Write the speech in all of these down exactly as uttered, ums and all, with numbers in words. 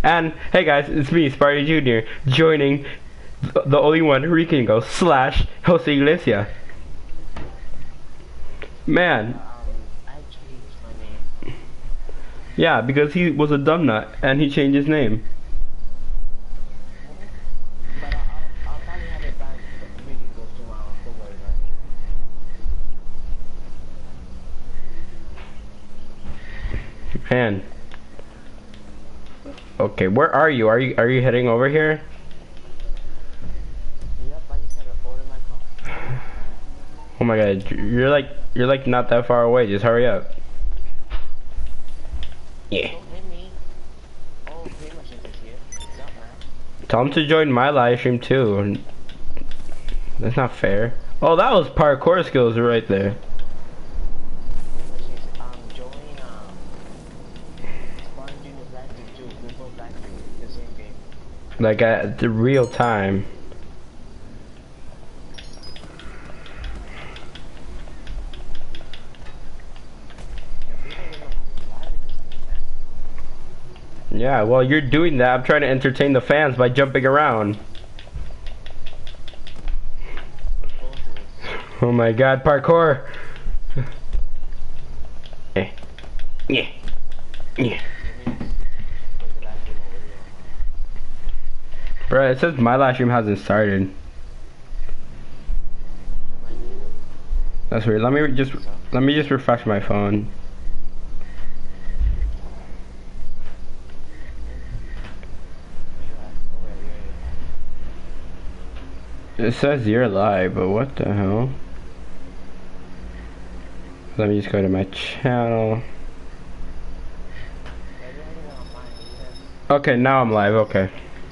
And hey guys, it's me, Sparty Junior, joining the only one who can go slash Jose Iglesia. Man. Yeah, because he was a dumb nut and he changed his name. Man. Okay, where are you? Are you are you heading over here? Yep, I just gotta order my car. Oh my god, you're like you're like not that far away. Just hurry up. Yeah. Don't hit me. Oh, pretty much is here. What's up, man? Tell him to join my live stream too. That's not fair. Oh, that was parkour skills right there. Um, join, um, Spartan Junior Black League too. We both Black League, the same game. Like at the real time. Yeah, well, you're doing that. I'm trying to entertain the fans by jumping around. Oh my god, parkour! Eh. Yeah. Yeah. Bro, it says my live stream hasn't started. That's weird. Let me just let me just refresh my phone. It says you're live, but what the hell? Let me just go to my channel. Okay, now I'm live, okay.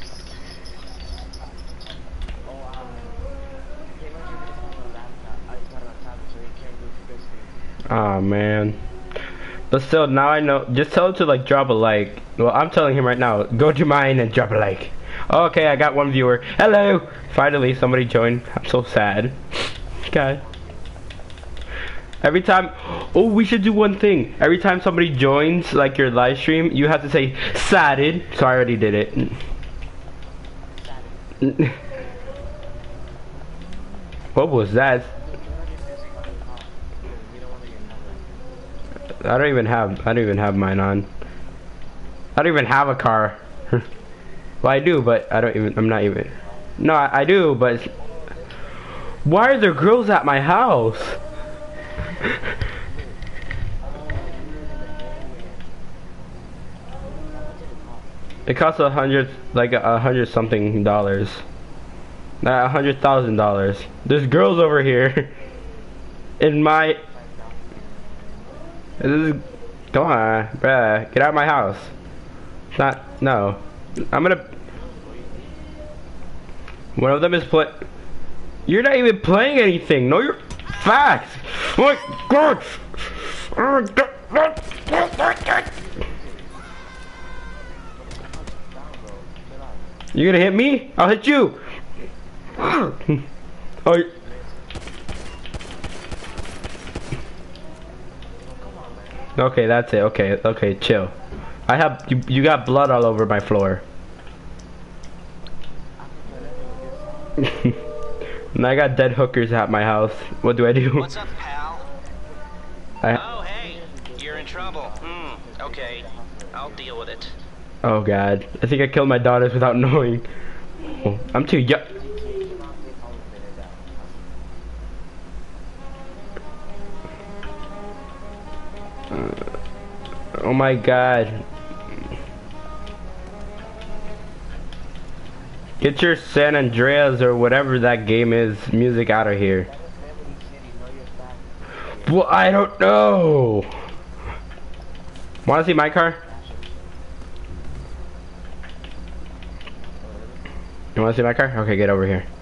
Oh man. But still, now I know. Just tell him to like drop a like. Well, I'm telling him right now. Go to mine and drop a like. Okay, I got one viewer. Hello! Finally, somebody joined. I'm so sad. Okay. Every time, oh, we should do one thing. Every time somebody joins, like your live stream, you have to say "saded." So I already did it. What was that? I don't even have. I don't even have mine on. I don't even have a car. Well, I do, but I don't even. I'm not even. No, I, I do, but. Why are there girls at my house? It costs a hundred, like a hundred something dollars. Not a hundred thousand dollars. There's girls over here. In my. This is. Come on, bruh. Get out of my house. It's not. No. I'm gonna. One of them is play. You're not even playing anything. No, you're facts. Oh my god. You gonna hit me? I'll hit you. Oh. Okay, that's it. Okay, okay, chill. I have you. You got blood all over my floor. And I got dead hookers at my house. What do I do? What's up, pal? I, oh, hey, you're in trouble. Hmm. Okay, I'll deal with it. Oh god, I think I killed my daughters without knowing. Oh, I'm too young. Uh, oh my god. Get your San Andreas or whatever that game is music out of here. Well, I don't know. Wanna see my car? You wanna see my car? Okay, get over here.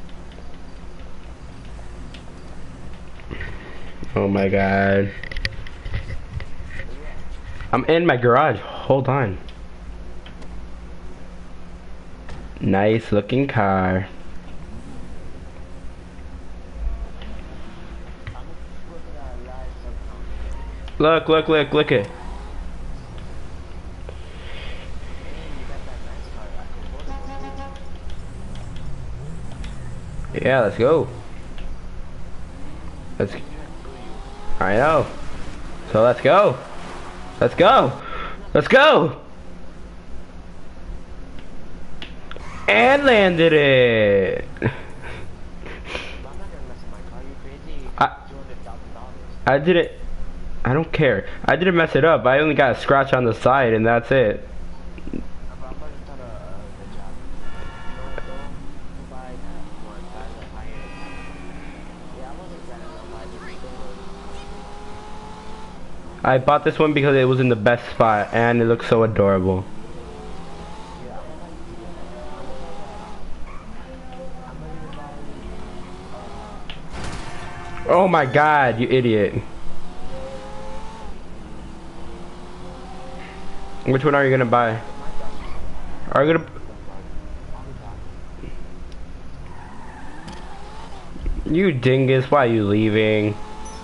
Oh my god. I'm in my garage. Hold on. Nice looking car. Look, look, look, look it. Yeah, let's go. Let's. I know. So let's go. Let's go. Let's go. And landed it. I'm not gonna mess with my car, you crazy? I- two hundred thousand dollars. I didn't. I don't care. I didn't mess it up. I only got a scratch on the side, and that's it. I'm I'm gonna start a, uh, the job. Don't, don't buy that one, buy the higher. Yeah, I wasn't planning on buying the regal one. I bought this one because it was in the best spot, and it looks so adorable. Yeah, I'm gonna buy the, I'm gonna buy, I'm gonna buy, Oh my god, you idiot. Which one are you gonna buy? Are you gonna... You dingus, why are you leaving?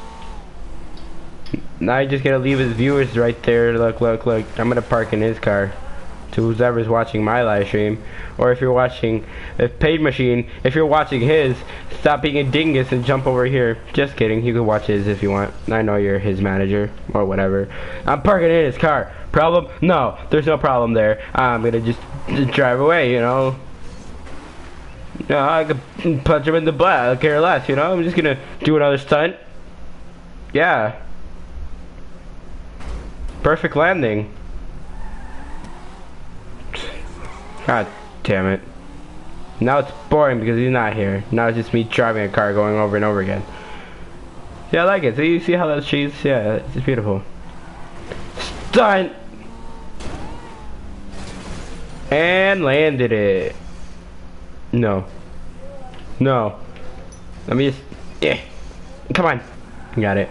Now you just gonna leave his viewers right there. Look, look, look. I'm gonna park in his car. To whoever's watching my live stream. Or if you're watching a paid machine, if you're watching his, stop being a dingus and jump over here. Just kidding, you can watch his if you want. I know you're his manager or whatever. I'm parking in his car. Problem? No, there's no problem there. I'm gonna just, just drive away, you know. No, I could punch him in the butt. I don't care less, you know. I'm just gonna do another stunt. Yeah. Perfect landing. God damn it. Now it's boring because he's not here. Now it's just me driving a car going over and over again. Yeah, I like it. So you see how that's cheese? Yeah, it's beautiful. Stunt! And landed it. No. No. Let me just... Yeah. Come on. Got it.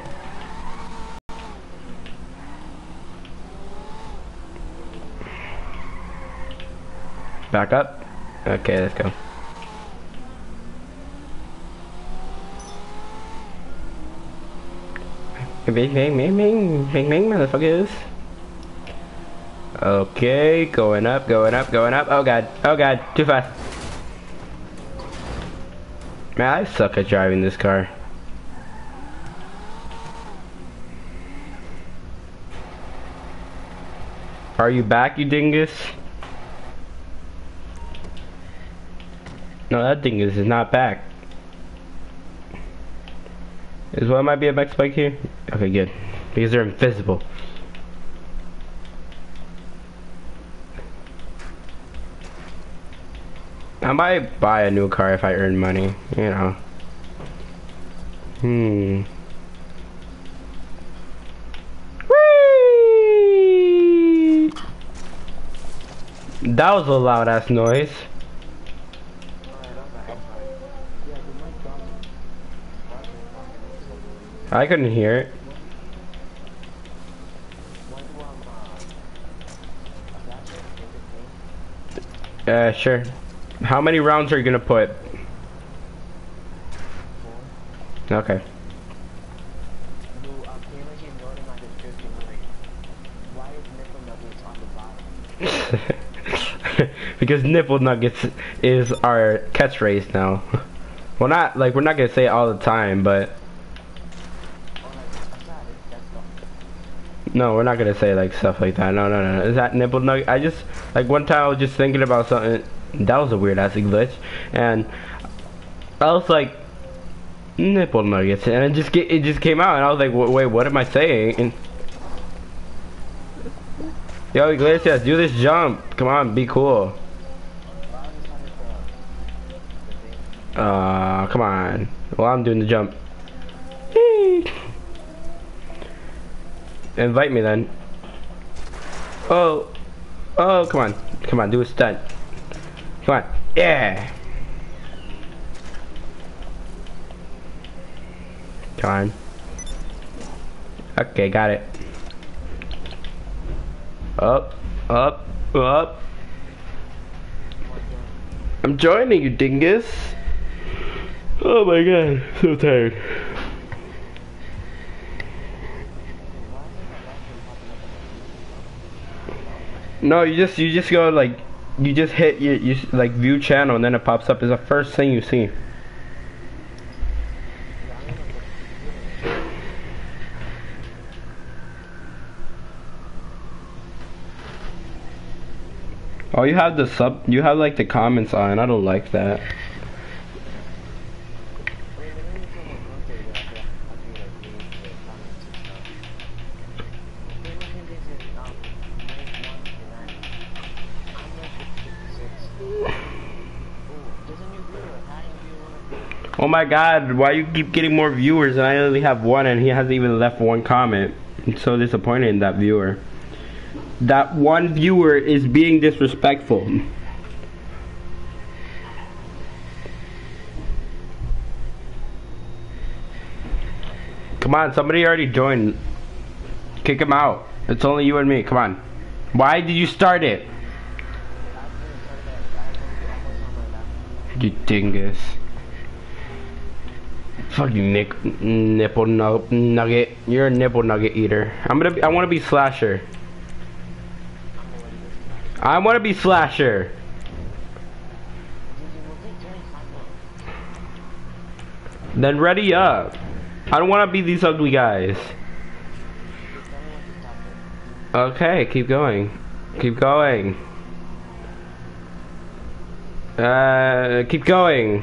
Back up. Okay, let's go. Bing, bing, bing, bing, bing, bing, motherfuckers. Okay, going up, going up, going up. Oh god, oh god, too fast. Man, I suck at driving this car. Are you back, you dingus? No, that dingus is not back. Is one of my B M X bike here? Okay, good. Because they're invisible. I might buy a new car if I earn money, you know. Hmm. Whee! That was a loud ass noise. I couldn't hear it. Uh, sure. How many rounds are you gonna put? Okay. Because nipple nuggets is our catchphrase now. Well, not like we're not gonna say it all the time, but no, we're not gonna say like stuff like that. No, no, no. Is that nipple nugget? I just like one time I was just thinking about something. That was a weird ass glitch, and I was like nipple nuggets, and it just get it just came out, and I was like, wait, what am I saying? And yo, Iglesias, do this jump. Come on, be cool. Uh, come on. Well, I'm doing the jump. Yee. Invite me then. Oh, oh, come on, come on, do a stunt. Come on, yeah. Come on. Okay, got it. Up, up, up. I'm joining you, dingus. Oh my god, so tired. No, you just you just go like you just hit you, you like view channel and then it pops up as the first thing you see. Oh, you have the sub. You have like the comments on. I don't like that. Wait, let me see what okay, yeah, yeah. I'll do like read the comments and stuff. Okay, look at this is um minus one twenty-nine. I'm like fifty-six. Oh, there's a new viewer. Hi, viewer. Oh my God! Why you keep getting more viewers and I only have one, and he hasn't even left one comment. I'm so disappointed in that viewer. That one viewer is being disrespectful. Come on, somebody already joined. Kick him out. It's only you and me. Come on. Why did you start it? You dingus. Fucking nick, nipple nug nugget. You're a nipple nugget eater. I'm gonna. Be, I want to be slasher. I want to be slasher. Then ready up. I don't want to be these ugly guys. Okay, keep going. Keep going. Uh, keep going.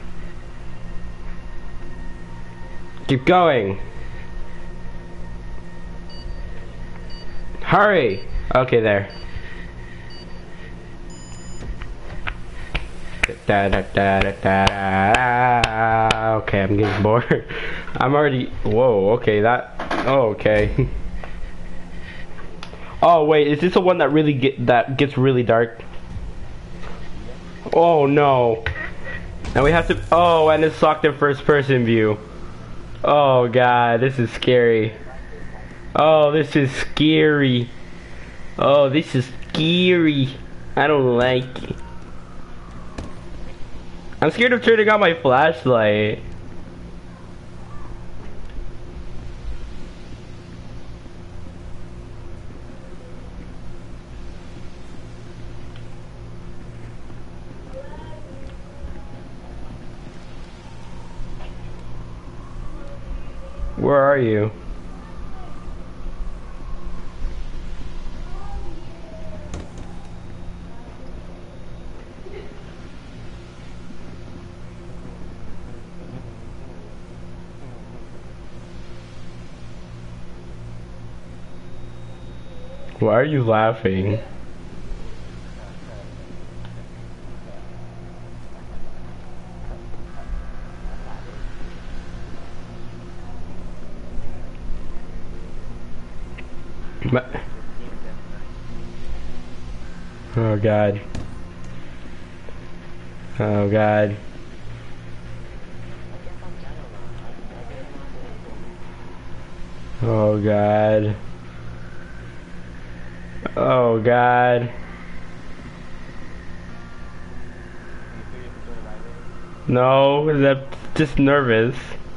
Keep going. Hurry. Okay, there. Da, da, da, da, da, da. Okay, I'm getting bored. I'm already. Whoa. Okay, that. Oh, okay. Oh wait, is this the one that really get that gets really dark? Oh no. And we have to. Oh, and it's locked in first person view. Oh god, this is scary. Oh, this is scary. Oh, this is scary. I don't like it. I'm scared of turning on my flashlight. Where are you? Why are you laughing? But oh god. Oh god. Oh god. Oh god. No, is that just nervous?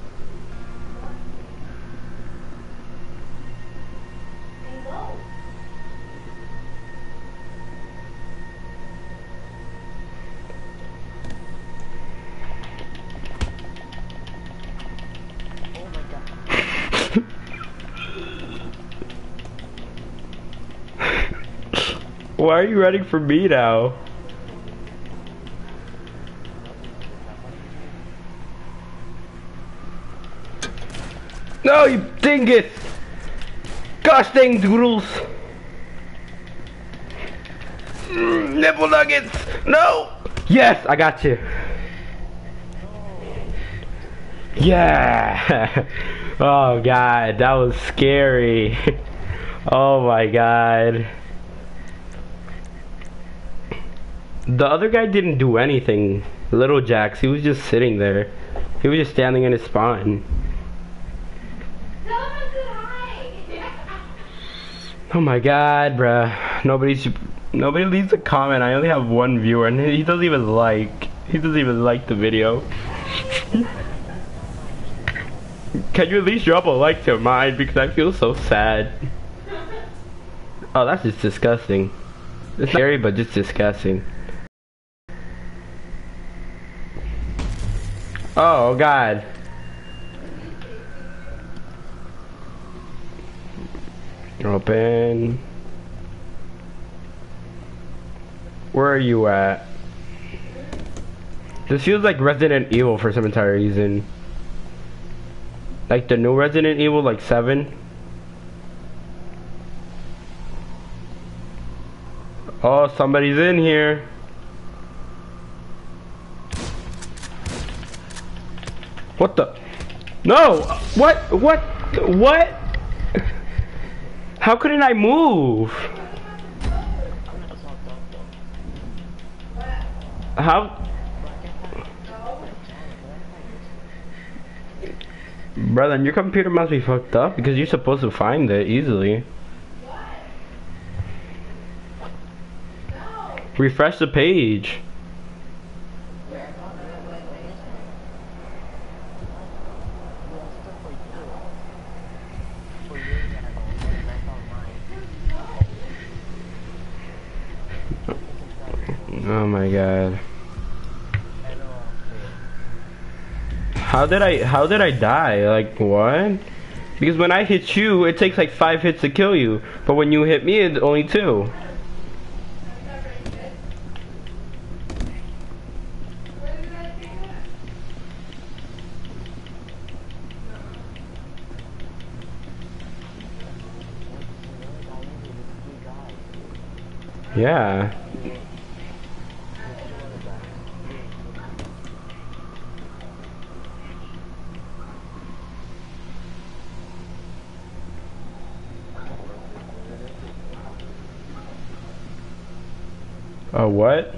Why are you running from me now? No, you dingus! Gosh dang doodles! Mm, nipple nuggets! No! Yes, I got you. Yeah! Oh god, that was scary. Oh my god. The other guy didn't do anything. Little Jax, he was just sitting there. He was just standing in his spawn. Oh my god, bruh. Nobody's nobody leaves a comment. I only have one viewer and he doesn't even like. He doesn't even like the video. Can you at least drop a like to mine because I feel so sad. Oh, that's just disgusting. It's scary but just disgusting. Oh god. Open. Where are you at? This feels like Resident Evil for some entire reason. Like the new Resident Evil, like seven. Oh, somebody's in here. What the? No! What? What? What? How couldn't I move? How? Brother, your computer must be fucked up because you're supposed to find it easily. Refresh the page. Oh my god. How did I how did I die? Like what? Because when I hit you, it takes like five hits to kill you. But when you hit me, it's only two. Yeah. Oh, what?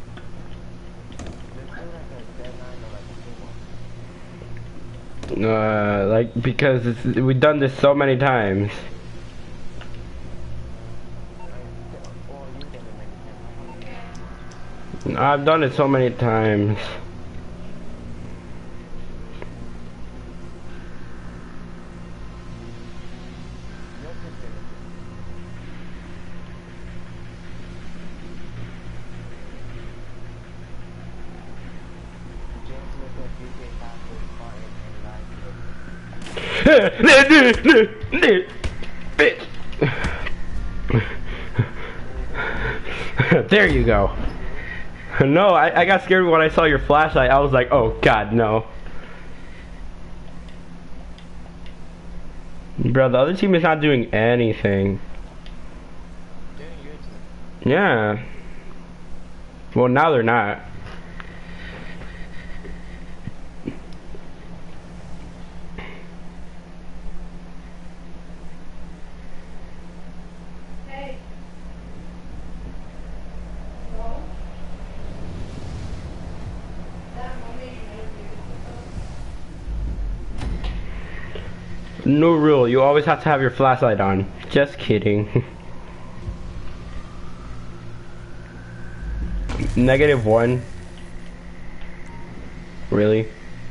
Uh, like, because it's, we've done this so many times. I've done it so many times. There you go. No, I, I got scared when I saw your flashlight. I was like, oh god, no. Bro, the other team is not doing anything. Yeah. Well, now they're not. New rule, you always have to have your flashlight on. Just kidding. Negative one. Really?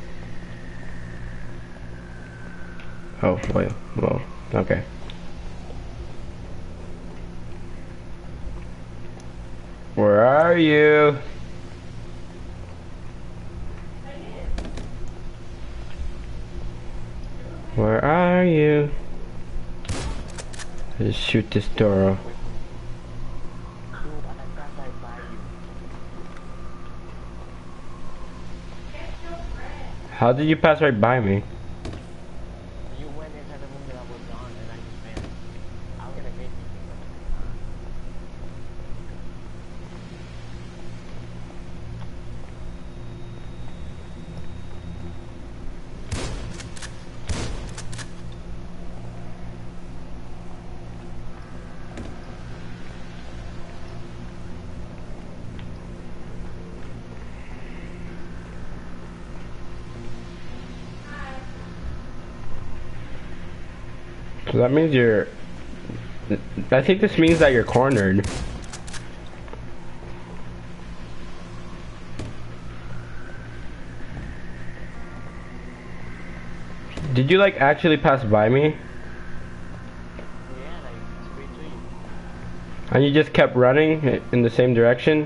Oh, wait. Well, okay. Where are you? Where are you? Let's shoot this door. How did you pass right by me? You went into the room that I was on and I just ran. I was gonna hit you. So that means you're... I think this means that you're cornered. Did you like actually pass by me? Yeah, like straight to you. And you just kept running in the same direction?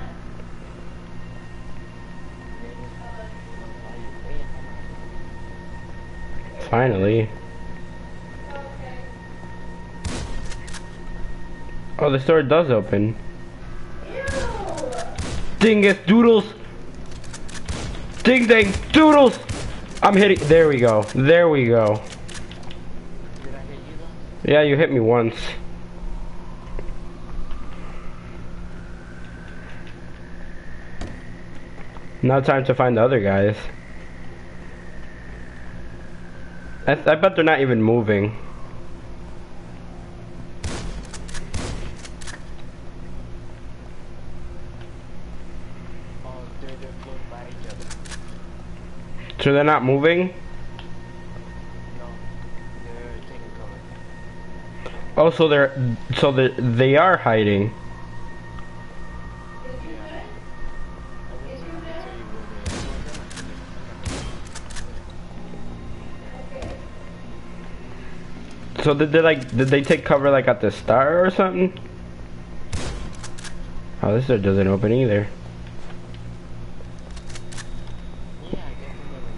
Finally. Oh, the door does open. Dingus doodles. Ding dang doodles. I'm hitting. There we go. There we go. Did I hit you though? Yeah, you hit me once. Now time to find the other guys. I, th I bet they're not even moving. Oh, they're, they're close by each other. So they're not moving? No, they're taking cover. Oh, so they're so they they are hiding. Yeah. I guess I can tell you where they're. So did they like did they take cover like at the start or something? Oh, this door doesn't open either. Yeah, I guess they never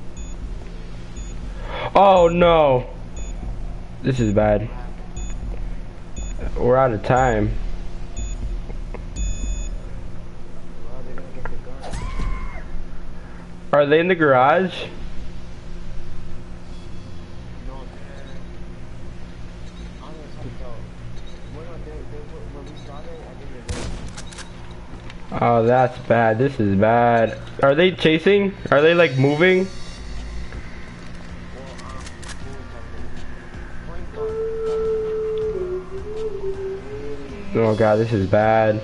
moved. Oh no, this is bad. We're out of time. Well, they're gonna get the gun. Are they in the garage? No, they're. Honestly, though. Well, no, they, they, were- when we started, I think they're there. Oh, that's bad. This is bad. Are they chasing? Are they like moving? Well, um, who was that? Point guard. Oh god, this is bad.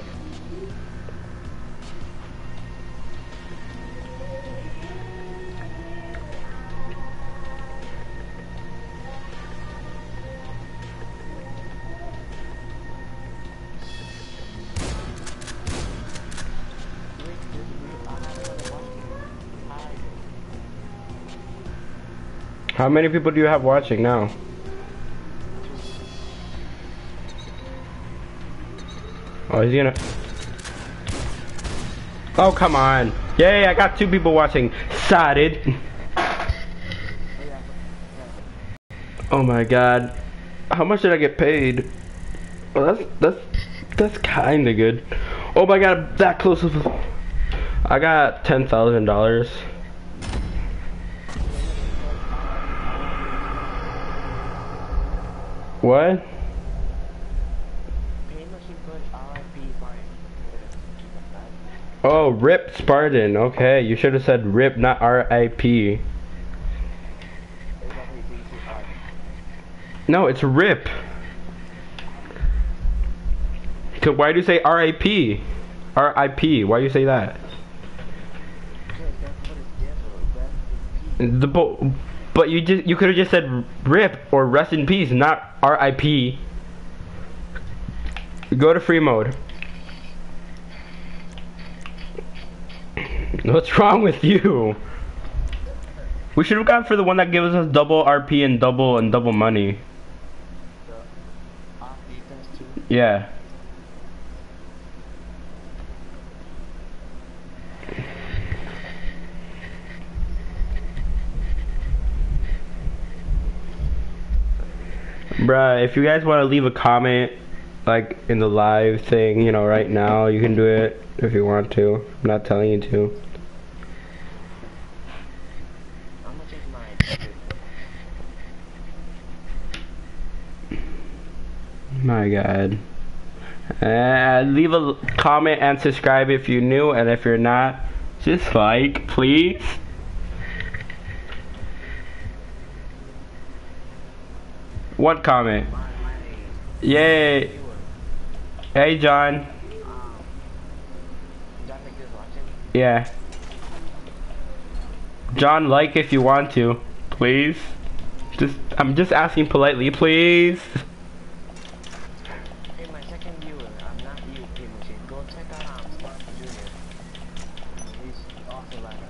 How many people do you have watching now? Oh, is he gonna? Oh, come on. Yay, I got two people watching. Sided. Oh my god. How much did I get paid? Oh, that's, that's, that's kinda good. Oh my god, that close of. I got ten thousand dollars. What? Oh, rip Spartan. Okay, you should have said rip, not R I P. No, it's rip. So why do you say R I P? R I P. Why do you say that? The bo but you just you could have just said rip or rest in peace, not R I P. Go to free mode. What's wrong with you? We should have gone for the one that gives us double R P and double and double money. Yeah. Bruh, if you guys want to leave a comment, like in the live thing, you know, right now, you can do it if you want to. I'm not telling you to. How much is mine? My god. Uh, leave a comment and subscribe if you're new, and if you're not, just like, please. What comment? Yay. Hey, John. Yeah. John, like if you want to, please. Just, I'm just asking politely, please. Hey, my second viewer, I'm not you, Game Machine. Go check out um, Spark Junior He's also like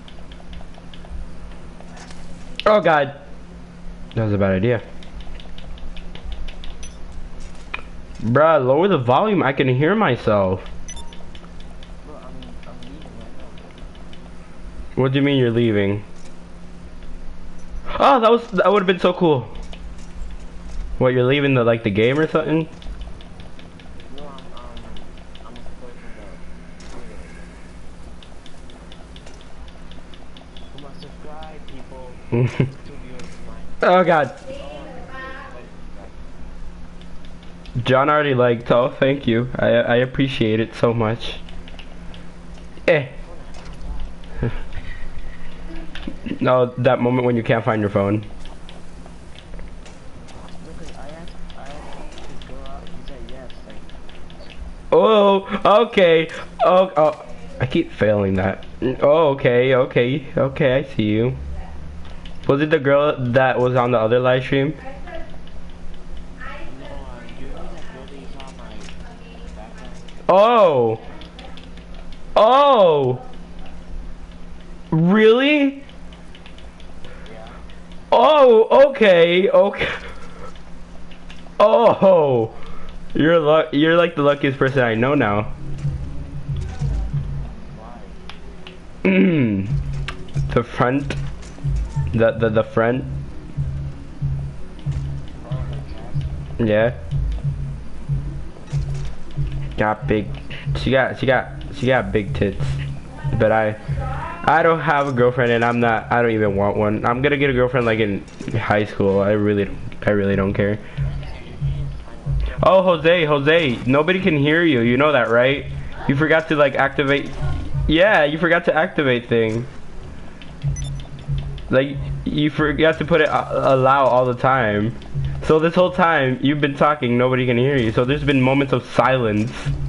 that. Oh god. That was a bad idea. Bruh, lower the volume. I can hear myself. Bro, I'm, I'm leaving right now. What do you mean you're leaving? Oh, that was that would have been so cool. What, you're leaving the like the game or something? No, I'm um I'm away from the subscribe, people. Two viewers mine. Oh god. John already liked. Oh, thank you. I I appreciate it so much. Eh. No, that moment when you can't find your phone. Because I asked, I asked this girl out, she said yes. Like, Oh, okay. Oh, oh, I keep failing that. Oh, okay, okay, okay. I see you. Was it the girl that was on the other live stream? no, uh, you know that girl that you saw on my background? Oh. Oh. Really? Yeah. Oh, okay, okay. Oh, you're luck. You're like the luckiest person I know now. Why? The front, the the the front. Oh, my chest. Yeah. Got big. She got she got she got big tits. But I I don't have a girlfriend and I'm not I don't even want one. I'm gonna get a girlfriend like in high school. I really I really don't care. Oh, Jose, Jose, nobody can hear you. You know that, right? You forgot to like activate. Yeah, you forgot to activate thing. Like you forgot to put it uh, allow all the time. So this whole time you've been talking, nobody can hear you. So there's been moments of silence.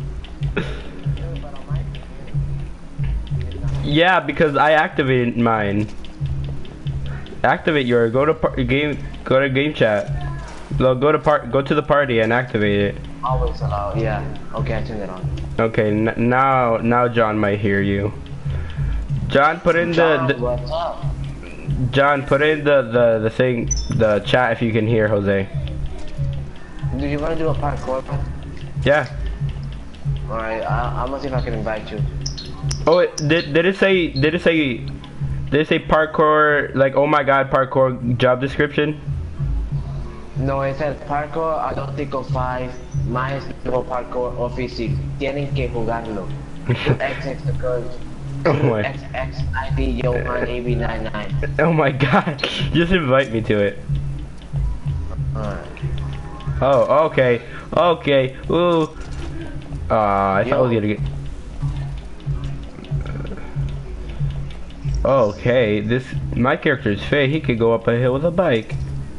Yeah, because I activated mine. Activate your go to par game go to game chat. No, go to part go to the party and activate it. Always allow, yeah. Okay, I turned it on. Okay, n now now John might hear you. John, put in John, the, the what's up? John, put in the the the thing the chat if you can hear Jose. Do you want to do a parkour? Yeah. Alright, I'm gonna see if I can invite you. Oh, it, did did it say did it say did it say parkour like oh my god parkour job description? No, it says parkour adótico five más nuevo parkour oficial. Tienen que jugarlo. X X the coach. Oh my. X X I D Johan A B ninety-nine. Oh my god. Just invite me to it. Alright. Oh, okay. Okay. Ooh. Ah, uh, I thought I was gonna get. Okay, this my character is fit. He could go up a hill with a bike.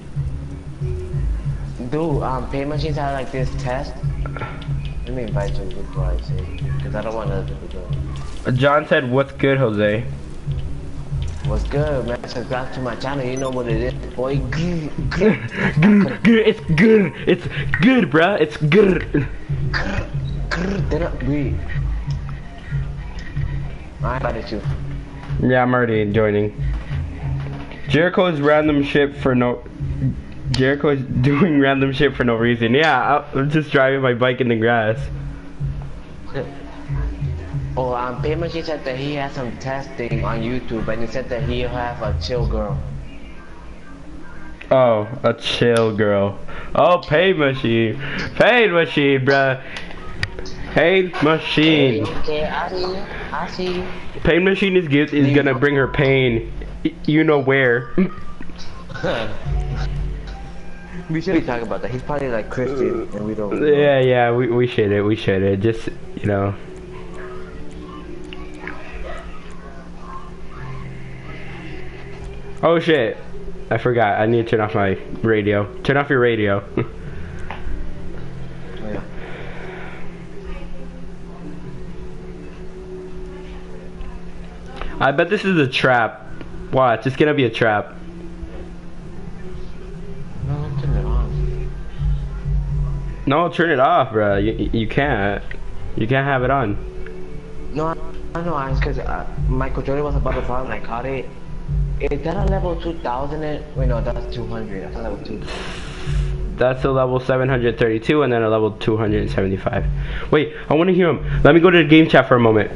Dude, um, pay machines have like this test. Let me invite you before I say it, because I don't want other people to go. John said, "What's good, Jose?" What's good, man? Subscribe to my channel. You know what it is, boy. Good, good, good. It's good. It's good, bruh. It's good. Then I breathe. I invited you. Yeah, I'm already joining. Jericho's random shit for no. Jericho's doing random shit for no reason. Yeah, I'm just driving my bike in the grass. Oh, um, pay machine said that he has some testing on YouTube, and he said that he have a chill girl. Oh, a chill girl. Oh, pay machine. Paid machine, bruh. Paid machine. Okay, I see you. I see you. Pain machine is gift is gonna bring her pain. Y you know where. We should be talking about that. He's probably like Christian, and we don't. Yeah, yeah, we we should it. We should it. Just you know. Oh shit! I forgot. I need to turn off my radio. Turn off your radio. Yeah. I bet this is a trap. Watch, it's gonna be a trap. No, turn it on. No, turn it off, bro. You you can't. You can't have it on. No, I know. I because uh, my controller was about to fall, and I caught it. Is that a level two thousand? Wait, no, that's two hundred. That's a level two. That's a level seven hundred thirty-two and then a level two hundred seventy-five. Wait, I want to hear him. Let me go to the game chat for a moment.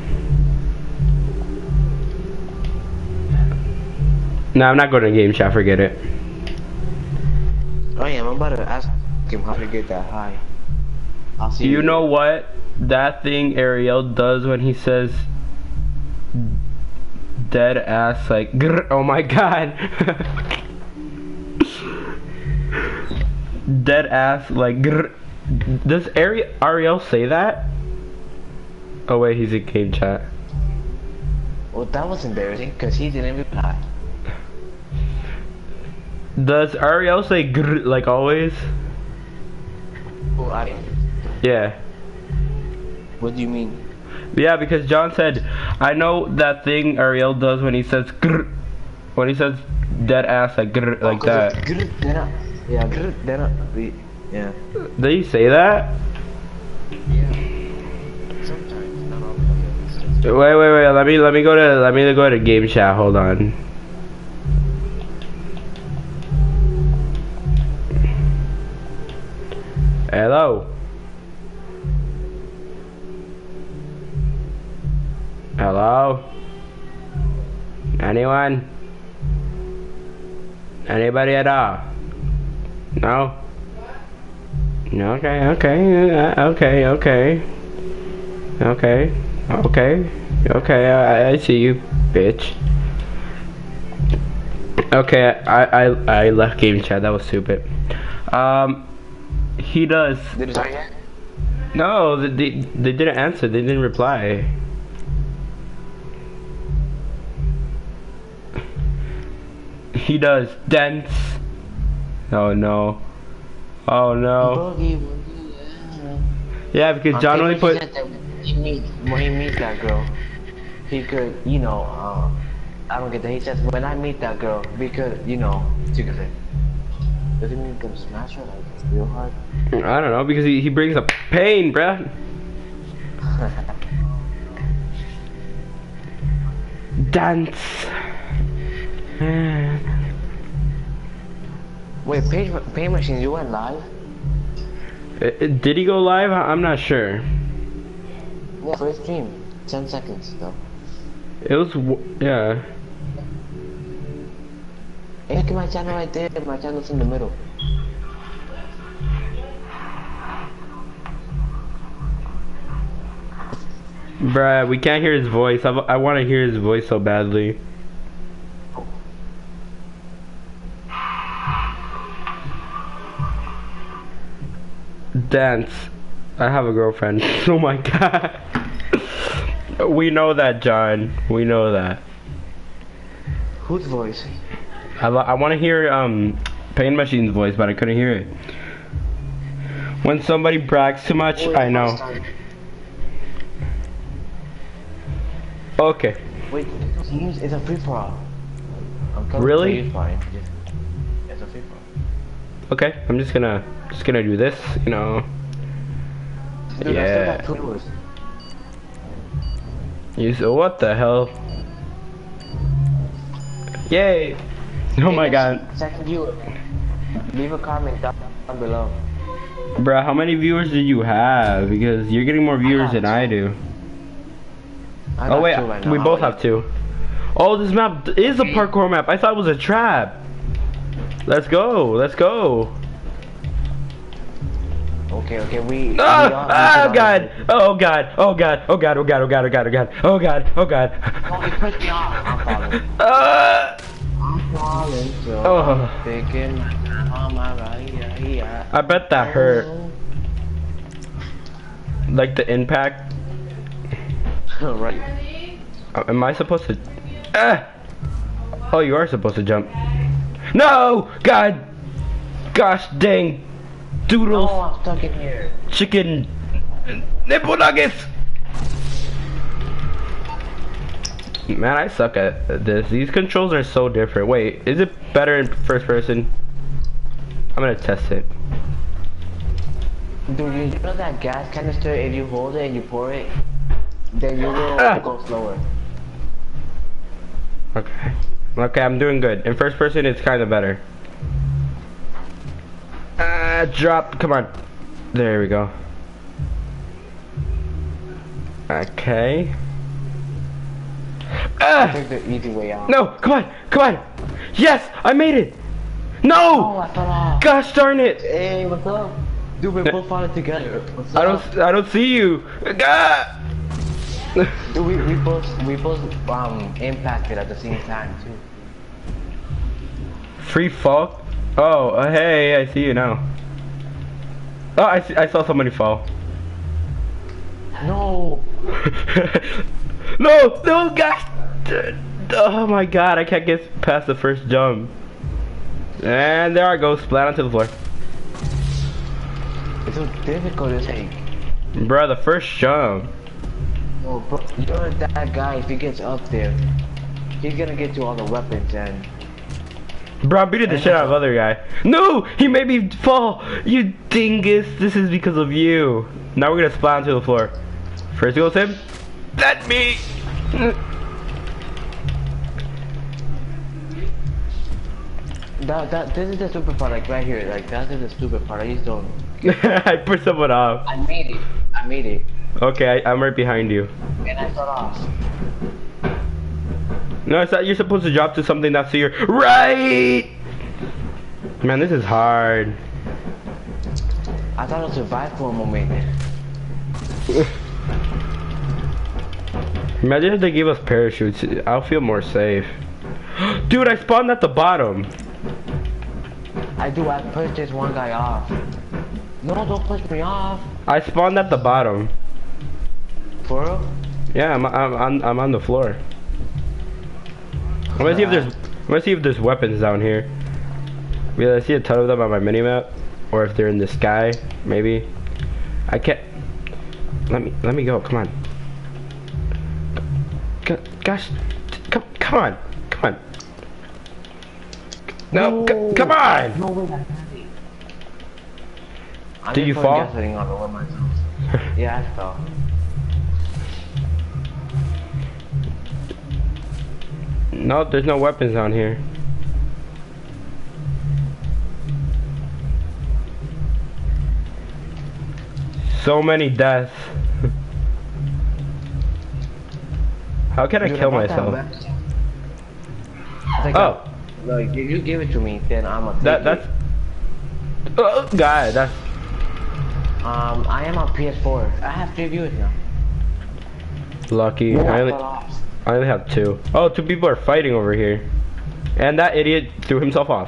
No, I'm not going to game chat. Forget it. Oh yeah, I'm about to ask him how to get that high. I'll see. Do you know what that thing Ariel does when he says dead ass like grr, oh my god. Dead ass like grr. Does Ari Ariel say that? Oh wait, he's in game chat. Well, that was embarrassing because he didn't reply. Does Ariel say grr like always? Oh, I. Yeah. What do you mean? Yeah, because John said, I know that thing Ariel does when he says grr, when he says dead ass like grr, Oh, like 'cause that. it's grr, then up. Yeah, grr, then up. We- Yeah. Did he say that? Yeah. Sometimes, not all the time. It's just- Wait, wait, wait. Let me let me go to let me go to game chat. Hold on. Hello. Hello. Anyone? Anybody at all? No. Okay, okay, uh, okay, okay, okay, okay, okay. I, I see you, bitch. Okay, I, I, I left game chat. That was stupid. Um, he does. Did it start yet? No, they, they, they didn't answer. They didn't reply. He does. Dance. Oh no. Oh no. Boogie, boogie, yeah. Yeah, because John only Okay, put. he said that when he meet when he meets that girl, he could, you know, uh, I don't get that. He says when I meet that girl, because you know, you can say, does it mean gonna smash her like real hard? I don't know, because he, he brings up pain, bruh. Dance. Wait, pay pay machine, you went live? Uh, uh, Did he go live? I- I'm not sure. Yeah, first stream, ten seconds though. It was, w- yeah. Hey, look at my channel right there. My channel's in the middle. Bruh, we can't hear his voice. I, I want to hear his voice so badly. Dance. I have a girlfriend. Oh my god. We know that, John. We know that. Whose voice? I, lo- I want to hear um Pain Machine's voice, but I couldn't hear it. When somebody brags too much, Wait, I know. first time. Okay. Wait, it's a free for all. I'm coming Really? for you, fine. It's a free for all. Okay. I'm just gonna just gonna do this. You know. Dude, I still got Yeah. two doors. You so what the hell? Yay! Oh Hey, my guys, god. Second viewer, leave a comment down, down below. Bruh, how many viewers do you have? Because you're getting more viewers have than I two. do. I Oh got wait, two right now. we How both about have two. Oh, this map is a parkour map. I thought it was a trap. Let's go. Let's go. you? Okay, okay, we. we Ah, all- ah, we all- god. Oh god. Oh god. Oh god. Oh god. Oh god. Oh god. Oh god. Oh god. Oh god. Oh, you pushed me off. I'm falling. Ah. I'm falling. So Oh. I'm thinking, oh my right, yeah, yeah. I bet that hurt. Like the impact. Right. Uh, Am I supposed to? Ah! Oh, you are supposed to jump. No! God! Gosh dang! Doodles! Oh, I'm stuck in here. Chicken! Nipple nuggets! Man, I suck at this. These controls are so different. Wait, is it better in first person? I'm gonna test it. Dude, you know that gas canister, if you hold it and you pour it, then you will Ah. go slower. Okay. Okay, I'm doing good. In first person, it's kind of better. Ah, drop. Come on. There we go. Okay. Ah! Take the easy way out. No, come on, come on. Yes, I made it. Oh, No! I fell off. Gosh darn it. Hey, what's up? Dude, we're both falling together. What's I up? don't, I don't see you. Ah! Dude, we, we both we both um impacted at the same time too. Free fall? Oh, uh, hey, I see you now. Oh, I, see, I saw somebody fall. No. No, no, gosh. Oh my god, I can't get past the first jump. And there I go, splat onto the floor. It's so difficult to take. Bruh, the first jump. No, bro, you're that guy. If he gets up there, he's gonna get to all the weapons and. Bro, I'm beating the shit out of other guy. No! He made me fall! You dingus! This is because of you. Now we're gonna splat onto the floor. First goes him. That's me! That, that, this is the stupid part, like right here. Like, that is the stupid part. I just don't. I put someone off. I made it. I made it. Okay, I, I'm right behind you. And I start off. No, it's not. You're supposed to drop to something that's to your right! Man, this is hard. I thought I survived for a moment. Imagine if they gave us parachutes. I'll feel more safe. Dude, I spawned at the bottom. I do. I pushed this one guy off. No, don't push me off. I spawned at the bottom. For real? Yeah, I'm, I'm, I'm, I'm on the floor. I'm gonna see if there's, I'm gonna see if there's weapons down here. Will I see a ton of them on my minimap, or if they're in the sky, maybe. I can't. Let me, let me go. Come on. G gosh, come, come on, come on. No, No. come on. No way. I Did you just put fall? gasoline on the wood myself. Yeah, I fell. No, there's no weapons on here. So many deaths. How can I Dude, kill I bought that myself? weapon. I think Oh, I- like, if you give it to me, then I'm a. that that's. Oh, God, that's. Um, I am on P S four. I have three viewers now. Lucky. No, I I only, fell off. I only have two. Oh, two people are fighting over here. And that idiot threw himself off.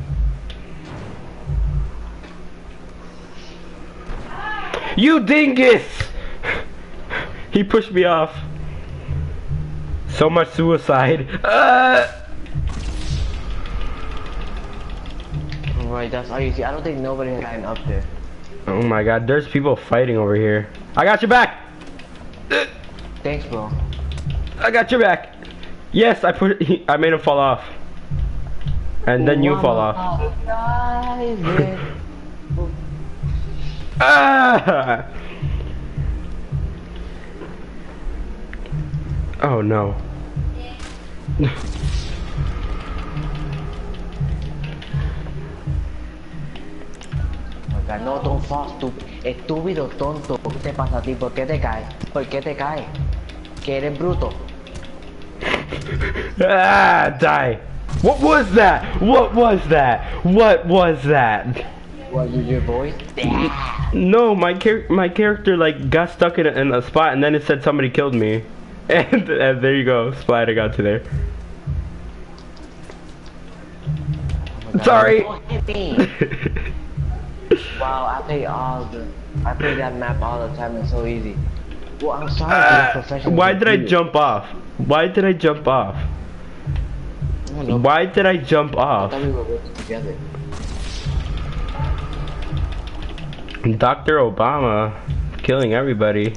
You dingus! He pushed me off. So much suicide. Uh! Right, that's all you see. I don't think nobody has gotten up there. Oh my god, there's people fighting over here. I got your back! Uh, Thanks, bro. I got your back. Yes, I put. He, I made him fall off. And then you fall off. Ah! Oh no. No, don't fall, estúpido, estúpido, tonto. ¿Qué te pasa a ti? ¿Por qué te caes? ¿Por qué te caes? Que eres bruto. Ah, die. What was that? What was that? What was that? What, you your voice? No, my char my character like got stuck in a, in a spot and then it said somebody killed me. And, and there you go, splatting onto there. Oh Sorry. Don't hit me. Wow, I play all the, I play that map all the time. It's so easy. Well, I'm sorry, Ah, uh, professional. why did I computer. jump off? Why did I jump off? I don't know. Why did I jump I off? thought we were working together. Doctor Obama killing everybody.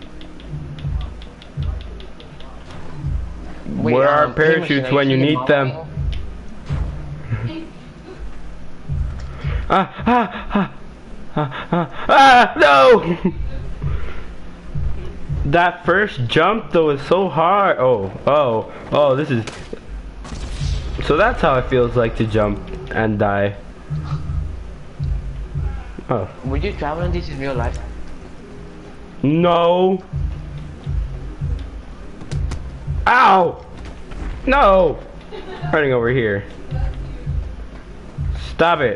Wait, Where are um, Pima, parachutes should I when you see need mama them? here? Ah, ah, ah, ah, ah, ah, no! That first jump though is so hard. Oh, oh, oh, this is... So that's how it feels like to jump and die. Oh. Would you travel in this in real life? No. Ow! No! Running over here. Stop it.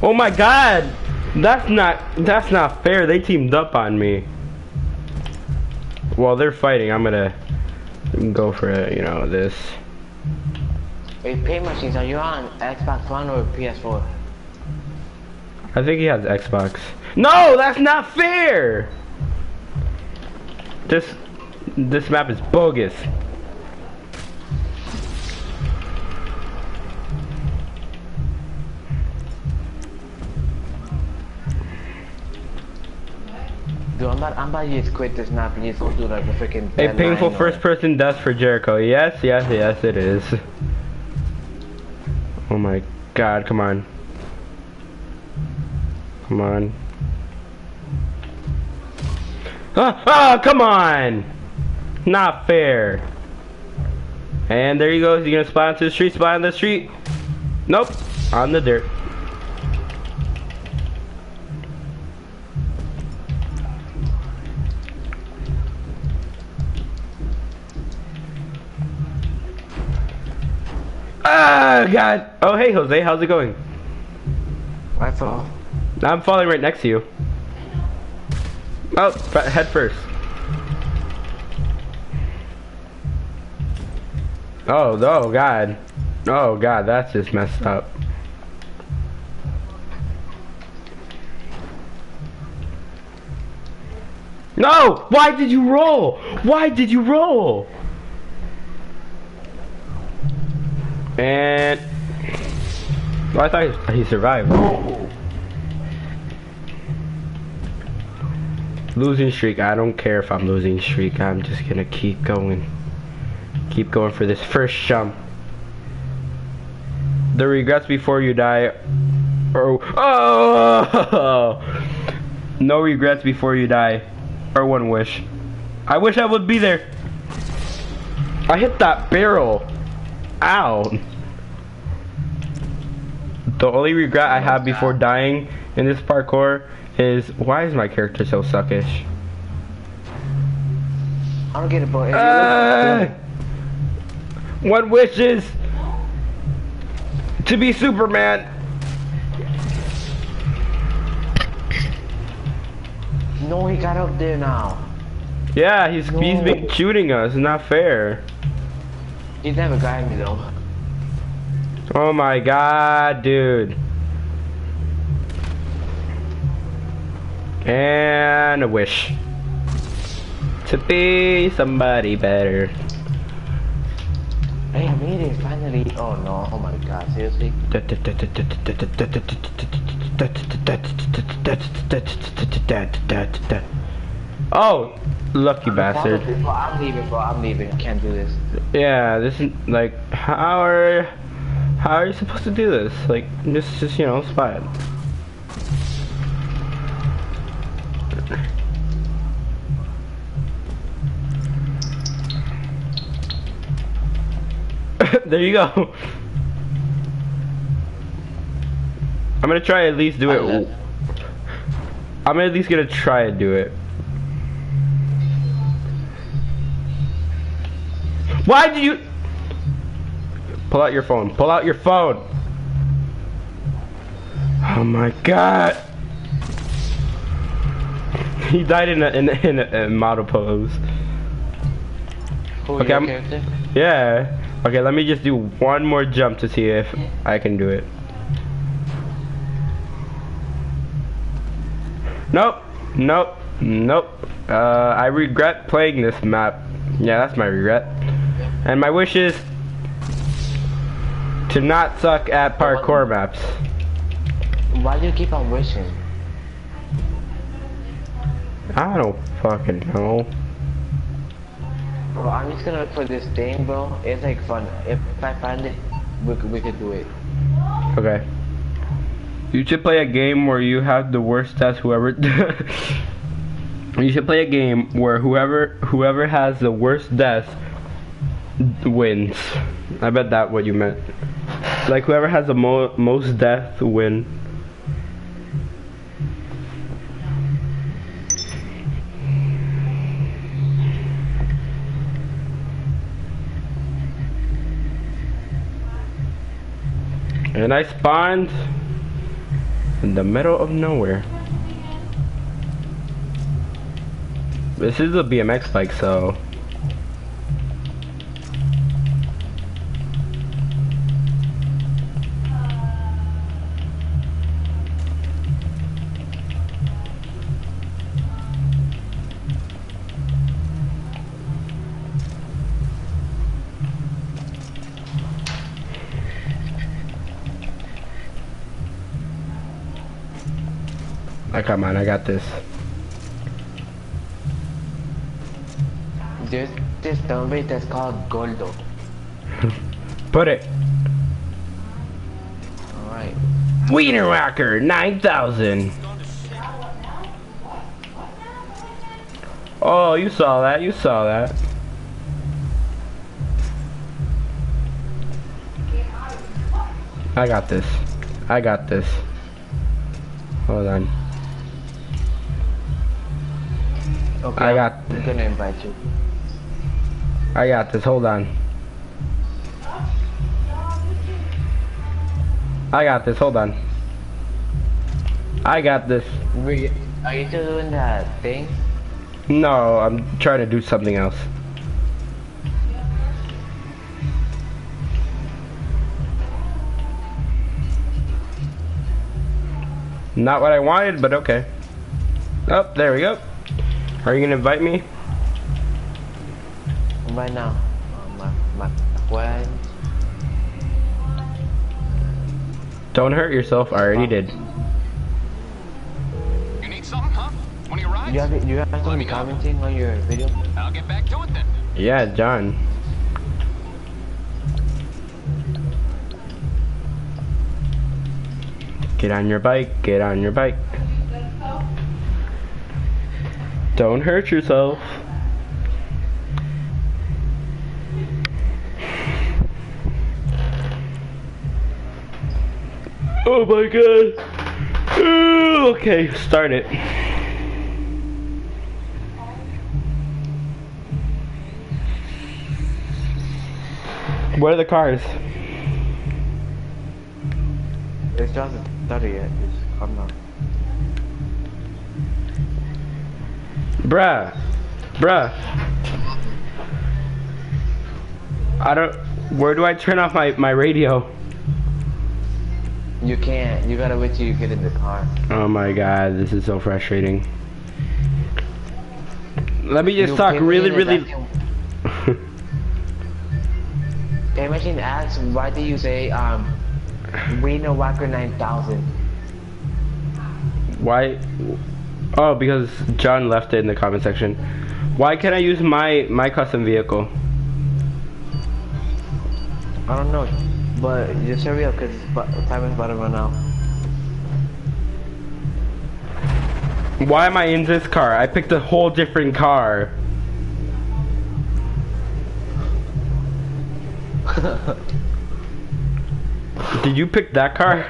Oh my god! That's not that's not fair. They teamed up on me. While they're fighting, I'm gonna go for it, you know, this. Wait, Pain Machines, are you on Xbox One or P S four? I think he has Xbox. No, that's not fair! This this map is bogus. Dude, I'm about, I'm about to just quit this map and just go do like a freaking A Bad painful Nine or- first person death for Jericho. Yes, yes, yes, it is. Oh my god, come on. Come on. Ah, ah, come on! Not fair. And there he goes. He's gonna spot onto the street, spot on the street. Nope, on the dirt. Ah, God. Oh, hey, Jose. How's it going? I fall. I'm falling right next to you. Oh, head first. Oh, oh, God. Oh, God, that's just messed up. No! Why did you roll? Why did you roll? And... Oh, I thought he survived. Losing streak. I don't care if I'm losing streak. I'm just gonna keep going. Keep going for this first jump. The regrets before you die. Or oh, no regrets before you die. Or one wish. I wish I would be there. I hit that barrel. Ow. The only regret I have before dying in this parkour is, why is my character so suckish? I don't get it, bro. If you Uh, look- one wish is to be Superman. No, he got up there now. Yeah, he's No. he's been shooting us. It's not fair. He's never got me though. Oh my god, dude. And a wish to be somebody better. Hey, I made it finally. Oh no! Oh my god! Seriously? Oh, lucky bastard. Bro, I'm leaving, bro. I'm leaving. I can't do this. Yeah, this is like, how are how are you supposed to do this? Like, just just you know, spot. There you go. I'm gonna try at least do it. I'm at least gonna try to do it. Why did you pull out your phone? Pull out your phone. Oh my god. He died in a in a, in a, in a model pose. Who Okay, your I'm- character? Yeah. Okay, let me just do one more jump to see if I can do it. Nope. Nope. Nope. Uh, I regret playing this map. Yeah, that's my regret. And my wish is to not suck at parkour maps. Why do you keep on wishing? I don't fucking know. Bro, I'm just gonna look for this thing, bro. It's like fun. If I find it, we could, we could do it. Okay. You should play a game where you have the worst stats. Whoever. You should play a game where whoever whoever has the worst death wins. I bet that's what you meant. Like whoever has the mo most death win. And I spawned In the middle of nowhere. This is a B M X bike, so. I got mine, I got this. There's this dumbbell that's called Goldo. Put it. Alright. Wiener Whacker nine thousand. Oh, you saw that, you saw that. I got this. I got this. Hold on. Okay, I got I'm gonna invite you. I got this, hold on. I got this, hold on. I got this. Wait, are you still doing that thing? No, I'm trying to do something else. Not what I wanted, but okay. Oh, there we go. Are you gonna invite me? Right now. Uh, my, my friend. Don't hurt yourself, I already did. You need something, huh? One of your rides? You have, you have Let some me know. commenting on your video? I'll get back to it then. Yeah, John. Get on your bike, get on your bike. Don't hurt yourself. Oh my god. Ooh, okay, start it. Where are the cars? It's just started yet. Just calm down. Bruh. Bruh. I don't... Where do I turn off my, my radio? You can't. You gotta wait till you get in the car. Oh my god, this is so frustrating. Let me just You talk came really, in really... and that- Can imagine ask why do you say um Wiener Whacker nine thousand? Why? Oh, because John left it in the comment section. Why can't I use my my custom vehicle? I don't know, but just hurry up because time is about to run out. Why am I in this car? I picked a whole different car. Did you pick that car?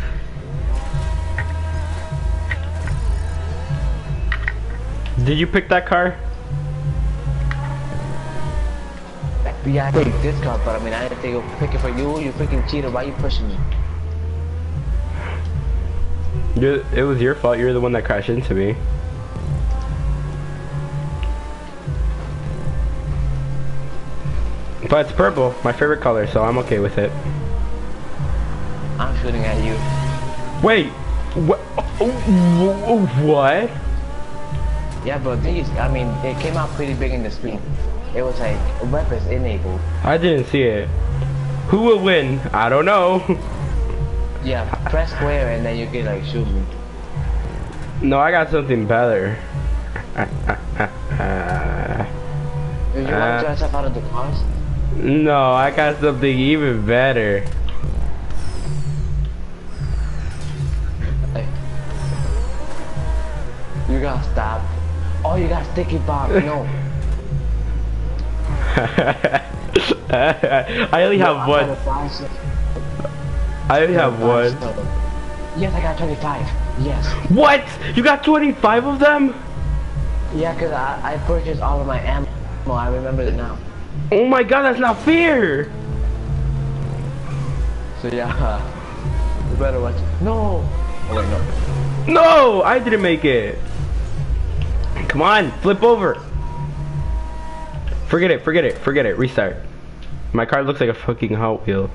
Did you pick that car? Yeah, I picked this car, but I mean, I didn't think I'll pick it for you. You freaking cheater. Why you pushing me? You're, it was your fault. You're the one that crashed into me. But it's purple, my favorite color, so I'm okay with it. I'm shooting at you. Wait, what? What? Yeah, but these, I mean, it came out pretty big in the screen. It was like weapons enabled. I didn't see it. Who will win? I don't know. Yeah, press square and then you can like shoot me. No, I got something better. If you want to try yourself out of the cars, No, I got something even better. hey, you gotta stop. Oh, you got sticky bomb. No. I only have No, one. I only have one. Yes, I got twenty-five. Yes. What? You got twenty-five of them? Yeah, cause I, I purchased all of my ammo. I remember it now. Oh my god, that's not fair! So yeah, you better watch. No. Oh wait, no. No, I didn't make it. Come on, flip over. Forget it, forget it, forget it. Restart. My car looks like a fucking Hot Wheel.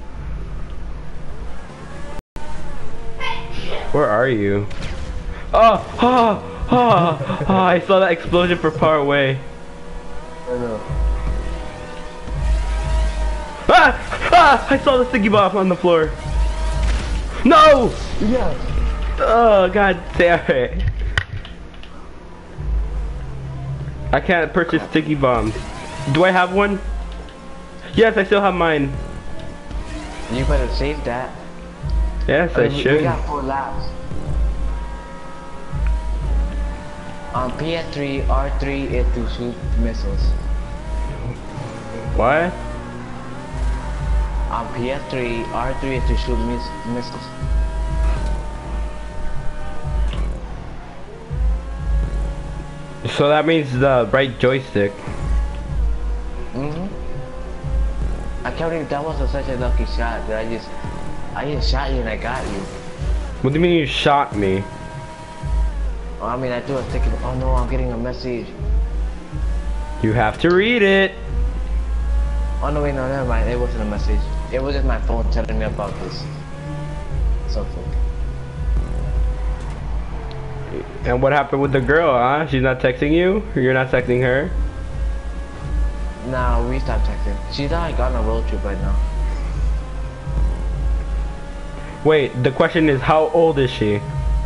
Where are you? Oh, oh, oh, oh, I saw that explosion from far away. I know. Ah, ah, I saw the sticky bomb on the floor. No! Yeah. Oh, god damn it. I can't purchase sticky bombs. Do I have one? Yes, I still have mine. You better save that. Yes, I we, should. We got four laps. On P S three, R three is to shoot missiles. What? On P S three, R three is to shoot miss missiles. So that means the right joystick. Mm-hmm. I can't believe that was a, such a lucky shot that I just, I just shot you and I got you. What do you mean you shot me? Oh, I mean, I threw a sticky. Oh no, I'm getting a message. You have to read it. Oh no, wait, no, never mind. It wasn't a message. It was just my phone telling me about this. Something. And what happened with the girl, huh? She's not texting you? You're not texting her? Nah, we stopped texting. She's like on a road trip right now. Wait, the question is, how old is she?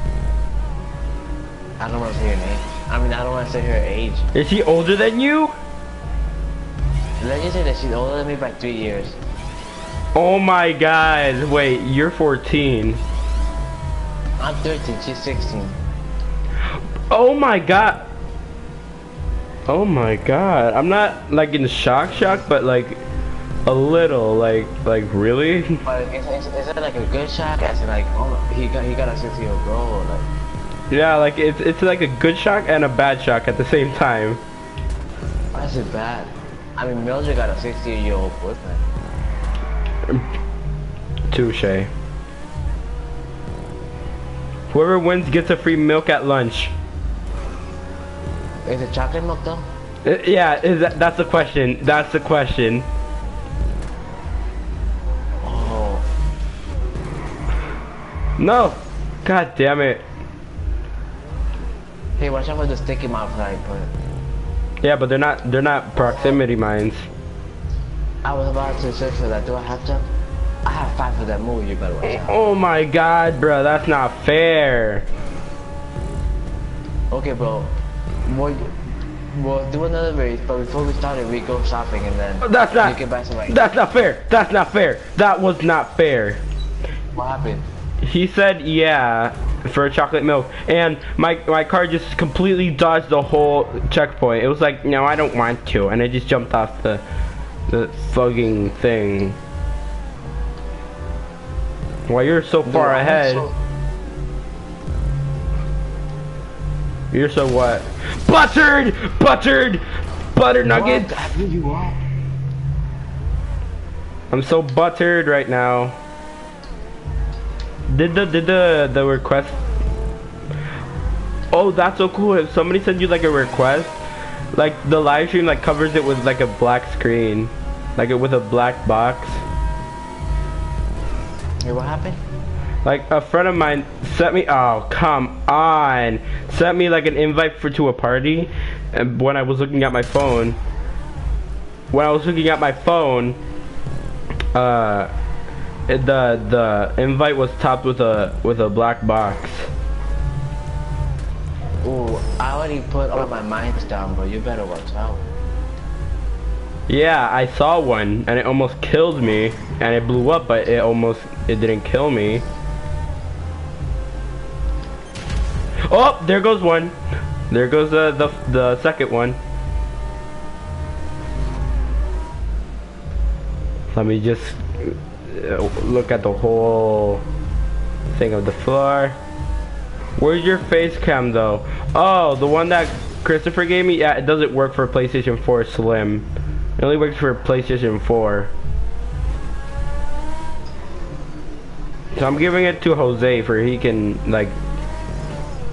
I don't want to say her name. I mean, I don't want to say her age. Is she older than you? Let's just say that she's older than me by three years. Oh my god, wait, you're fourteen. I'm thirteen, she's sixteen. Oh my god. Oh my god. I'm not like in shock shock, but like a little, like like really? But is, is, is it like a good shock? As in like, oh, he got he got a sixty year old girl, or like? Yeah, like it's it's like a good shock and a bad shock at the same time. Why is it bad? I mean, Mildred got a sixty year old boyfriend. Touche. Whoever wins gets a free milk at lunch. Is it chocolate milk though? Uh, yeah, is that, that's the question. That's the question. Oh. No. God damn it. Hey, watch out for the sticky mouth that I put. Yeah, but they're not they're not proximity mines. I was about to search for that. Do I have to? I have five for that movie. You better watch out. Oh my god, bro, that's not fair. Okay, bro. We'll, we'll do another race, but before we start it, we go shopping and then That's not. you can buy some. Like, that's not fair. That's not fair. That was not fair. what happened? He said yeah for a chocolate milk, and my my car just completely dodged the whole checkpoint. It was like, no, I don't want to, and I just jumped off the the fucking thing. Well, you're so far Dude, ahead. So You're so what? Buttered, buttered, butter nuggets. What? I you are. I'm so buttered right now. Did the did the the request? Oh, that's so cool. If somebody sends you like a request, like the live stream like covers it with like a black screen, like it with a black box. Hey, what happened? Like a friend of mine sent me. Oh, come on! Sent me like an invite for to a party, and when I was looking at my phone, when I was looking at my phone, uh. It, the the invite was topped with a with a black box. Ooh, I already put all my mines down, bro. You better watch out. Yeah, I saw one and it almost killed me, and it blew up, but it almost it didn't kill me. Oh, there goes one. There goes the the the second one. Let me just look at the whole thing of the floor. Where's your face cam though? Oh, the one that Christopher gave me? Yeah, it doesn't work for PlayStation four Slim. It only works for PlayStation four. So I'm giving it to Jose for he can like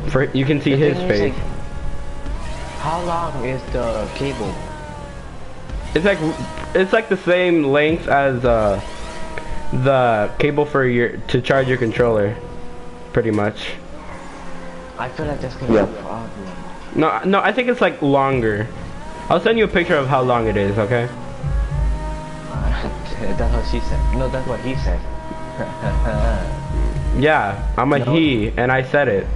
For you can see The his thing is, face. like, how long is the cable? It's like it's like the same length as uh, the cable for your to charge your controller, pretty much. I feel like that's gonna be a problem. No, no, I think it's like longer. I'll send you a picture of how long it is, okay? That's what she said. No, that's what he said. Yeah, I'm a No. he, and I said it.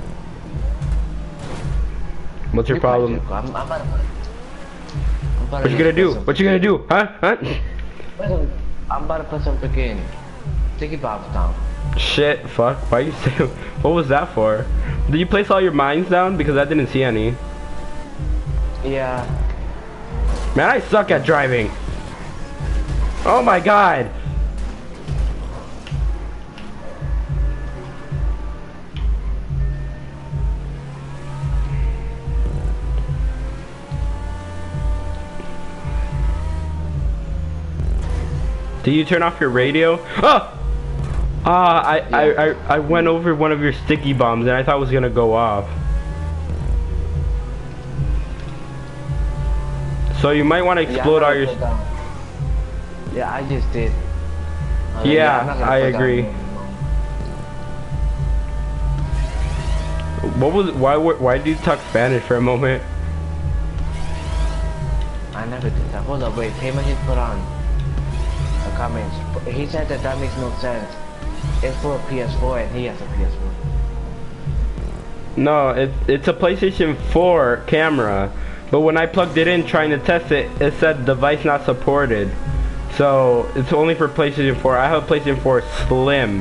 What's your You quite problem? do. I'm, I'm about to put it. I'm about What you to gonna put do? some What you gonna do? Huh? Huh? freaking- I'm about to put some freaking sticky bombs down. Shit, fuck. Why you say? What was that for? Did you place all your mines down? Because I didn't see any. Yeah. Man, I suck at driving. Oh my god. Did you turn off your radio? Oh! Ah, I, I, I, I went over one of your sticky bombs and I thought it was gonna go off. So you might want to explode yeah, all your... Yeah, I just did. Uh, Yeah, I'm not gonna I put down agree. anymore. What was... Why, were- why did you talk Spanish for a moment? I never did that. Hold up, wait. Payment just put on the comments. He said that that makes no sense. It's for a P S four and he has a P S four. No, it, it's a PlayStation four camera. But when I plugged it in trying to test it, it said device not supported. So, it's only for PlayStation four. I have a PlayStation four Slim.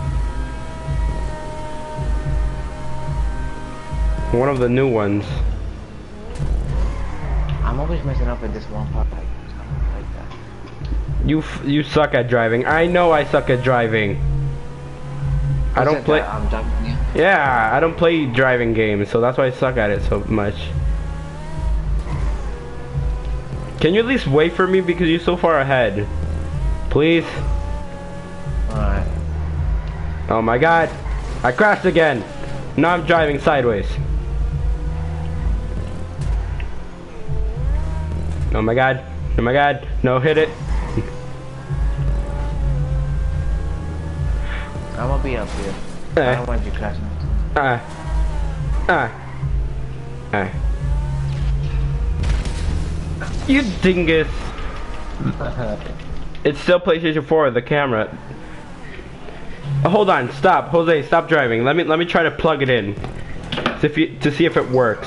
One of the new ones. I'm always messing up in this one part. Like, like that. You f you suck at driving. I know I suck at driving. I Who don't said play. that? I'm jumping you. Yeah, I don't play driving games, so that's why I suck at it so much. Can you at least wait for me because you're so far ahead? Please? Alright. Oh my god. I crashed again. Now I'm driving sideways. Oh my god. Oh my god. No, hit it. I'm gonna be up here. I Eh. don't want you crashing. Ah. Ah. Ah. You dingus. It's still PlayStation four, the camera. Oh, hold on, stop, Jose, stop driving. Let me let me try to plug it in. To, if you, to see if it works.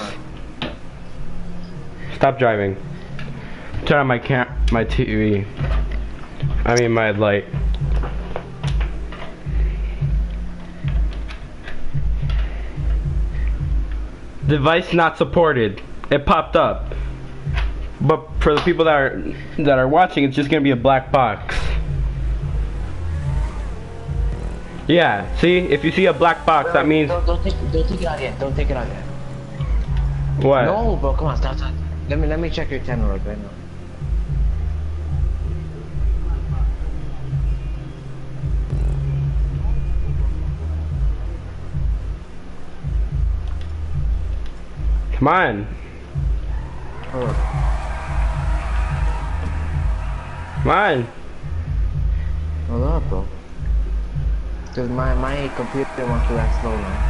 Stop driving. Turn on my cam my T V. I mean my light. Device not supported. It popped up. But for the people that are that are watching, it's just gonna be a black box. Yeah, see? If you see a black box, that means Don't, don't, take, don't take it out yet. Don't take it out yet. what? No, bro, come on, stop, stop. Let me let me check your channel right now. Come on. Hold on. Come on. Hold up, bro. Cause my my computer wants to act slow now.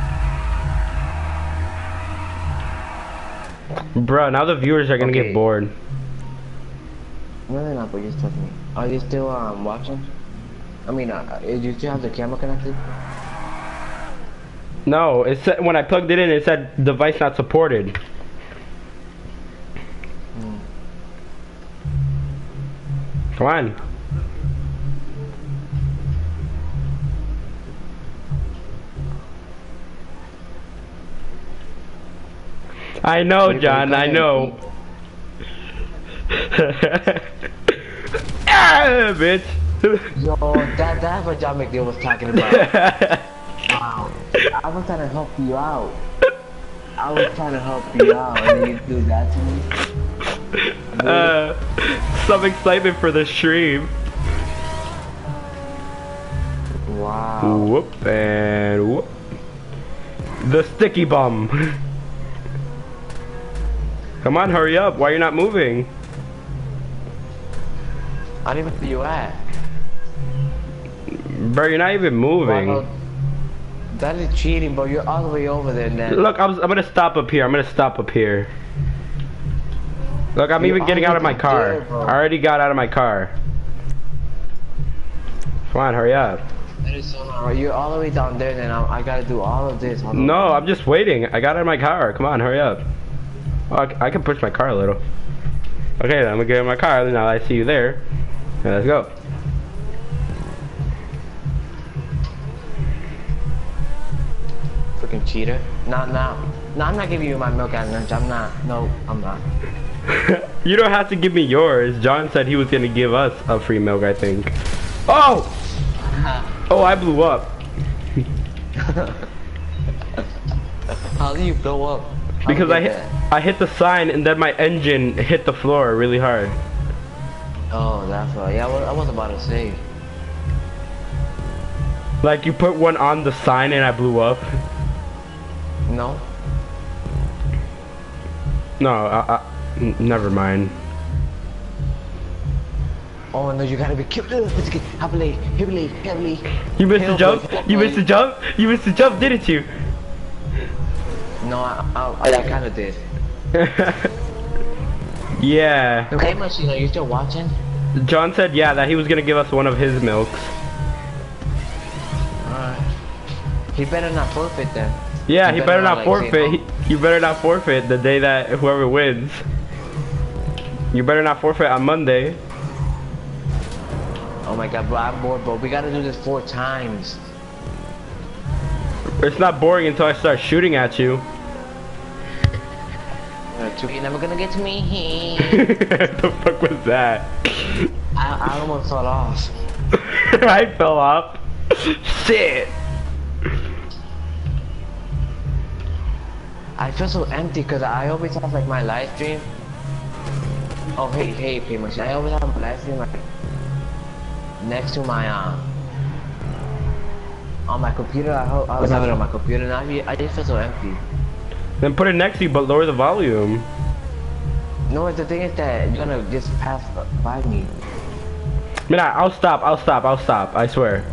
Bro, now the viewers are gonna Okay. get bored. No, they're not, but just trust me. Are you still um watching? I mean, uh, do you still have the camera connected? No, it said when I plugged it in, it said device not supported. Hmm. Come on. I know, Wait, John. go I ahead, know. Ah, bitch. Yo, that that's what John McNeil was talking about. Wow. I was trying to help you out. I was trying to help you out, and then you do that to me. uh, some excitement for the stream. Wow. Whoop and whoop. The sticky bum. Come on, hurry up. Why are you not moving? I don't even see you at. Bro, you're not even moving. Wow, that is cheating, bro. You're all the way over there now. Look, I'm, I'm gonna stop up here. I'm gonna stop up here. Look, I'm You're even getting out of my already car. there, bro. I already got out of my car. Come on, hurry up. That is so not right. You're all the way down there, then I, I gotta do all of this. Hold on. No, I'm just waiting. I got out of my car. Come on, hurry up. Oh, I, I can push my car a little. Okay, then I'm gonna get in my car. Now I see you there. Now let's go. Freaking cheater. Nah, nah. No, I'm not giving you my milk and lunch. I'm not. No, I'm not. You don't have to give me yours. John said he was gonna give us a free milk, I think. Oh! Oh, I blew up. How do you blow up? How Because do you I get hit, that? I hit the sign and then my engine hit the floor really hard. Oh, that's right. Yeah, I was, I was about to say. Like you put one on the sign and I blew up. No? No, I, I, n never mind. Oh no, you gotta be careful. Let's get heavily, heavily, heavily. You missed the Hell, jump? boy, You missed the boy. jump? You missed the jump, didn't you? No, I, I, I kinda did. Yeah. Okay, Machine, are you still watching? John said yeah, that he was gonna give us one of his milks. Alright. He better not forfeit then. Yeah, He he better better not, not like, say forfeit. no. He, you better not forfeit the day that whoever wins. You better not forfeit on Monday. Oh my god, bro, I'm bored, bro. We gotta do this four times. It's not boring until I start shooting at you. Uh, two- You're never gonna get to me. The fuck was that? I, I almost fell off. I fell off. Shit. I feel so empty because I always have like my live stream. Oh hey hey hey Machine, I always have my live stream like next to my um on my computer. I, ho I always have it on my computer now. I, I just feel so empty. Then put it next to you, but lower the volume. No, the thing is that you're gonna just pass by me. Man, I- I'll stop. I'll stop. I'll stop. I swear.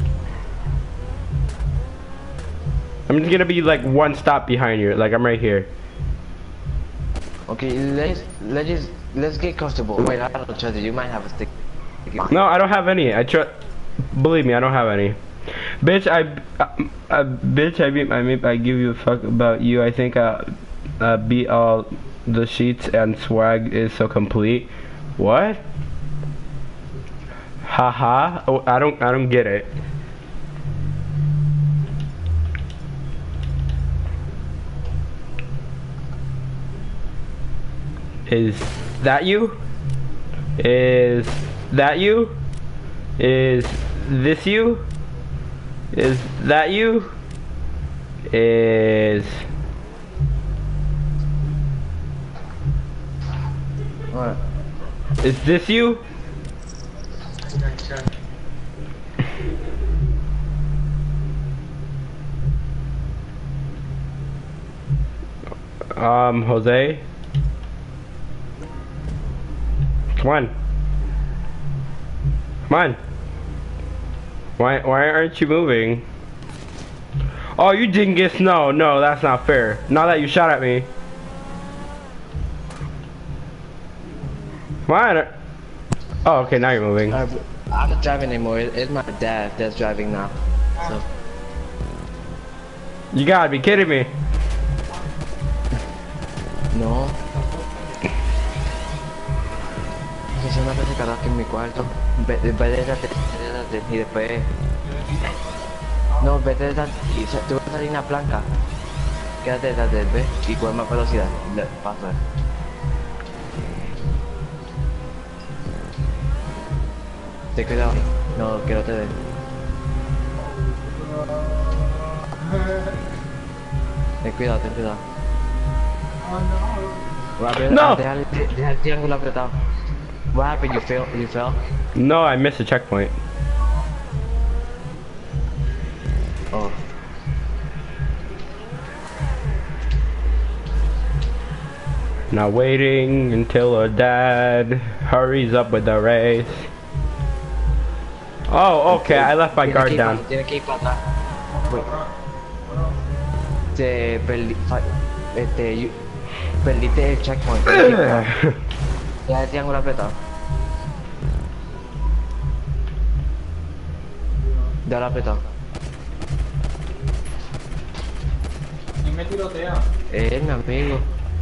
I'm just gonna be like one stop behind you. Like I'm right here. Okay, let's let's just let's get comfortable. Wait, I don't trust you. You might have a stick. No, I don't have any. I try. Believe me, I don't have any. Bitch, I, I, I bitch, I beat I mean, I give you a fuck about you. I think I, uh, beat all the sheets and swag is so complete. What? Haha. Oh, I don't, I don't get it. Is that you? Is that you? Is this you? Is that you? Is What? is this you? Um, Jose? Come on. Come on. Why why aren't you moving? Oh, you dingus. No, no, that's not fair. Now that you shot at me. Come on. Oh, okay, now you're moving. Uh, I'm not driving anymore. It- It's my dad that's driving now. So You gotta be kidding me. no. Que se me hace carajo en mi cuarto. Ve- Vete, vete, vete, y después. No, vete detrás. Y se- tú vas a salir en la planca. Quédate detrás de él, ¿ves? Y con más velocidad. Le- Pasa. Ten cuidado. No, que no te dé. Ten cuidado, ten cuidado. What happened? No! Deja, el- deja el triángulo apretado. What happened? You fell? You fell? No, I missed a checkpoint. Oh. Not waiting until her dad hurries up with the race. Oh, okay, I left my Tiene guard que ir down. pa- Tiene que ir para atrás. Wait. Te perdí. fa- Este. you- Perdiste el checkpoint. Tienes que ir para atrás. Deja el triángulo apretado. Déjalo apretado. ¿Quién me tirotea? Eh, mi amigo.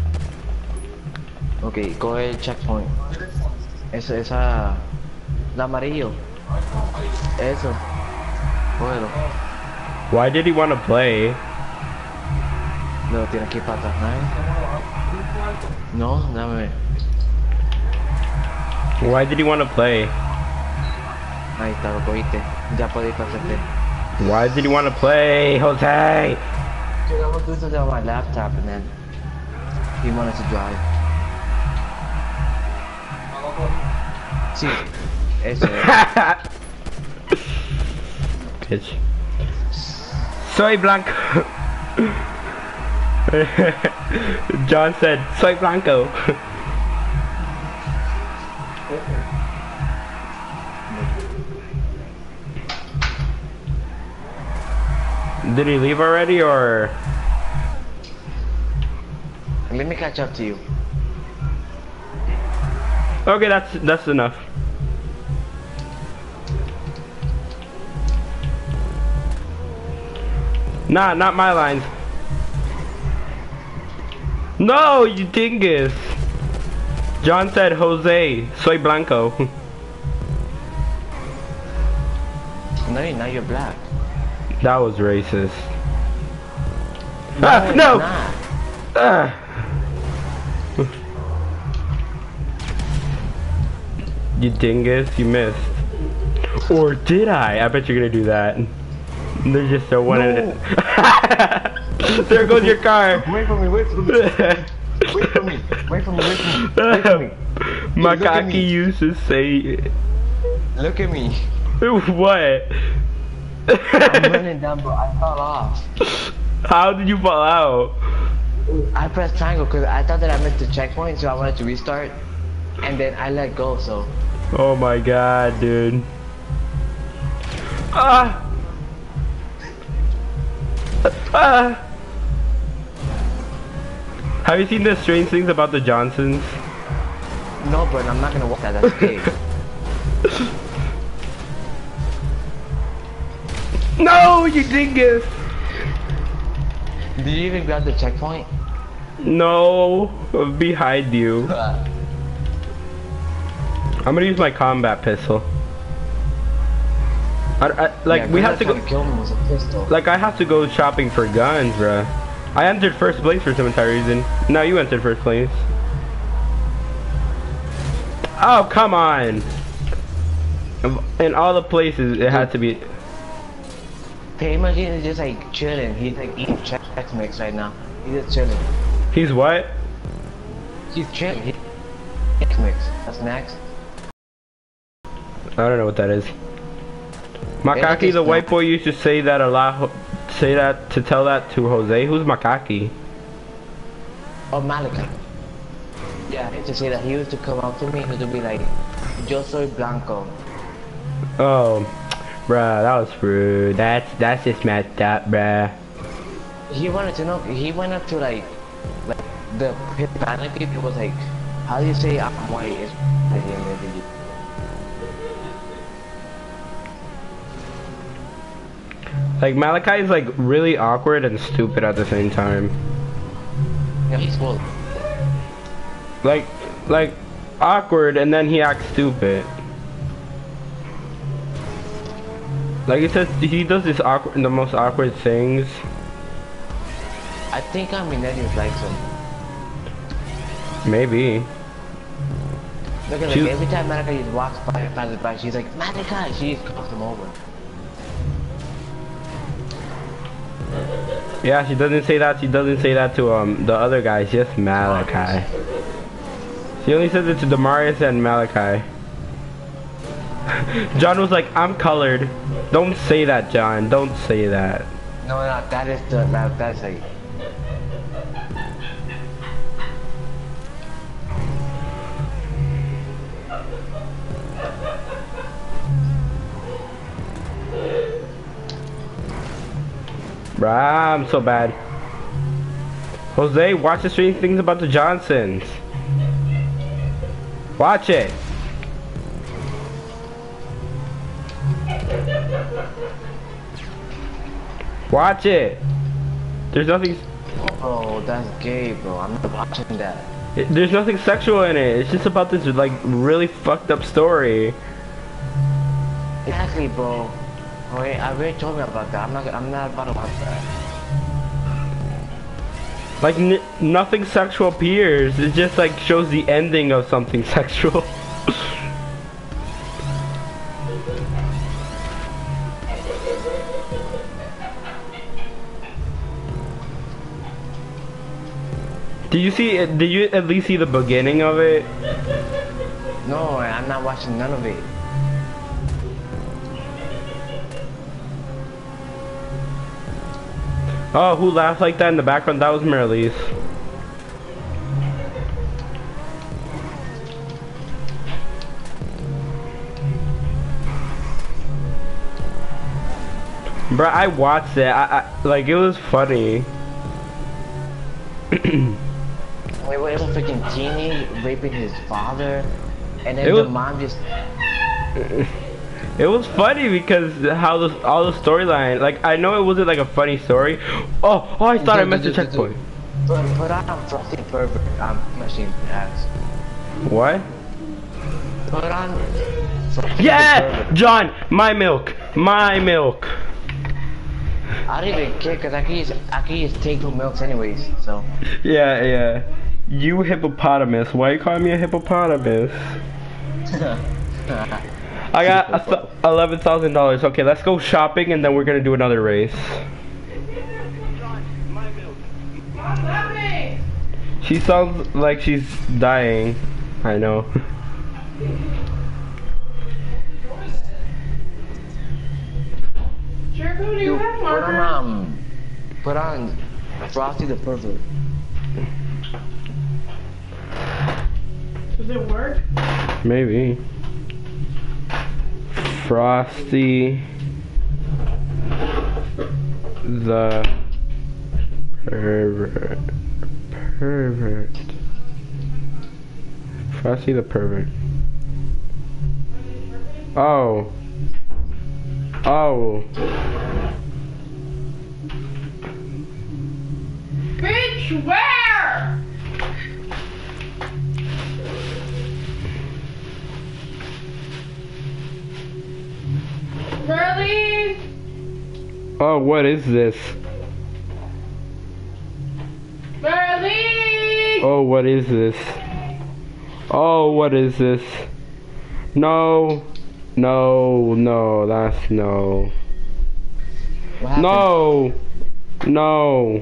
Ok, coge el checkpoint. Esa, esa... La amarillo. Eso. Cógelo. Why did he want to play? No, tienes que ir para atrás, ¿no? No, dame ver. Why did he want to play? Ahí está, lo cogiste. Ya podéis pasarte. Why did he want to play, Jose? Dude, I was doing something on my laptop and then he wanted to drive. Sí, eso es. Bitch. Soy blanco. John said, soy blanco. Did he leave already or? Let me catch up to you. Okay, that's that's enough. Nah, not my lines. No, you dingus. John said Jose, soy blanco. No, you're not, you're black. That was racist. No, Ah, it's no! not. Ah. You dingus, you missed. Or did I? I bet you're gonna do that. There's just a one in it. There goes your car. Wait for me, wait for me. Wait for me, wait for me, wait for me. Wait for me. Look at me. Makaki used to say, Look at me. what? I'm running down, but I fell off. How did you fall out? I pressed triangle because I thought that I meant the checkpoint, so I wanted to restart. And then I let go, so. Oh my god, dude. Ah! Ah! Have you seen the strange things about the Johnsons? No, but I'm not gonna watch that, that's big. No, you dingus! Did you even grab the checkpoint? No, behind you. I'm gonna use my combat pistol. I, I, like Yeah, we have to go. trying kill me with a pistol. Like I have to go shopping for guns, bruh. I entered first place for some entire reason. No, you entered first place. Oh, come on! In all the places, it had to be. Paymachine is just like chilling. He's like eating Chex Mix right now. He's just chilling. He's what? He's chilling. He's Chex Mix. That's next. I don't know what that is. Makaki, the white boy, used to say that a lot. Say that to tell that to Jose. Who's Makaki? Oh, Malachi. Yeah, he used to say that he used to come up to me. He used to be like, "Yo soy blanco." Oh, bruh, that was rude. That's that's just messed up, bruh. He wanted to know. He went up to like, like the Hispanic people was like, "How do you say I'm white?" It's Like Malachi is like really awkward and stupid at the same time. yeah, he's full. Like, like awkward and then he acts stupid. Like it says he does this awkward, the most awkward things. I think I'm Millennials likes him. Maybe. Look at She- like every time Malachi just walks by, passes by, she's like, "Malachi," she just calls him over. Yeah, she doesn't say that. She doesn't say that to um the other guys. Just Malachi. She only says it to Demarius and Malachi. John was like, "I'm colored." Don't say that, John. Don't say that. No, no, that is the that, that's like. Bruh, I'm so bad. Jose, watch the Strange Things About the Johnsons. Watch it. Watch it. There's nothing. Oh, that's gay, bro. I'm not watching that. It, there's nothing sexual in it. It's just about this like really fucked up story. Exactly, bro. Wait, I already told me about that. I'm not. I'm not about to watch that. Like n nothing sexual appears. It just like shows the ending of something sexual. Did you see it? Did you at least see the beginning of it? No, I'm not watching none of it. Oh, who laughed like that in the background? That was Marlies. Bruh, I watched it. I, I like it was funny. Wait, wait, it was a freaking genie raping his father, and then It the was- mom just. It was funny because how the all the storyline. Like I know it wasn't like a funny story. Oh, oh! I thought I missed the checkpoint. Put, put on Frosty Pervert. I'm machine ass. What? Put on. Frosty the Yeah, Pervert. John, my milk, my milk. I don't even care because I can use I can use take home milks anyways. So. Yeah, yeah. You hippopotamus. Why you calling me a hippopotamus? I got a th eleven thousand dollars. Okay, let's go shopping and then we're gonna do another race. She sounds like she's dying. I know. Jericho, do you have Put on marker? um. Put on Frosty the Pervert. Does it work? Maybe. Frosty the pervert. Pervert. Frosty the pervert. Oh. Oh. Bitch, where? Really? Oh, what is this? Really? Oh, what is this? Oh, what is this? No. No, no, that's no. What happened? No. No.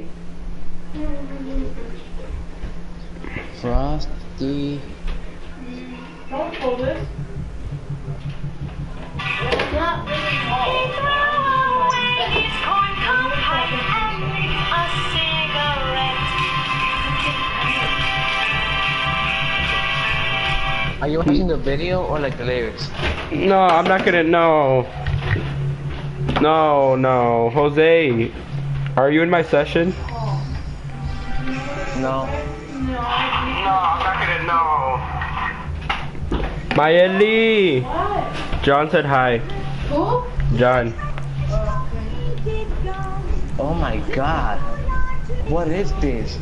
Frosty. Don't pull this. It's not really Are you watching the video or like the lyrics? No, I'm not gonna. No. No, no. Jose, are you in my session? No. No, I'm not gonna know. Mayeli! What? John said hi. Who? John. Oh my god. What is this?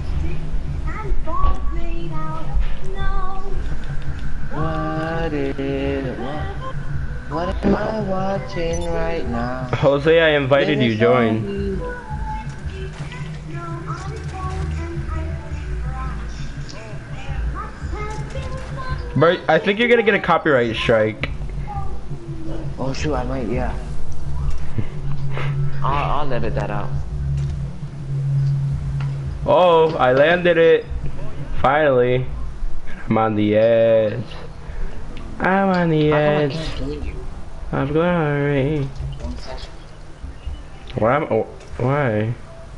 What is what? What am I watching right now? Jose, I invited you. Join. But I think you're gonna get a copyright strike. Oh shoot, I might, yeah. I'll, I'll edit that out. Oh, I landed it. Finally. I'm on the edge. I'm on the How come I edge can't join you? of glory. One session. Why? am- oh, why?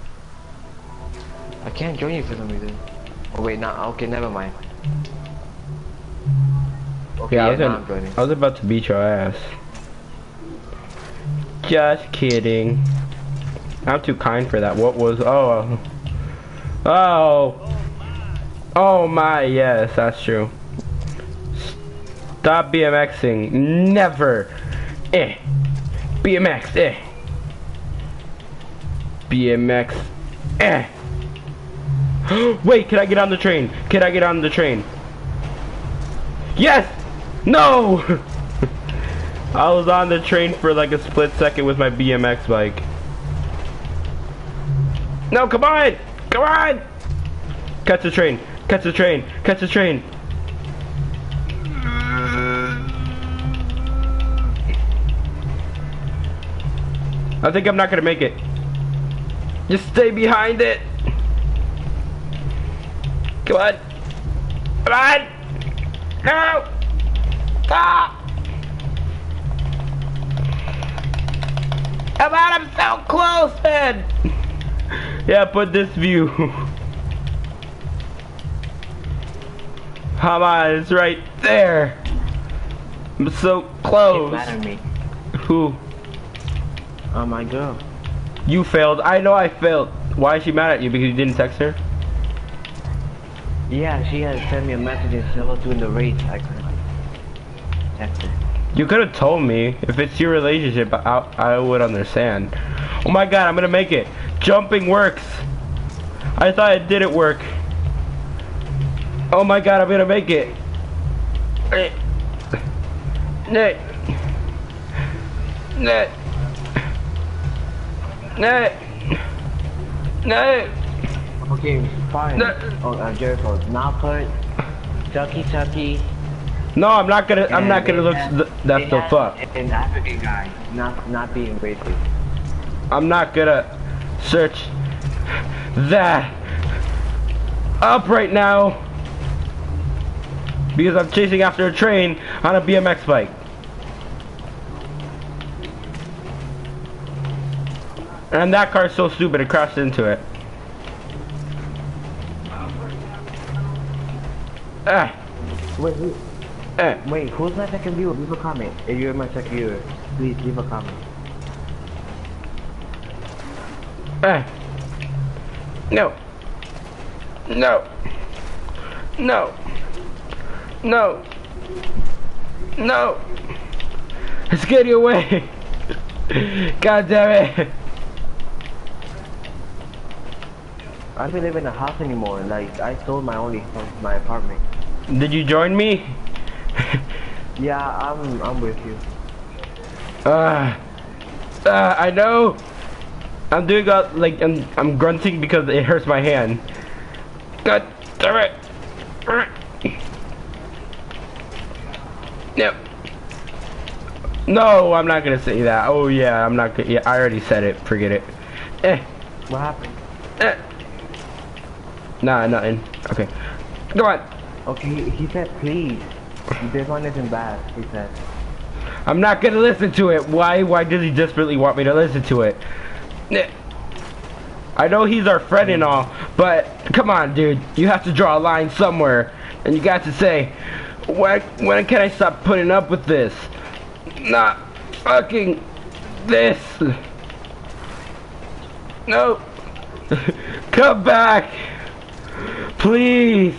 I can't join you for some reason. Oh wait, not okay. Never mind. Okay, Yeah, I was, yeah, gonna, no, I'm joining. I was about to beat your ass. Just kidding. I'm too kind for that. What was? Oh. Oh. Oh my, yes, that's true. Stop BMXing. Never. Eh. B M X. Eh. B M X. Eh. Wait, can I get on the train? Can I get on the train? Yes! No! I was on the train for like a split second with my B M X bike. No, come on! Come on! Catch the train. Catch the train. Catch the train. I think I'm not gonna make it. Just stay behind it. Come on. Come on. No. Ah. Come on, I'm so close, man. Yeah, put this view. Come on, it's right there. I'm so close. She's mad at me. Who? Oh, my girl. You failed. I know I failed. Why is she mad at you? Because you didn't text her? Yeah, she had sent me a message instead of doing the race. I couldn't like text her. You could have told me. If it's your relationship, I, I would understand. Oh my god, I'm gonna make it. Jumping works. I thought it didn't work. Oh my god, I'm gonna make it. Nick. Nick. Nick. Nick. Okay, fine. No. Oh, uh, Jericho. Now put Chucky Chucky. No, I'm not gonna. I'm not gonna look. and Th that's the fuck. An African guy, not not being racist. I'm not gonna search that up right now because I'm chasing after a train on a B M X bike. And that car's so stupid it crashed into it. Ah. Wait, wait, Eh. wait. Who's my second viewer? Leave a comment. If you're my second viewer, please leave a comment. Eh. No. No. No. No. No. It's getting away. God damn it. I don't live in a house anymore. Like, I sold my only house, my apartment. Did you join me? Yeah, I'm I'm with you. Uh, uh, I know. I'm doing a, like I'm I'm grunting because it hurts my hand. God damn it. No. No, I'm not gonna say that. Oh yeah, I'm not gonna. Yeah, I already said it. Forget it. Eh. What happened? Eh. Nah, nothing. Okay. Go on. Okay, he, he said please. This one isn't bad, he said. I'm not gonna listen to it. Why? Why does he desperately want me to listen to it? Eh. I know he's our friend and all, but come on, dude. You have to draw a line somewhere, and you got to say, when when can I stop putting up with this? Not fucking this. No. Come back. Please.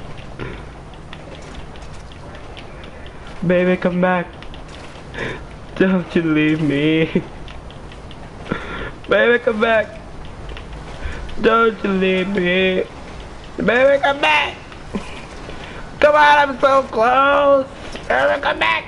Baby, come back. Don't you leave me. Baby, come back. Don't you leave me. Baby, come back. Come on, I'm so close. Baby, come back.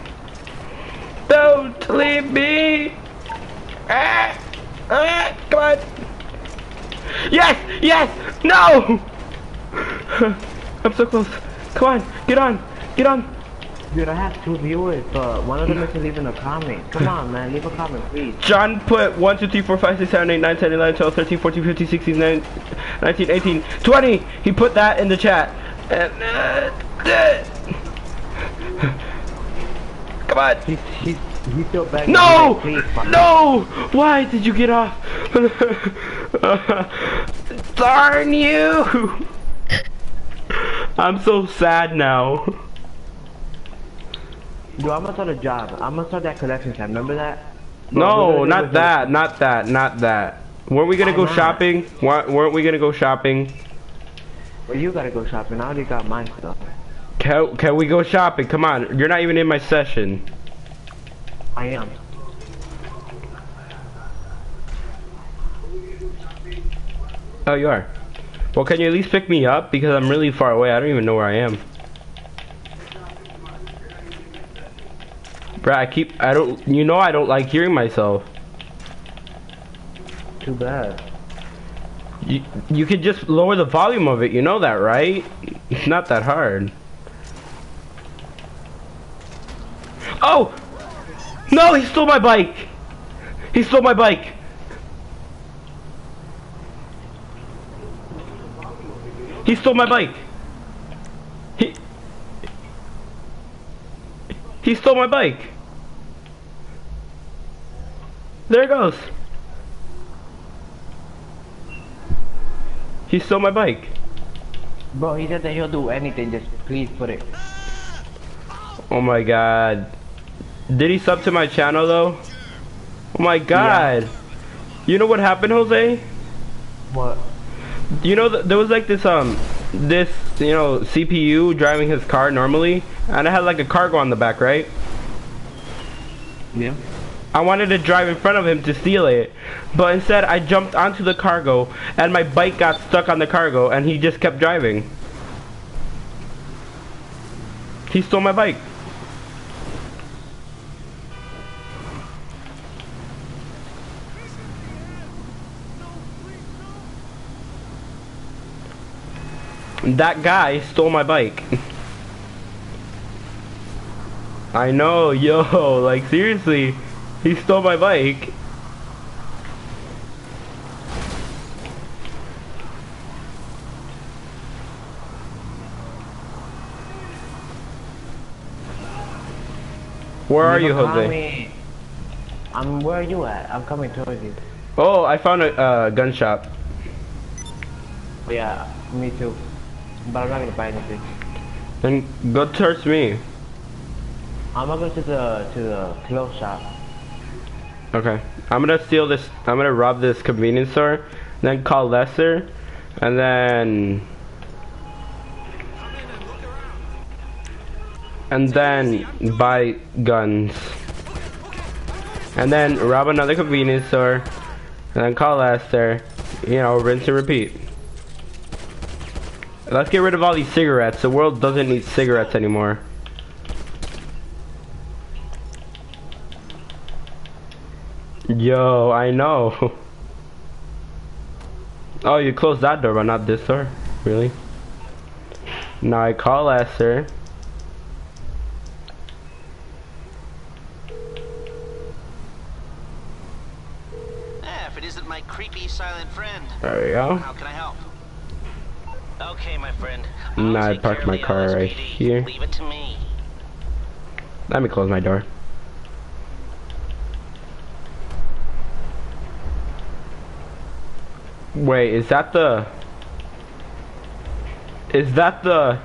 Don't leave me. Ah, ah, come on. Yes, yes, no. I'm so close. Come on, get on, get on. Dude, I have two viewers, but one of them isn't leaving a comment. Come on, man, leave a comment, please. John put one, two, three, four, five, six, seven, eight, nine, ten, eleven, twelve, thirteen, fourteen, fifteen, sixteen, nineteen, eighteen, twenty. He put that in the chat. And, uh, come on. He's, he's, he's still begging. No! He's like, please, No! Why did you get off? Darn you! I'm so sad now. Yo, I'm gonna start a job. I'm gonna start that collection tab. Remember that? Bro, we're No, gonna do not it- that, not that, not that. Weren't we gonna Why go not? shopping? Wa- Weren't we gonna go shopping? Well, you gotta go shopping. I already got my stuff. Can, can we go shopping? Come on, you're not even in my session. I am. Oh, you are. Well, can you at least pick me up? Because I'm really far away. I don't even know where I am. Bruh, I keep, I don't, you know I don't like hearing myself. Too bad. You, you could just lower the volume of it, you know that, right? It's not that hard. Oh! No, he stole my bike! He stole my bike! He stole my bike! He... He stole my bike! There it goes! He stole my bike. Bro, he said that he'll do anything. Just please put it. Oh my god. Did he sub to my channel though? Oh my god. Yeah. You know what happened, Jose? What? You know, th there was like this, um, this, you know, C P U driving his car normally, and it had like a cargo on the back, right? Yeah. I wanted to drive in front of him to steal it, but instead I jumped onto the cargo, and my bike got stuck on the cargo, and he just kept driving. He stole my bike. That guy stole my bike. I know, yo, like seriously, he stole my bike. Where are you, Jose? I'm, where are you at? I'm coming towards you. Oh, I found a uh, gun shop. Yeah, me too. But I'm not gonna buy anything. Then go towards me. I'm gonna go to the to the clothes shop. Okay. I'm gonna steal this. I'm gonna rob this convenience store, then call Lester, and then and then buy guns, and then rob another convenience store, and then call Lester. You know, rinse and repeat. Let's get rid of all these cigarettes. The world doesn't need cigarettes anymore. Yo, I know. Oh, you closed that door, but not this door? Really? Now I call Lester. Ah, if it isn't my creepy silent friend. There we go. How can I help? Okay, my friend. Now I take parked care my of the car right L S P D. here. Leave it to me. Let me close my door. Wait, is that the... Is that the...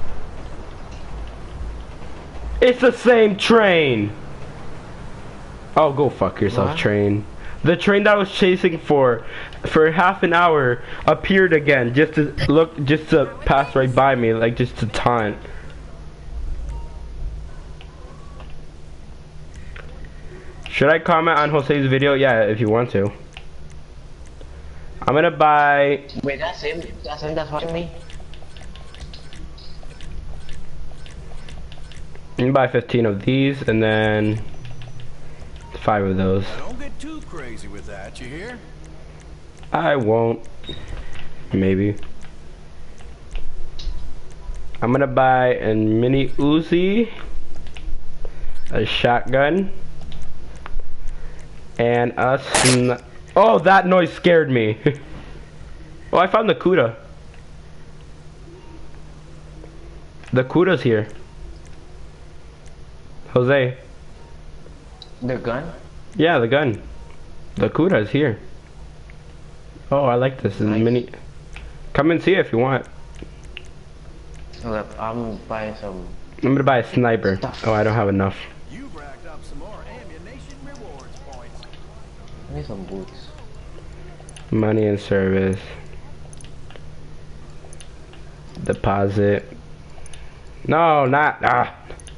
It's the same train! Oh, go fuck yourself, What? train. The train that I was chasing for, for half an hour, appeared again, just to look, just to pass right by me, like just to taunt. Should I comment on Jose's video? Yeah, if you want to. I'm gonna buy... Wait, that's him? That's him that's watching me? I'm gonna buy fifteen of these, and then five of those. Don't get too crazy with that, you hear? I won't. Maybe. I'm gonna buy a mini Uzi, a shotgun, and a sn- Oh, that noise scared me. Oh, I found the Kuda. The Kuda's here. Jose. The gun? Yeah, the gun. The Kuda is here. Oh, I like this. This is Nice. mini. Come and see it if you want. Hold up, I'm buying some. I'm gonna buy a sniper. Oh, I don't have enough. You've racked up some more ammunition rewards points. I need some boots. Money and service. Deposit. No, not ah.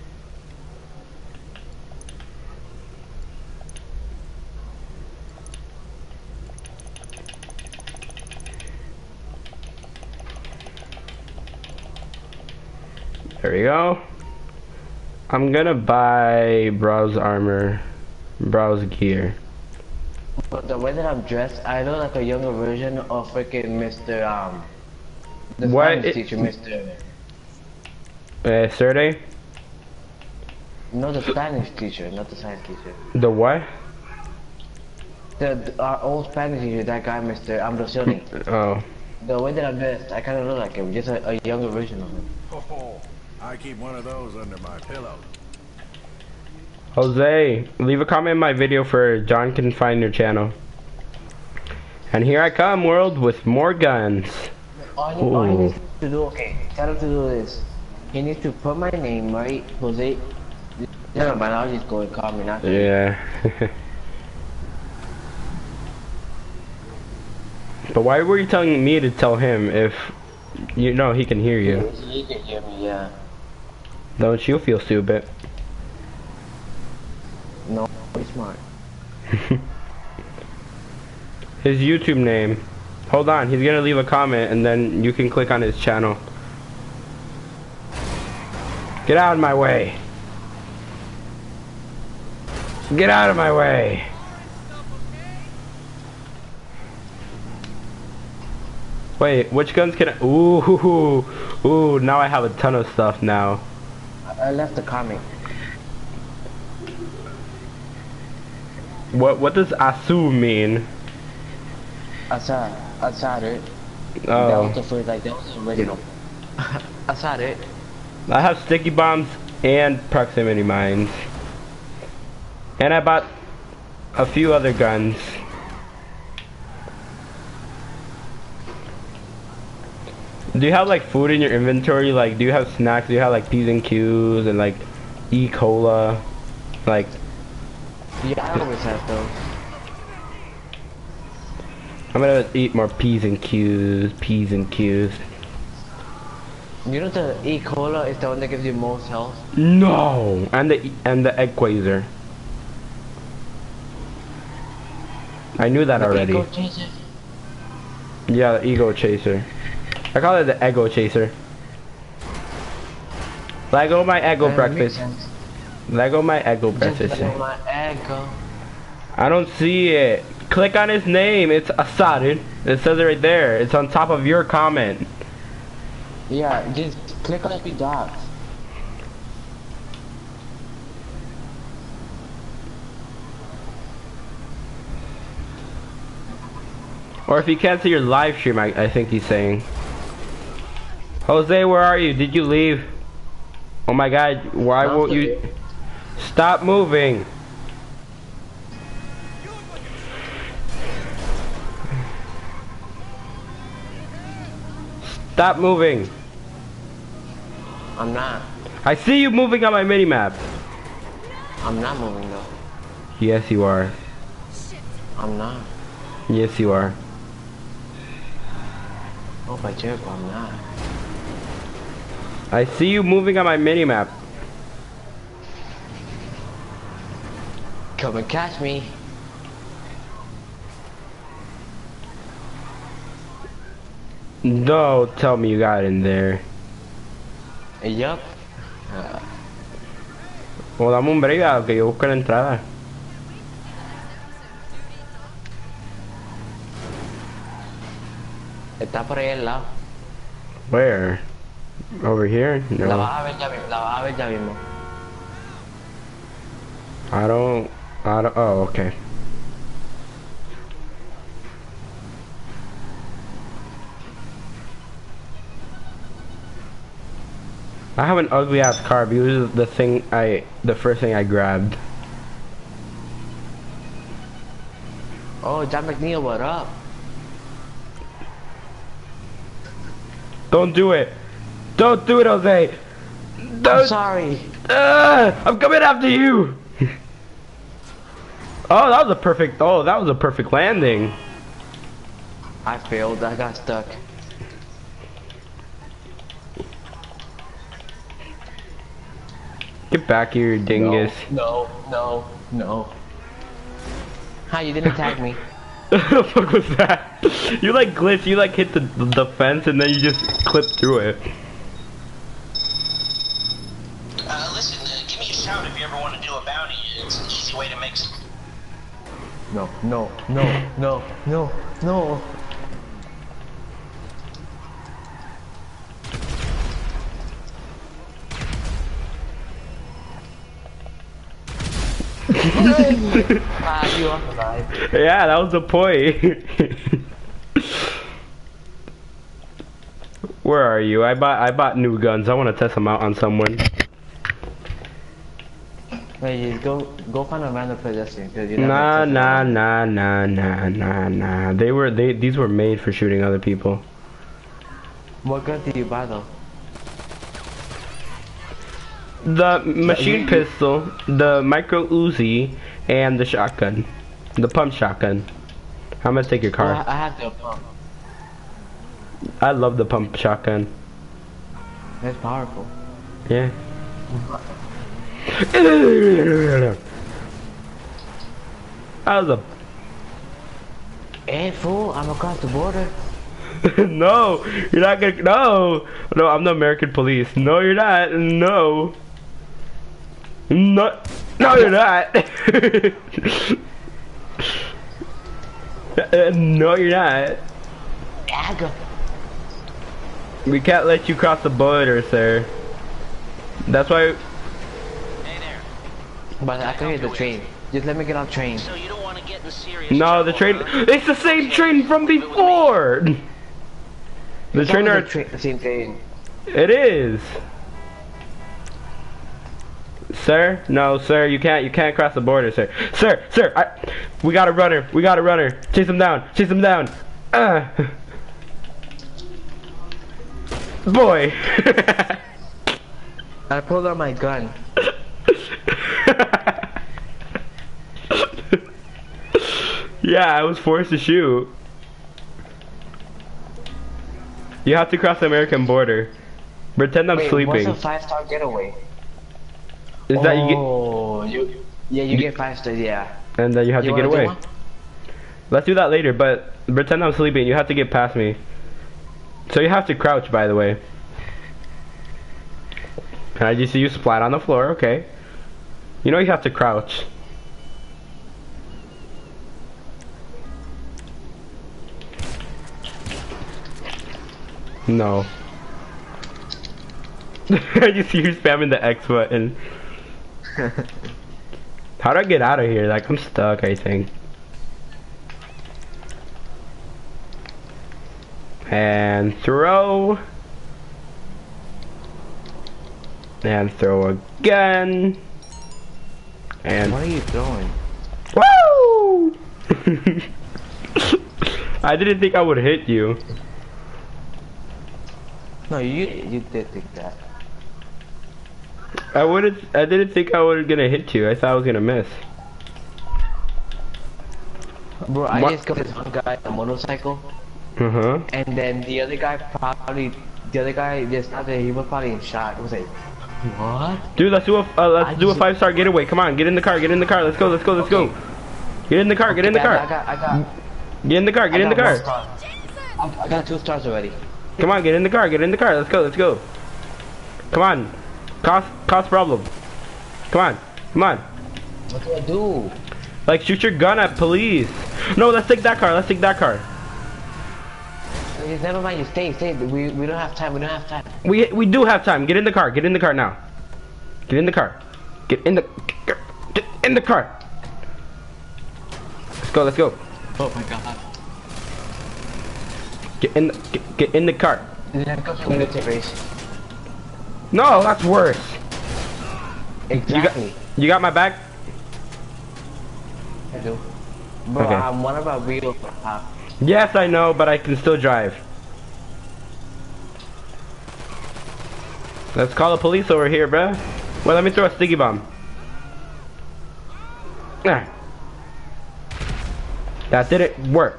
There we go. I'm gonna buy browse armor, browse gear. But the way that I'm dressed, I look like a younger version of freaking Mister Um, the What Spanish it- teacher, Mister Uh, Survey? No, the Spanish teacher, not the science teacher. The what? The, the our old Spanish teacher, that guy, Mister Ambrosioni. Oh. The way that I'm dressed, I kind of look like him, just a, a younger version of him. Oh, I keep one of those under my pillow. Jose, leave a comment in my video for John can find your channel. And here I come, world, with more guns. All he, all he Ooh. needs to do, okay, tell him to do this. He needs to put my name, right, Jose. No, but I'll just go and call me, not Yeah. But why were you telling me to tell him if you know he can hear you? He can hear me, yeah. Don't you feel stupid? No, he's smart. His YouTube name. Hold on, he's gonna leave a comment and then you can click on his channel. Get out of my way. Get out of my way. Wait, which guns can I? Ooh, hoo, hoo. Ooh, now I have a ton of stuff now. I, I left the comment. What what does asu mean? Asad, Asad, it. That Oh, was the first, like, that was the original. Asad, it. I have sticky bombs and proximity mines. And I bought a few other guns. Do you have like food in your inventory? Like, do you have snacks? Do you have like P's and Q's and like E. Cola? Like, Yeah, I always have those. I'm gonna eat more P's and Q's, P's and Q's. You know the E. Cola is the one that gives you most health? No, and the and the egg quasar. I knew that already. Ego chaser? Yeah, the ego chaser. I call it the ego chaser. Lego my ego That breakfast. makes sense. Lego my ego Just breakfast. like my ego. I don't see it. Click on his name. It's Asad. It says it right there. It's on top of your comment. Yeah, just click on the three dots. Or if you can't see your live stream, I, I think he's saying. Jose, where are you? Did you leave? Oh my god, why No, won't you... Stop moving. Stop moving. I'm not. I see you moving on my minimap. I'm not moving though. Yes, you are. I'm not. Yes, you are. Oh, by Jericho, I'm not. I see you moving on my minimap. Come and catch me. Don't tell me you got in there. Yup. Uh, O dame un break a lo que yo busco la entrada. está por ahí al lado. Where? Over here? La No. vas a ver ya mismo. La vas a ver ya mismo. I don't... I don't... Oh, okay. I have an ugly ass car, but it was the thing I... The first thing I grabbed. Oh, John McNeil, what up? Don't do it! Don't do it, Jose! I'm Don't. sorry. Uh, I'm coming after you. Oh, that was a perfect. Oh, that was a perfect landing. I failed. I got stuck. Get back here, you dingus. No, no, no. How you didn't tag me? What the fuck was that? You like glitch. You like hit the the fence and then you just clip through it. Uh, listen, uh, give me a shout if you ever want to do a bounty. It's an easy way to make some... No, no, no, no, no, no. Ah, you are alive. Yeah, that was the point. Where are you? I bought I bought new guns. I want to test them out on someone. Wait, just go go find a random pedestrian. Cause you're Nah, not nah, nah, nah, nah, nah, nah. They were they these were made for shooting other people. What gun did you buy though? The machine pistol, the micro Uzi, and the shotgun, the pump shotgun. I'm gonna take your Oh, car. I I have the pump. I love the pump shotgun. That's powerful. Yeah. That was a Hey fool, I'm across the border. no. You're not gonna. No, no. I'm the American police. No, you're not. No. No. No, you're not. Uh, no, you're not. Aga. We can't let you cross the border, sir. That's why. Hey there. But I can hear the train. Just let me get on train. So you don't want to get in serious No, trouble, the train. huh? It's the same train from before. The train are. The tra same train. It is. Sir, no, sir, you can't, you can't cross the border, sir. Sir, sir, I, we got a runner, we got a runner. Chase him down, chase him down. Uh. Boy. I pulled out my gun. Yeah, I was forced to shoot. You have to cross the American border. Pretend I'm Wait, sleeping. what's a five-star getaway? Is that you Oh, you, yeah, you get five stars, yeah. get, and then you have You to get wanna do away. one? Let's do that later, but pretend I'm sleeping. You have to get past me. So you have to crouch, by the way. And I just see you splat on the floor, okay. You know you have to crouch. No. I just see you spamming the X button. How do I get out of here? Like, I'm stuck, I think. And throw. And throw again. And What are you throwing? woo! I didn't think I would hit you. No, you you did think that. I wouldn't. I didn't think I was gonna hit you. I thought I was gonna miss. Bro, I What? just got this one guy on a motorcycle, Uh huh. and then the other guy probably, the other guy just out there, he was probably in shock. It was like, what? Dude, let's do a uh, let's I do a just- five star getaway. Come on, get in the car. Get in the car. Let's go. Let's go. Let's go. Get in the car. Get in the I car. got, I got, Get in the car. I Get in the got one car. star. I I got two stars already. Come on, get in the car. Get in the car. Let's go. Let's go. Come on. Cost cost problem. Come on. Come on. What do I do? Like shoot your gun at police. No, let's take that car. Let's take that car. Just never mind. You stay, stay. We we don't have time. We don't have time. We we do have time. Get in the car. Get in the car now. Get in the car. Get in the get in the car. Let's go. Let's go. Oh my god. Get in the get, get in the car. Let's go to military base. No, that's worse. Exactly. You got my back? I do. Bro, Okay. I'm one of our wheels. Uh, Yes, I know, but I can still drive. Let's call the police over here, bruh. Well, let me throw a sticky bomb. Ah. That didn't work.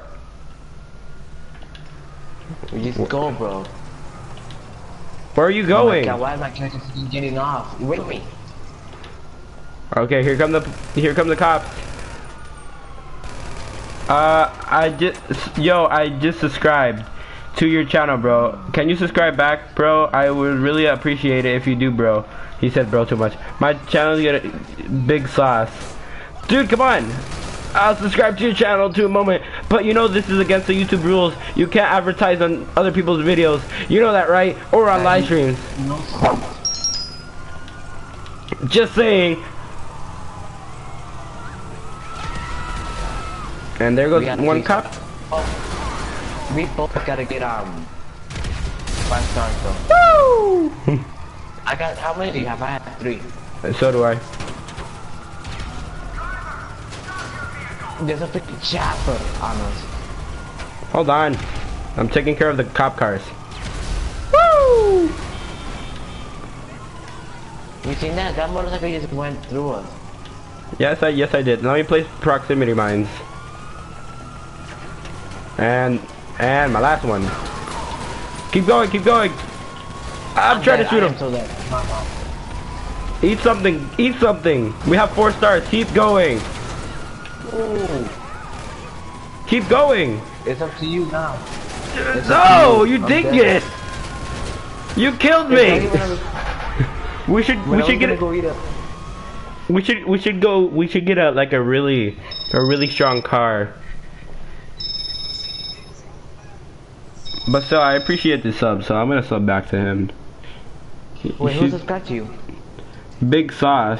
We just go, bro. Where are you Oh my going? God, why is my character keep getting off? With me. Okay, here come the here come the cops. Uh, I just yo, I just subscribed to your channel, bro. Can you subscribe back, bro? I would really appreciate it if you do, bro. He said bro too much. My channel's got a big sauce. Dude, come on. I'll subscribe to your channel to a moment. But you know this is against the YouTube rules. You can't advertise on other people's videos. You know that, right? Or on live streams. Just saying. And there goes We got one three cop. Oh, we both gotta get um five stars though. Woo! I got how many do you have? I have three. So do I. There's a freaking chopper on us. Hold on. I'm taking care of the cop cars. Woo! You seen that? That motorcycle just went through us. Yes, I yes I did. Let me place proximity mines. And and my last one. Keep going, keep going. I'm, I'm trying dead, to shoot I him. am so dead. Eat something, eat something. We have four stars. Keep going. Ooh, Keep going. it's up to you now. It's No, up to you I'm did dead. it. You killed It's me. not even a- We should when we I should was get gonna it. go eat a We should we should go we should get a like a really a really strong car. But so I appreciate the sub, so I'm gonna sub back to him. He- Wait, who he's subscribed to you? Big Sauce.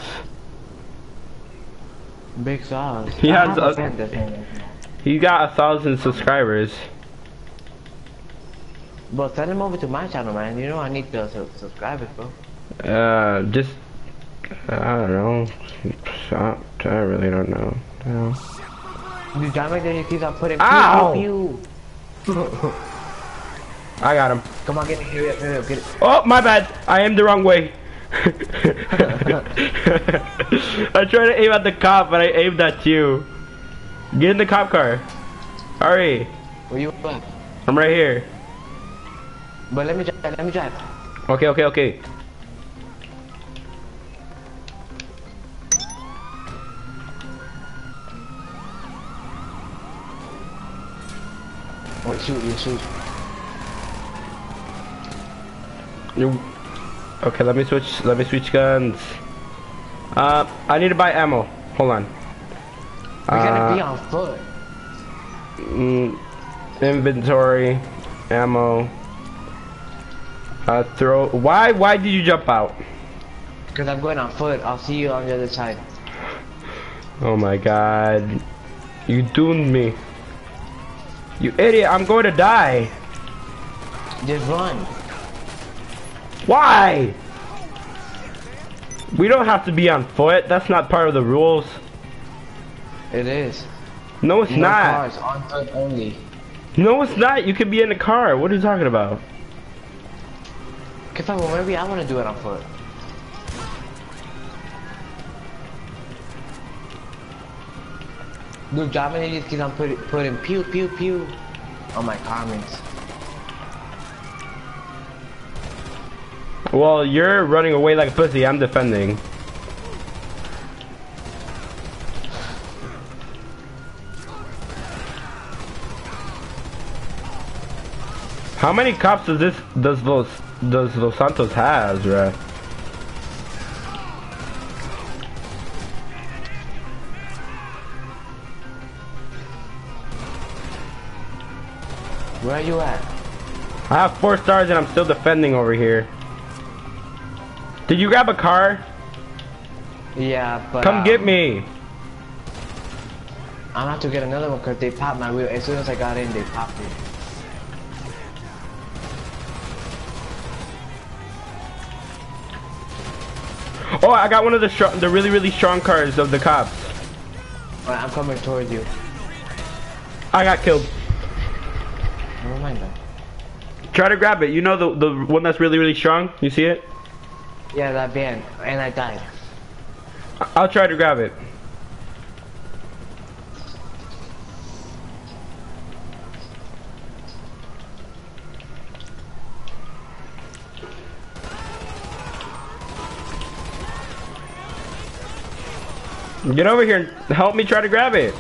Big sauce. He I has have a a- friend that's in it. He got a thousand subscribers. Bro, send him over to my channel, man. You know I need the su subscribers, bro. Uh, just I don't know. I, I really don't know. No. Dude, John McDaniel he keeps on putting Ow! pew, pew, pew. I got him. Come on, get it, hurry up, hurry up, get it. Oh, my bad. I aimed the wrong way. I tried to aim at the cop, but I aimed at you. Get in the cop car. Hurry. Where you at? I'm right here. But let me drive, let me drive. Okay, okay, okay. Oh, shoot, you shoot. You. Okay, let me switch. Let me switch guns. Uh, I need to buy ammo. Hold on. We're gonna be Uh, on foot. mm, inventory, ammo. Uh, throw. Why? Why did you jump out? Because I'm going on foot. I'll see you on the other side. Oh my God! You doomed me. You idiot! I'm going to die. Just run. Why? We don't have to be on foot. That's not part of the rules. It is. No, it's No not. cars, on foot only. No, it's not. You can be in the car. What are you talking about? Cause well, maybe I want to do it on foot. Dude, John McDaniel just keeps on putting, putting pew, pew, pew on my comments. Well, you're running away like a pussy. I'm defending. How many cops does this does Los does Los Santos has, bruh? Where are you at? I have four stars and I'm still defending over here. Did you grab a car? Yeah, but Come um, get me. I'm gonna have to get another one because they popped my wheel. As soon as I got in, they popped it. Oh, I got one of the strong, the really really strong cars of the cops. Alright, I'm coming towards you. I got killed. Never mind that. Try to grab it. You know the the one that's really really strong. You see it? Yeah, that van, and I died. I- I'll try to grab it. Get over here and help me try to grab it.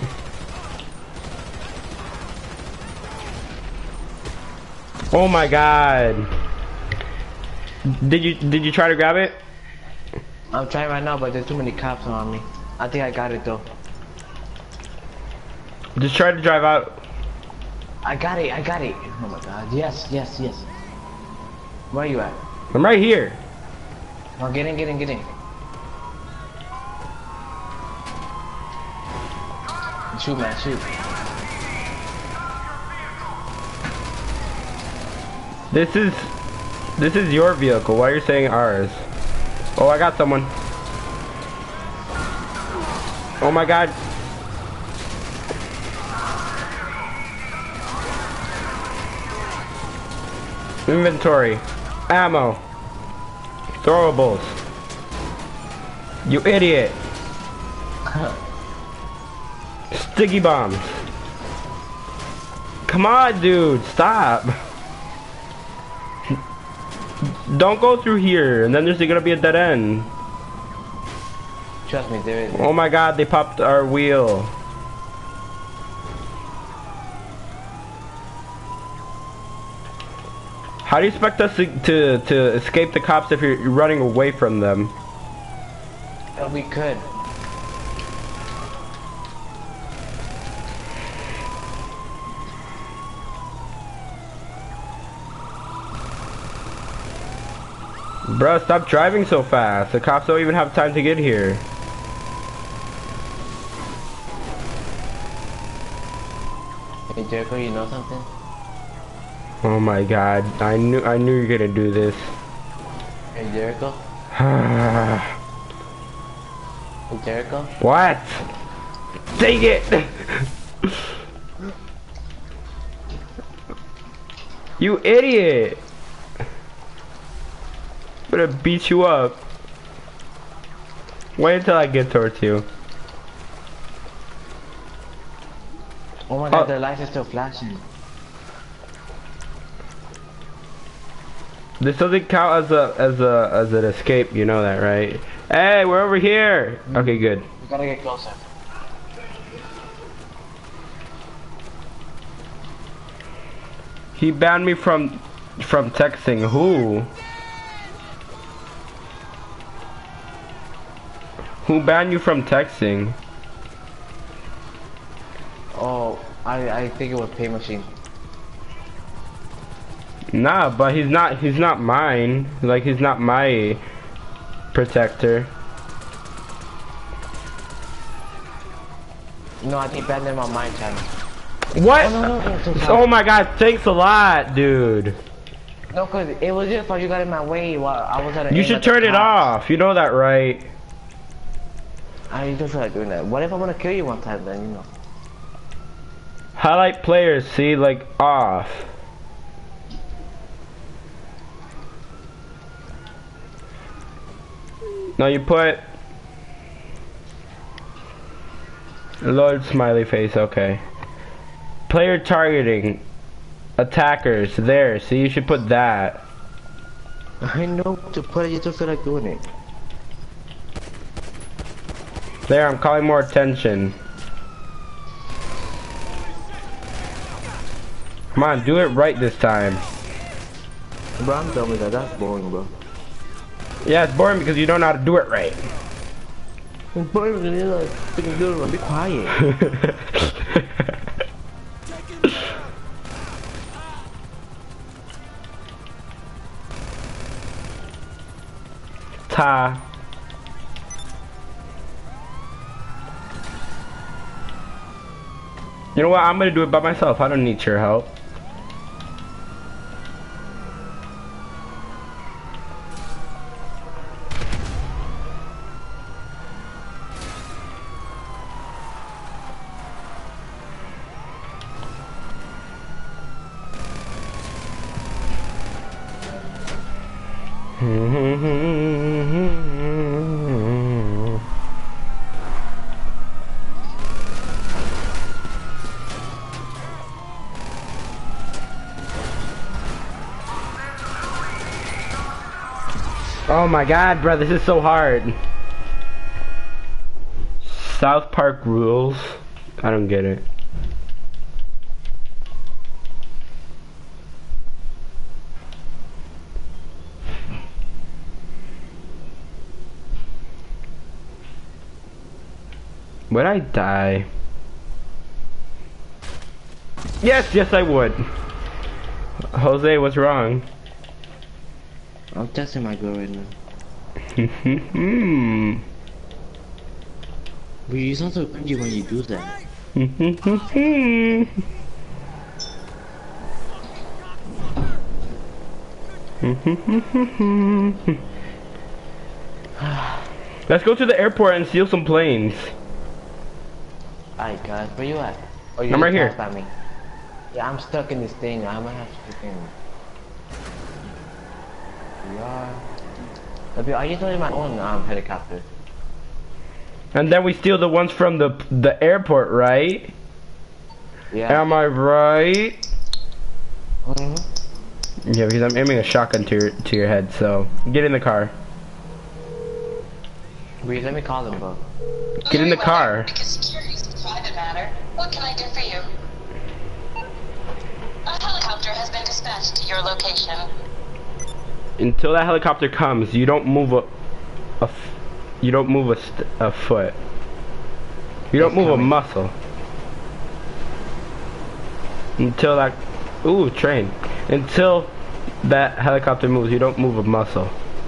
Oh my god. Did you did you try to grab it? I'm trying right now, but there's too many cops on me. I think I got it though. Just try to drive out. I got it, I got it. Oh my god, yes, yes, yes. Where are you at? I'm right here. Oh, get in, get in, get in. Shoot, man, shoot. This is this is your vehicle. Why are you saying ours? Oh, I got someone. Oh my god. Inventory. Ammo. Throwables. You idiot. Sticky bombs. Come on, dude. Stop. Don't go through here, and then there's gonna be a dead end. Trust me, there is. Oh my god, they popped our wheel. How do you expect us to, to, to escape the cops if you're running away from them? Oh, we could. Bro, stop driving so fast. The cops don't even have time to get here. Hey Jericho, you know something? Oh my god, I knew I knew you were gonna do this. Hey Jericho? Hey Jericho? What? Dang it! You idiot! I'm gonna beat you up. Wait until I get towards you. Oh my god, Oh. their lights are still flashing. This doesn't count as a as a as an escape, you know that, right? Hey, we're over here. Okay, good. We gotta get closer. He banned me from from texting. Who? Who banned you from texting? Oh, I I think it was Pay Machine. Nah, but he's not he's not mine. Like he's not my protector. No, I think banned them on my channel. What? Oh, no, no, no, so sorry. Oh my god, thanks a lot, dude. No, cause it was just like you got in my way while I was at a. You should turn it off. You know that, right? I don't feel like doing that. What if I want to kill you one time then, you know? Highlight players, see, like off. No, you put Lord smiley face, okay. Player targeting attackers there, see, you should put that. I know to put it, you don't feel like doing it. There, I'm calling more attention. Come on, do it right this time. Bro, I'm done with that. That's boring, bro. Yeah, it's boring because you don't know how to do it right. It's boring because you're like freaking good, bro. Be quiet. Ta. You know what? I'm gonna do it by myself. I don't need your help. Oh my god, bro, this is so hard. South Park rules. I don't get it. Would I die? Yes, yes I would. Jose, what's wrong? I'm testing my girl right now. Hmm. But you sound so cringy when you do that. Let's go to the airport and steal some planes. Alright guys, where you at? Oh, you I'm right just here. passed by me. Yeah, I'm stuck in this thing. I'm gonna have to freaking. We are. W, I just wanted my own um helicopter. And then we steal the ones from the the airport, right? Yeah. Am I right? Mhm. Yeah, because I'm aiming a shotgun to your to your head. So get in the car. Wait, let me call them, bro. Get in the car. Because security is a private matter. What can I do for you? A helicopter has been dispatched to your location. Until that helicopter comes, you don't move a, a f you don't move a, st a foot. You don't It's move coming. a muscle. Until that, ooh, train. Until that helicopter moves, you don't move a muscle.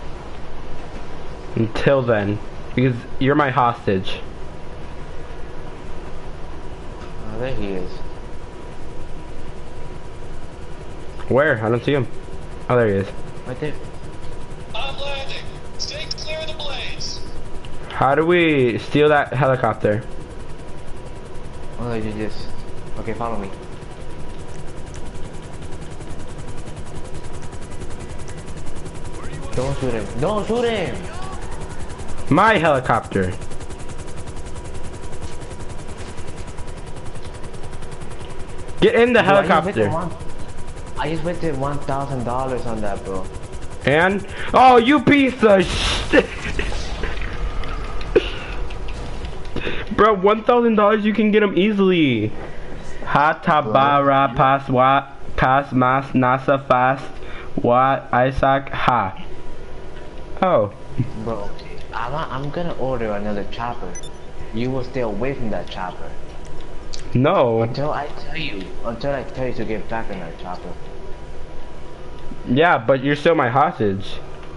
Until then, because you're my hostage. Oh, there he is. Where? I don't see him. Oh, there he is. Right there. I'm landing. Stay clear of the blades. How do we steal that helicopter? Oh, you just. Okay, follow me. Don't shoot him. Don't shoot him! My helicopter. Get in the Bro, I just helicopter. wasted one- I just wasted one thousand dollars on that, bro. And oh, you piece of shit, bro! One thousand dollars, you can get them easily. Hatabara pas wat pas mas nasa fast wat Isaac ha. Oh, Bro, I'm, I'm gonna order another chopper. You will stay away from that chopper. no. Until I tell you, until I tell you to get back on that chopper. Yeah, but you're still my hostage.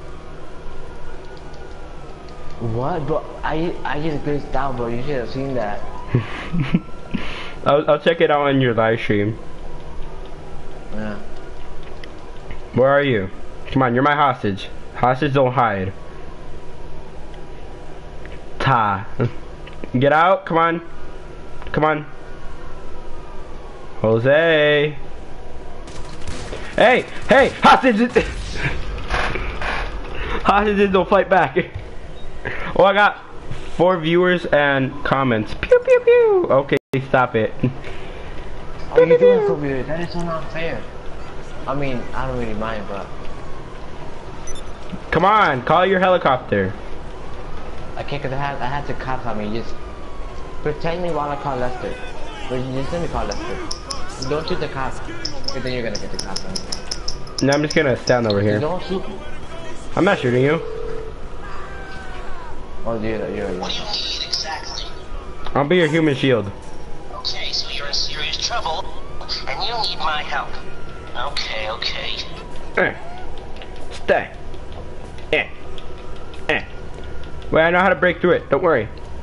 What, bro? I I just glitched out, bro. You should have seen that. I'll, I'll check it out on your live stream. Yeah. Where are you? Come on, you're my hostage. Hostage don't hide. Ta. Get out, come on. Come on. Jose. Hey, hey, hostages. Hostages don't fight back. Oh, I got four viewers and comments. Pew, pew, pew. Okay, stop it. Oh, you doing so weird. That is so not fair. I mean, I don't really mind, but Come on, call your helicopter. I can't cause I had I had the cops on me. Just protect me while I call Lester. But you just let me call Lester. Don't shoot the cops, because then you're gonna get the cops on you. No, I'm just gonna stand over here. Don't shoot. I'm not shooting you. Oh, you're you're. What do you're. you need exactly? I'll be your human shield. Okay, so you're in serious trouble, and you need my help. Okay, okay. Eh. Stay. Eh. Eh. Wait, I know how to break through it. Don't worry.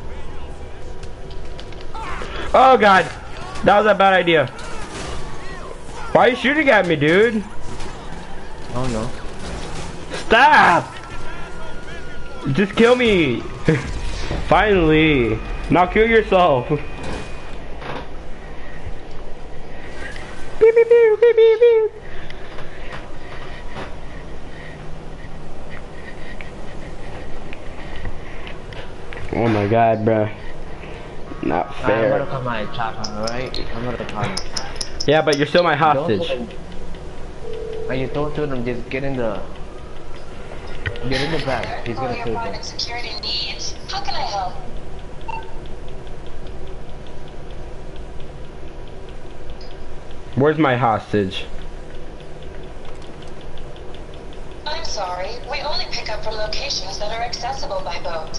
Oh god, that was a bad idea. Why are you shooting at me, dude? Oh no. Stop! Just kill me. Finally. Now kill yourself. Beep, beep, beep, beep, beep, beep. Oh my god, bruh. Not I'm fair. gonna call my chopper, alright? I'm gonna call him. Yeah, but you're still my Don't hostage. shoot him. When you don't shoot him, just get in the... Get in the back. He's All gonna your kill you. private security needs. How can I help? Where's my hostage? I'm sorry. We only pick up from locations that are accessible by boat.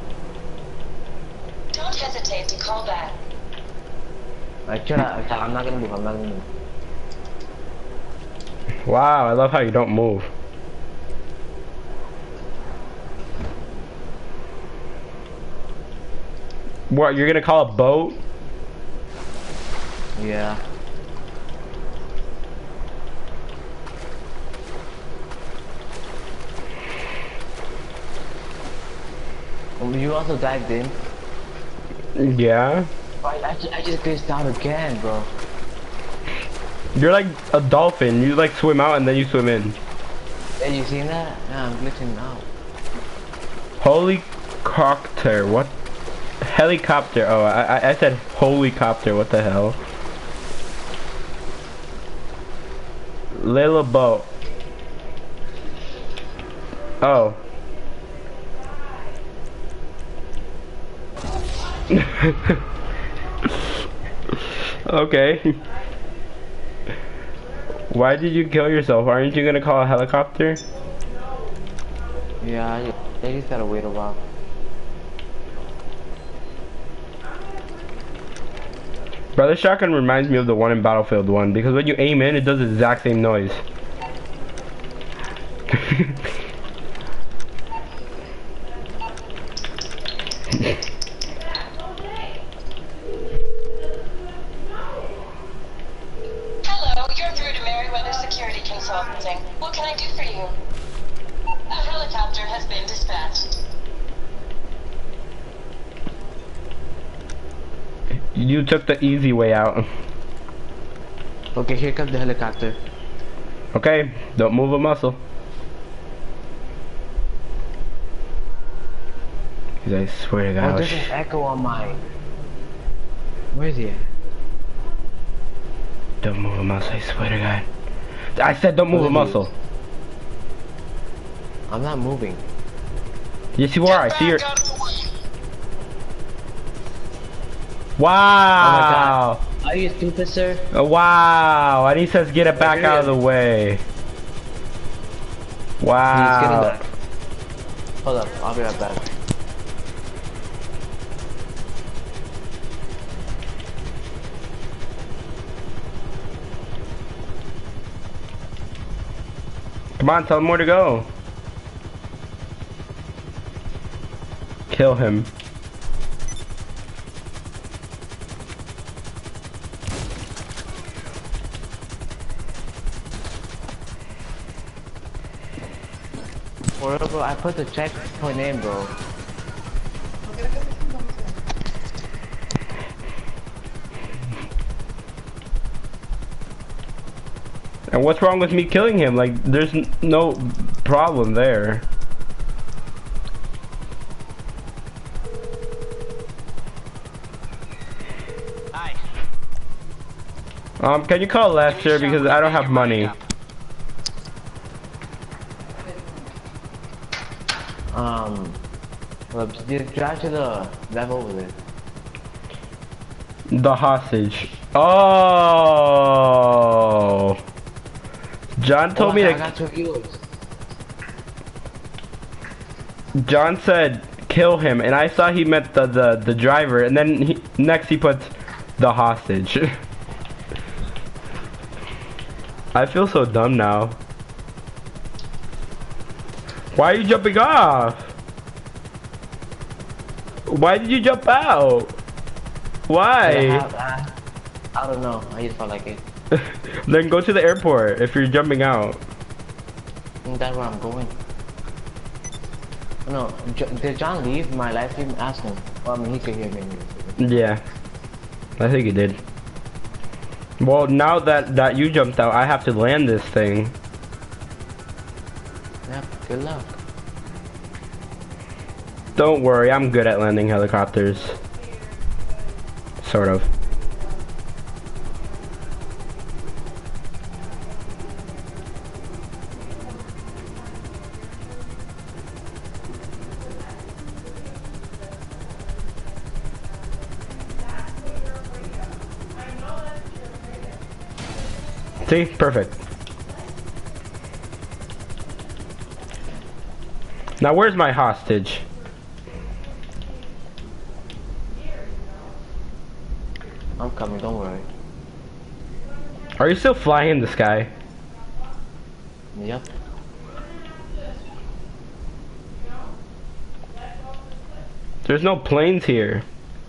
Don't hesitate to call back. Like, chill out. Chill out. I'm not gonna move. I'm not gonna move. Wow, I love how you don't move. What, you're gonna call a boat? Yeah. Um, you also dived in. Yeah. I, I, ju- I just glitched out again, bro. You're like a dolphin. You like swim out and then you swim in. Hey, you seen that? Yeah, I'm glitching out. Holy copter, what? Helicopter, oh, I, I- I said holy copter, what the hell? Little boat. Oh. Okay. Why did you kill yourself? Aren't you gonna call a helicopter? Yeah, I just, I just gotta wait a while. Brother Shotgun reminds me of the one in Battlefield one because when you aim in, it does the exact same noise. Hello, you're through to Merryweather Security Consulting. What can I do for you? A helicopter has been dispatched. You took the easy way out. Okay, here comes the helicopter. Okay, don't move a muscle. 'Cause I swear to Oh, God. there's an echo on mine. Where is he at? Don't move a muscle, I swear to God. I said don't move a muscle. I'm not moving. Yes, you are. I see your. Back out of the way. Wow. Oh my God. Are you stupid, sir? Uh, Wow. And he says get it back here out he of the is. way. He's getting Wow. back. Hold up, I'll be right back. Come on, tell him where to go. Kill him. Bro, bro, I put the checkpoint in, bro. And what's wrong with me killing him? Like, there's n no problem there. Hi. Um, can you call Lester because I don't have money. Um, well, just drive to the left over there. The hostage. Oh. John told oh, me I to. got two kilos. John said kill him, and I saw he meant the the, the driver, and then he, next he puts the hostage. I feel so dumb now. Why are you jumping off? Why did you jump out? Why? I, have, I, I don't know. I just felt like it. Then go to the airport if you're jumping out. And that's where I'm going. No, J did John leave my live stream? Ask him. Well, I mean, he could hear me. Yeah, I think he did. Well, now that that you jumped out, I have to land this thing. Yep, good luck. Don't worry, I'm good at landing helicopters. Sort of. See? Perfect. Now where's my hostage? I'm coming, don't worry. Are you still flying in the sky? Yep. There's no planes here.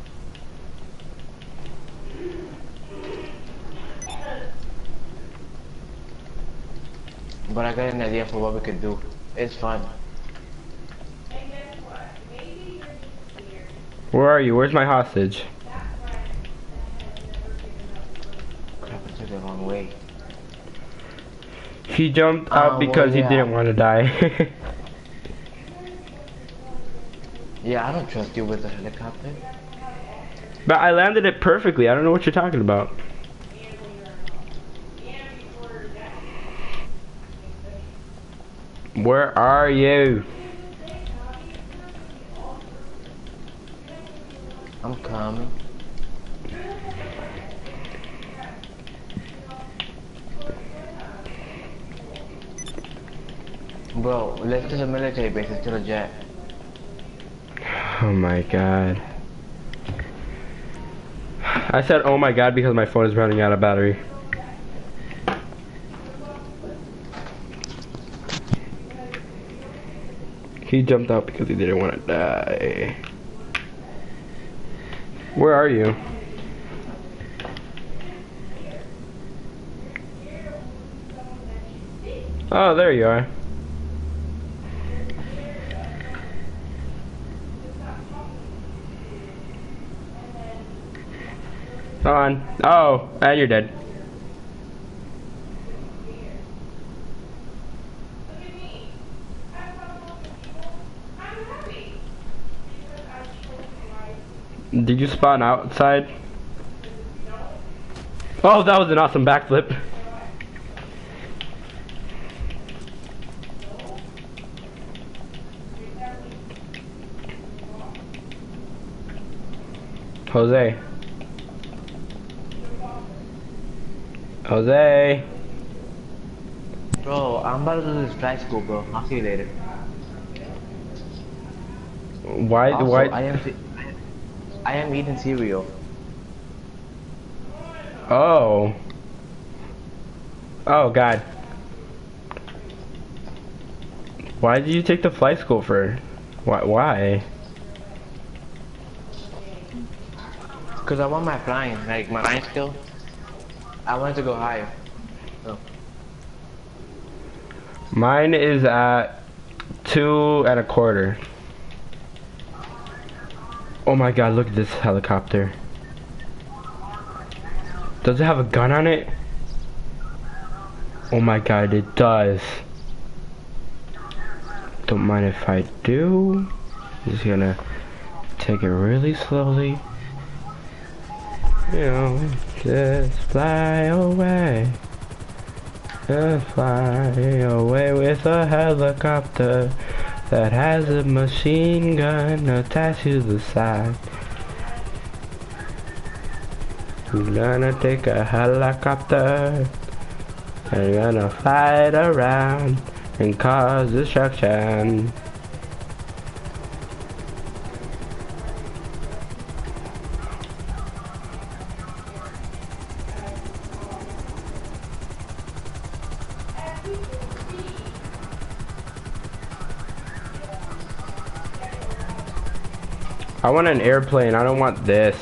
But I got an idea for what we could do. It's fun. Where are you? Where's my hostage? Crap, I took the wrong way. He jumped out Uh, because well, he yeah. didn't want to die. Yeah, I don't trust you with the helicopter. But I landed it perfectly. I don't know what you're talking about. Where are you? I'm coming. Bro, let's do the military base instead of jet. Oh my god. I said oh my god because my phone is running out of battery. He jumped out because he didn't want to die. Where are you? Oh, there you are. On. Oh, and you're dead. Did you spawn outside? Oh, that was an awesome backflip. Jose. Jose. Bro, I'm about to do this flight school, bro. I'll see you later. Why? Also, why? I am, I am eating cereal. Oh. Oh God. Why did you take the flight school for? Why? Why? Cause I want my flying, like my flying skill. I want to go higher. So. Mine is at two and a quarter. Oh my God! Look at this helicopter. Does it have a gun on it? Oh my God! It does. Don't mind if I do. I'm just gonna take it really slowly. You know, just fly away. Just fly away with a helicopter that has a machine gun attached to the side. We're gonna take a helicopter and we're gonna fly it around and cause destruction. I want an airplane, I don't want this.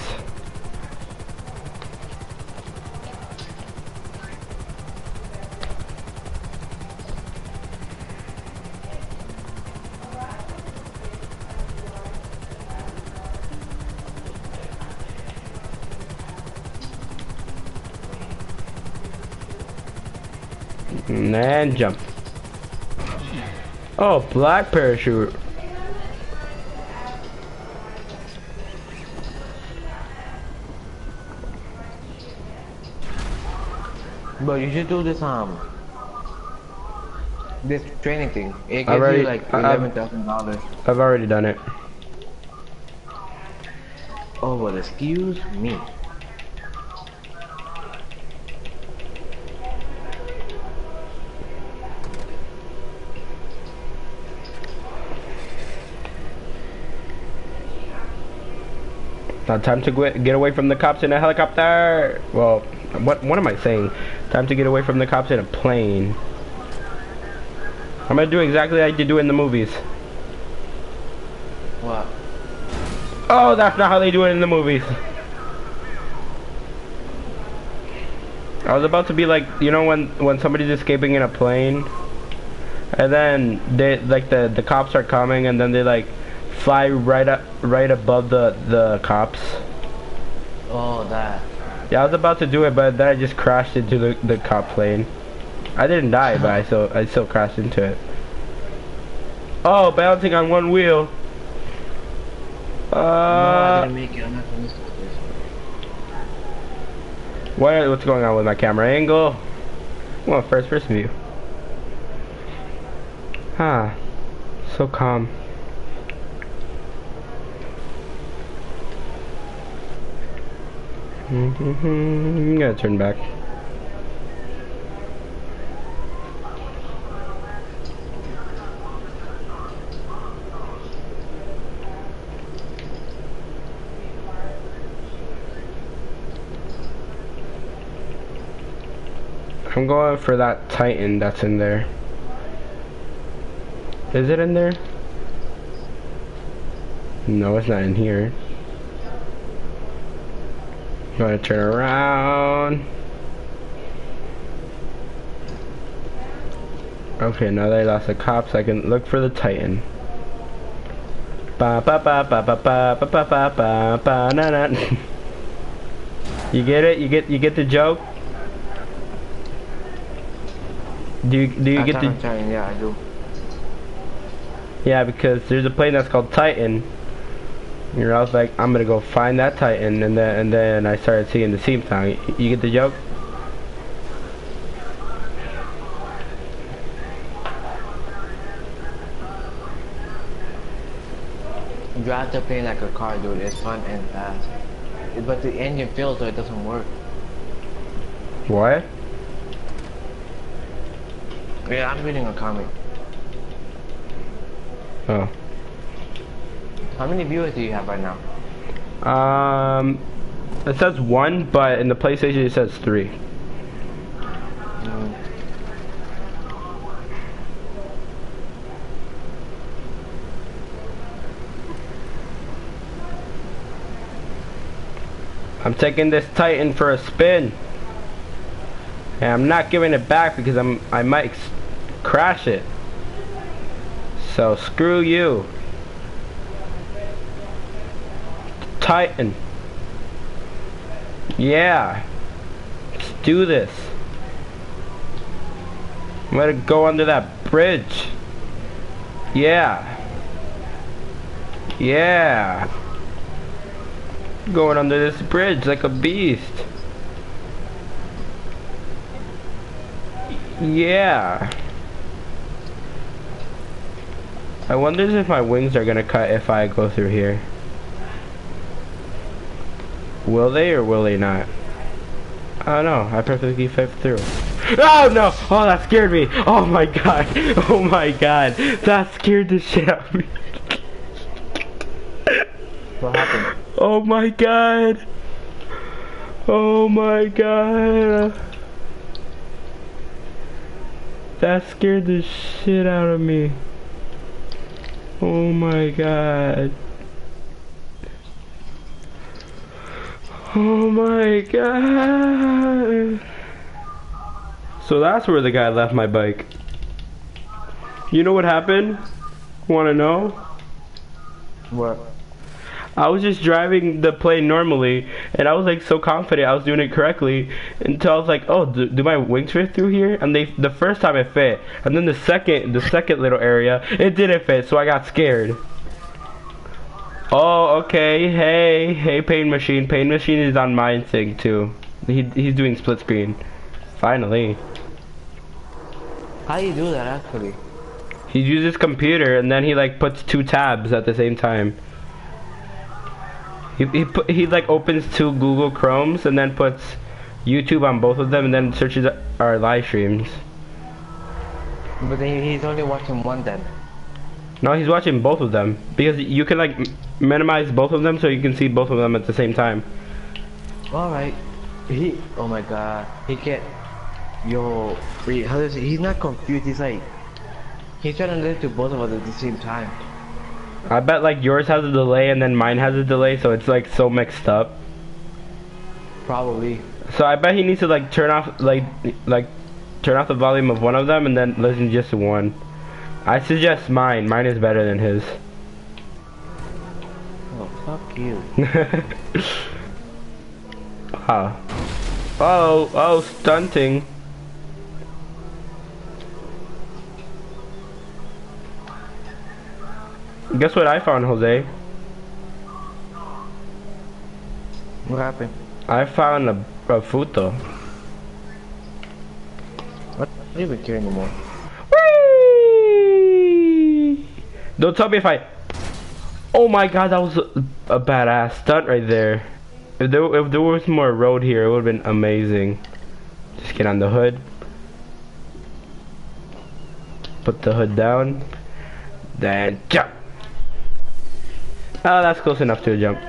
And then jump. Oh, black parachute. But you should do this um this training thing. It gives already, you like I- eleven thousand dollars. I've already done it. Oh well, excuse me. Now time to get get away from the cops in a helicopter. Well, what what am I saying? Time to get away from the cops in a plane. I'm gonna do exactly like you do in the movies. What? Oh, that's not how they do it in the movies. I was about to be like, you know, when when somebody's escaping in a plane, and then they like the the cops are coming, and then they like fly right up right above the the cops. Oh, that. Yeah, I was about to do it, but then I just crashed into the the cop plane. I didn't die, but I still I still crashed into it. Oh, bouncing on one wheel. Uh, no, I didn't make it. I'm not gonna miss this. what what's going on with my camera angle? Well, first person view. Ah, so calm. Mm-hmm. I'm gonna turn back. I'm going for that Titan that's in there. Is it in there? No, it's not in here. I'm gonna turn around. Okay, now that I lost the cops, I can look for the Titan. Ba ba ba ba ba ba ba ba ba ba ba na na. You get it? You get you get the joke? Do you do you I get the? Titan, yeah, I do. Yeah, because there's a plane that's called Titan. And I was like, I'm gonna go find that Titan, and then and then I started seeing the theme song. You, you get the joke? Drive the plane like a car, dude. It's fun and fast. But the engine fails, so it doesn't work. What? Yeah, I'm reading a comic. Oh. How many viewers do you have right now? Um, it says one, but in the PlayStation it says three. Mm. I'm taking this Titan for a spin, and I'm not giving it back because I'm I might crash it. So screw you, Titan. Yeah, let's do this. I'm gonna go under that bridge. Yeah. Yeah. Going under this bridge like a beast. Yeah. I wonder if my wings are gonna cut if I go through here. Will they or will they not? I don't know. I perfectly fit through. Oh no! Oh, that scared me! Oh my god! Oh my god! That scared the shit out of me. What happened? Oh my god! Oh my god! That scared the shit out of me. Oh my god. Oh my god. So that's where the guy left my bike. You know what happened? Wanna know? What? I was just driving the plane normally, and I was like so confident I was doing it correctly until I was like, oh, do, do my wings fit through here? And they, the first time it fit, and then the second, the second little area, it didn't fit, so I got scared. Oh, okay, hey, hey, Pain Machine. Pain Machine is on my thing too. He, he's doing split screen. Finally. How do you do that actually? He uses computer and then he like puts two tabs at the same time. He he put, he like opens two Google Chromes and then puts YouTube on both of them and then searches our live streams. But then he's only watching one then. No, he's watching both of them because you can like m minimize both of them so you can see both of them at the same time. All right. He. Oh my God. He get. Yo. Wait, how does he? He's not confused. He's like. He's trying to listen to both of us at the same time. I bet like yours has a delay and then mine has a delay, so it's like so mixed up. Probably. So I bet he needs to like turn off like like turn off the volume of one of them and then listen just to one. I suggest mine. Mine is better than his. Oh, fuck you. Wow. Oh, oh, stunting. Guess what I found, Jose? What happened? I found a, a photo. What? I don't even care anymore. Whee! Don't tell me if I... Oh my god, that was a, a badass stunt right there. If there, if there was more road here, it would have been amazing. Just get on the hood. Put the hood down. Then jump. Oh, that's close enough to a jump.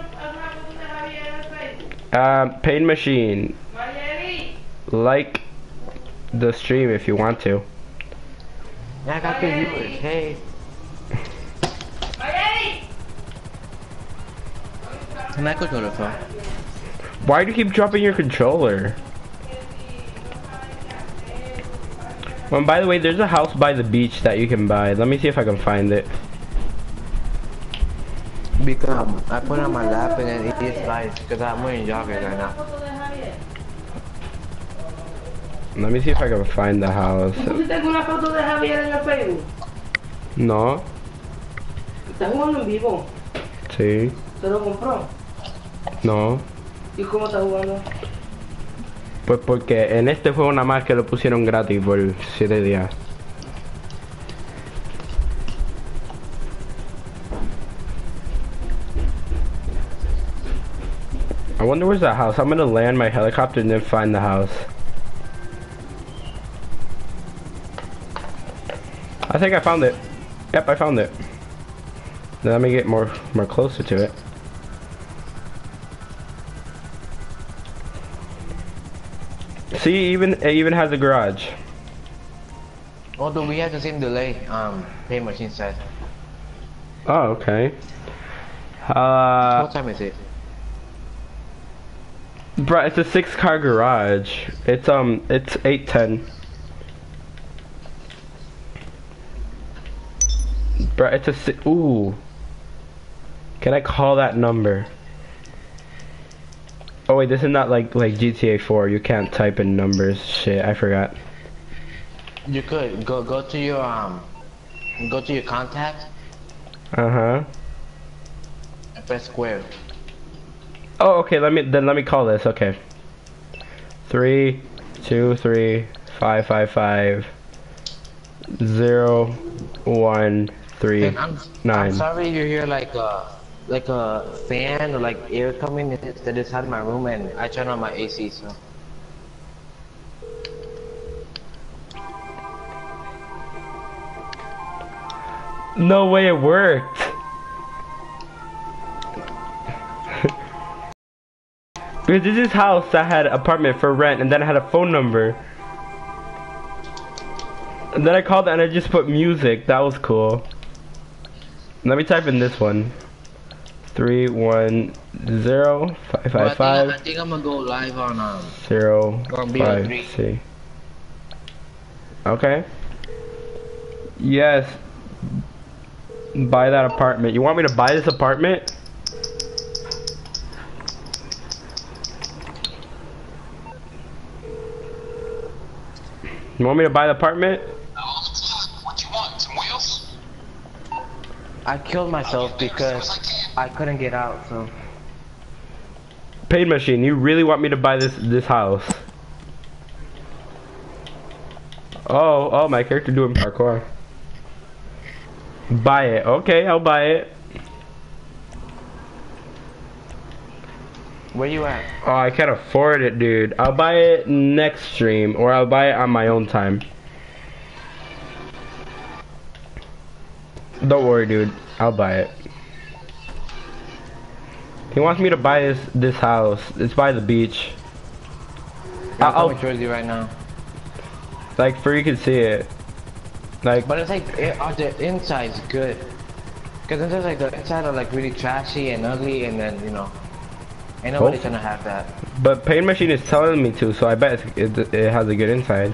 Um, paint machine. Like the stream if you want to. Yeah, I got good viewers. Hey. Can I go to the phone? Why do you keep dropping your controller? Well, by the way, there's a house by the beach that you can buy. Let me see if I can find it. Because I put it on my lap and then it is nice because I'm wearing joggers right now. Let me see if I can find the house. ¿Pusiste alguna foto de Javier en el Facebook? No. ¿Estás jugando en vivo? Sí. ¿Se lo compró? No. ¿Y cómo está jugando? Pues porque en este juego nada más que lo pusieron gratis por siete días. I wonder where's that house. I'm gonna land my helicopter and then find the house. I think I found it. Yep, I found it. Then let me get more more closer to it. See, even it even has a garage. Although we have the same delay, um, paint machine said. Oh, okay. Uh, What time is it? Bruh, it's a six car garage. It's um it's eight ten. Bruh, it's a si ooh. Can I call that number? Oh wait, this is not like like G T A four. You can't type in numbers. Shit, I forgot. You could go go to your um go to your contacts Uh-huh. and press square. Oh, okay, let me then let me call this. Okay. Three, two, three, five, five, five, zero, one, three, And I'm, nine. I'm sorry you hear like a like a fan or like air coming that is out of my room, and I turn on my A C, so. No way it worked. Because this is house that had apartment for rent and then I had a phone number. And then I called and I just put music. That was cool. Let me type in this one. Three one zero five five five. I think I'm gonna go live on um Zero on five B O three. C. Okay. Yes. Buy that apartment. You want me to buy this apartment? You want me to buy the apartment? What you want? Some wheels? I killed myself because I couldn't get out, so. Paid machine, you really want me to buy this this house? Oh, oh, my character doing parkour. Buy it. Okay, I'll buy it. Where you at? Oh, I can't afford it, dude. I'll buy it next stream, or I'll buy it on my own time. Don't worry, dude. I'll buy it. He wants me to buy this this house. It's by the beach. I'm I'll, coming towards you right now. like, for you can see it. Like, But it's like, it, uh, the inside's good. Cause it's like the inside are like really trashy and ugly, and then you know, ain't nobody Oh. gonna have that. but Paint Machine is telling me to, so I bet it's, it, it has a good inside.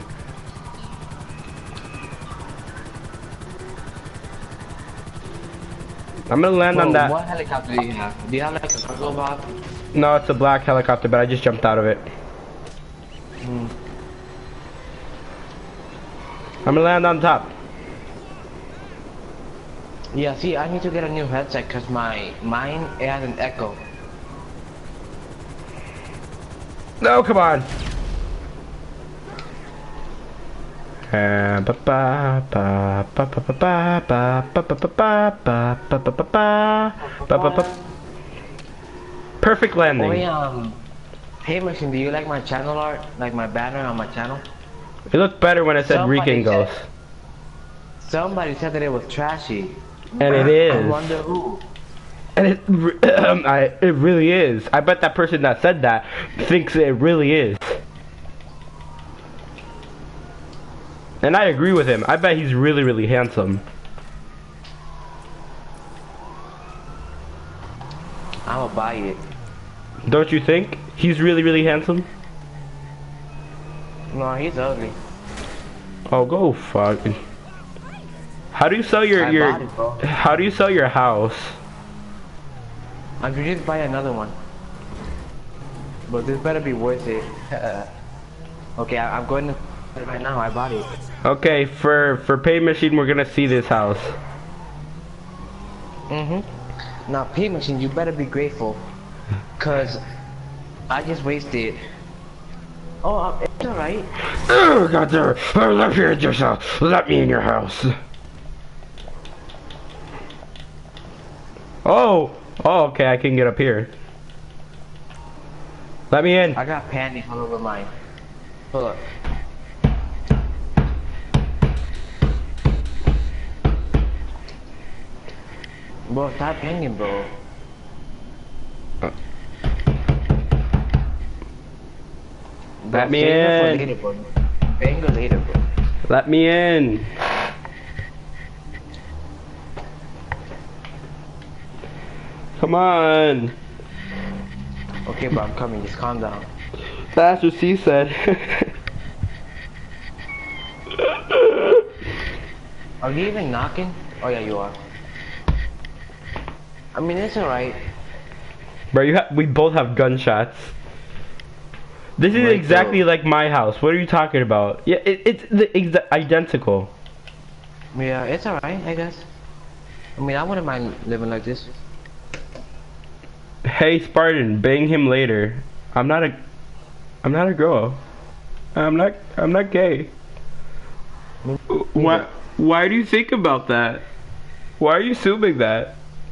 I'm gonna land Bro, on that. what helicopter do you have? Do you have like a cargo bot? No, it's a black helicopter, but I just jumped out of it. Hmm. I'm gonna land on top. Yeah, see, I need to get a new headset cause my mine it has an echo. No, come on. Uh, ba ba ba ba ba ba ba ba ba ba ba ba ba ba ba ba ba ba. Perfect landing. Oh yeah, um, hey Machine, do you like my channel art? Like my banner on my channel? It looked better when I said Somebody Rican Ghost. said- Somebody said that it was trashy. And it I is. wonder who. And it, re- I, it really is. I bet that person that said that thinks it really is. And I agree with him. I bet he's really, really handsome. I'ma buy it. Don't you think? He's really, really handsome? No, he's ugly. Oh, go fuck. How do you sell your I your? bought it, bro. How do you sell your house? I could just buy another one. But this better be worth it. Okay, I, I'm going to right now. I bought it. Okay, for for Pay Machine, we're gonna see this house. Mhm. Now, P Machine, you better be grateful, cause I just wasted. Oh, uh, it's alright. Oh, God, there! Oh, let me in your house. Let me in your house. Oh, oh, okay, I can get up here. Let me in. I got panties all over mine. Hold up. Bro, stop hanging, bro. Uh. Bro, Let me save it for in. later, bro. Banger later, bro. Let me in. Come on. Okay, bro, I'm coming. Just calm down. That's what she said. Are you even knocking? Oh yeah, you are. I mean, it's alright. Bro, you ha we both have gunshots. This is Right, exactly bro. like my house. What are you talking about? Yeah, it, it's the exa identical. Yeah, it's alright, I guess. I mean, I wouldn't mind living like this. Hey Spartan, bang him later. I'm not a, I'm not a girl. I'm not, I'm not gay. Why, why do you think about that? Why are you assuming that?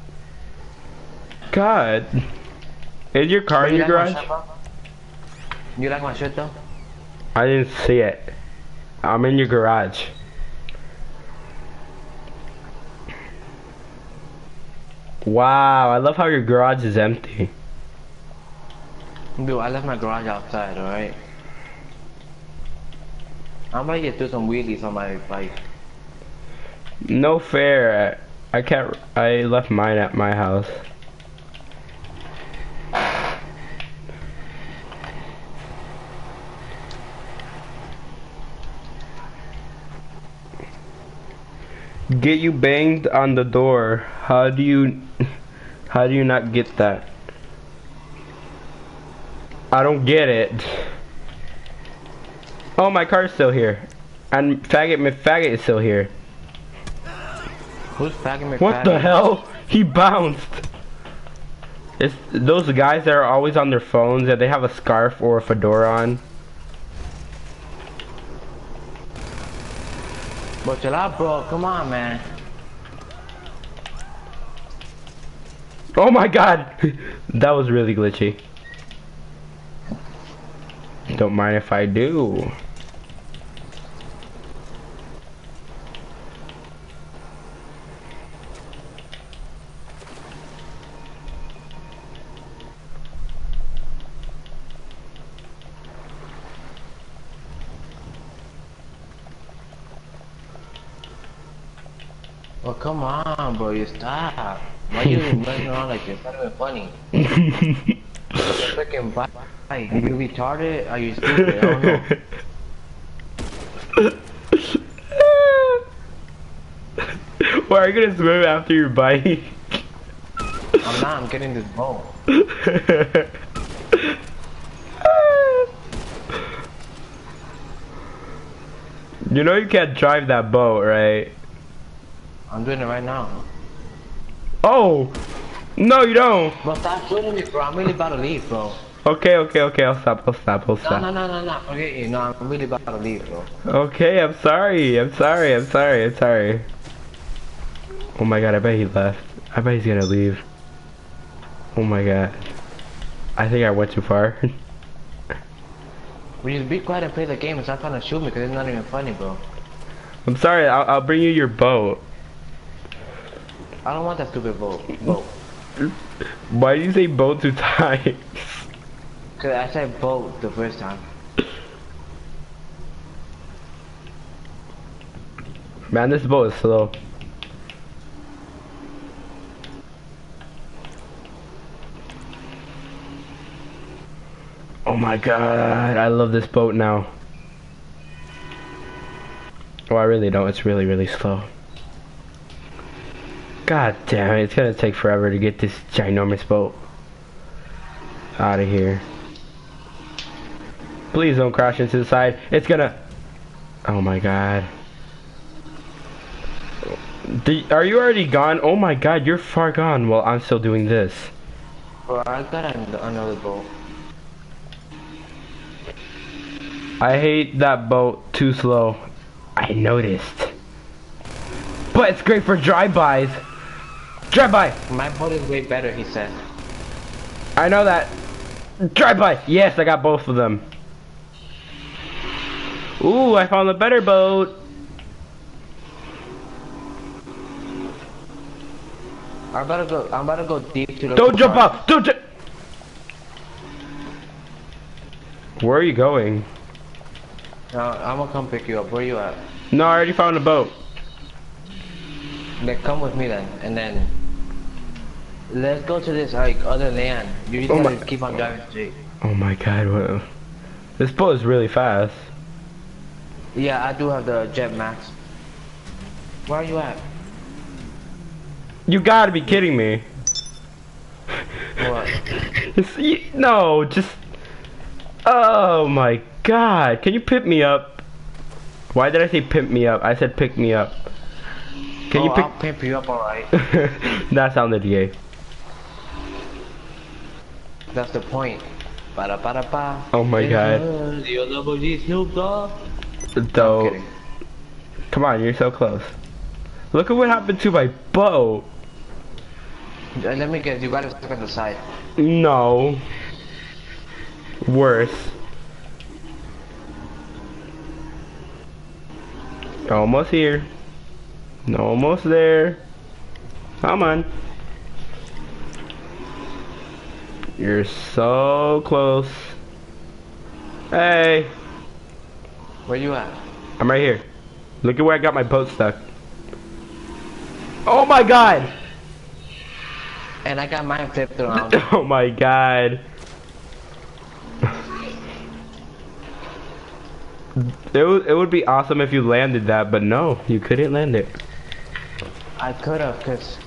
God. Is your car in You your like my garage? shirt, bro? You like my shirt though? I didn't see it. I'm in your garage. Wow, I love how your garage is empty. Dude, I left my garage outside, alright? I'm about to get through some wheelies on my bike. No fair. I can't. I left mine at my house. Get you banged on the door. How do you how do you not get that? I don't get it. Oh, my car's still here. And faggot McFaggot is still here. Who's faggot McFaggot? What the hell? He bounced. It's those guys that are always on their phones that they have a scarf or a fedora on. But chill out, bro. Come on, man. Oh my god! That was really glitchy. Don't mind if I do. Well, come on, bro. You stop. Why you running around like this? Not even funny. You're freaking bye. Are you retarded? Are you stupid? I don't know. Why are you gonna swim after your bike? I'm not. I'm getting this boat. You know you can't drive that boat, right? I'm doing it right now. Oh! No, you don't! Bro, stop shooting me, bro. I'm really about to leave, bro. Okay, okay, okay, I'll stop, I'll stop, I'll No, stop. no, no, no, no. Forget you. No, I'm really about to leave, bro. Okay, I'm sorry, I'm sorry, I'm sorry, I'm sorry. Oh my god, I bet he left. I bet he's gonna leave. Oh my god. I think I went too far. Will you be quiet and play the game and stop trying to shoot me, because it's not even funny, bro. I'm sorry, I'll, I'll bring you your boat. I don't want that stupid boat. Boat. Why do you say boat two times? Because I said boat the first time. Man, this boat is slow. Oh my god, I love this boat now. Oh, I really don't. It's really, really slow. God damn it, it's gonna take forever to get this ginormous boat out of here. Please don't crash into the side. It's gonna... Oh my god. Did, are you already gone? Oh my god, you're far gone while I'm still doing this. Bro, I got an another boat. I hate that boat. Too slow. I noticed. But it's great for drive-bys. Drive-by! My boat is way better, he said. I know that. Drive-by! Yes, I got both of them. Ooh, I found a better boat. I'm about to go. I'm about to go deep to the. Don't jump park. off! Don't jump! Where are you going? No, I'm gonna come pick you up. Where you at? No, I already found a boat. Then come with me then, and then let's go to this like other land. You just Oh gotta my- keep on driving straight. Oh my god, what? This boat is really fast. Yeah, I do have the jet max. Where are you at? You gotta be kidding me. What? It's- you- no, just... Oh my god, can you pick me up? Why did I say pimp me up? I said pick me up. Can oh, you pick... I'll pimp you up, alright. That sounded gay. That's the point. Para para pa. Oh my god. The double G Snoop Dogg. I'm Though, kidding. come on, you're so close. Look at what happened to my boat. Uh, Let me get. You gotta stick on the side. No. Worse. Almost here. Almost there. Come on. You're so close. Hey. Where you at? I'm right here. Look at where I got my boat stuck. Oh my god! And I got mine flipped around. Oh my god. It would, it would be awesome if you landed that, but no, you couldn't land it. I could have, cause.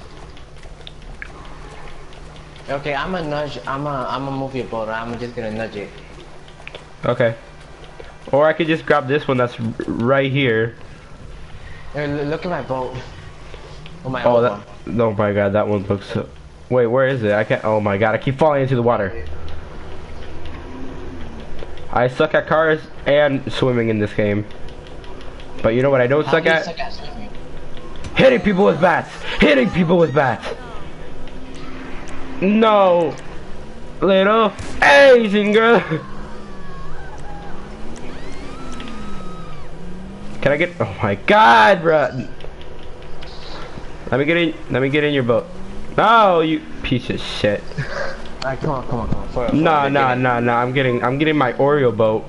Okay, I'm a nudge. I'm a. I'm a move your boat. I'm just gonna nudge it. Okay. Or I could just grab this one that's r- right here. Hey, l- look at my boat. Oh my. Oh, old that. one. Oh my god, that one looks. So, wait, where is it? I can't. Oh my god, I keep falling into the water. I suck at cars and swimming in this game. But you know what I don't How suck do you at? suck at swimming? Hitting people with bats! Hitting people with bats! No! Little Asian girl! Can I get? Oh my God, bruh! Let me get in. Let me get in your boat. No, you piece of shit. Alright, come on, come on, come on. For, for No, no, no, no. I'm getting. I'm getting my Oreo boat.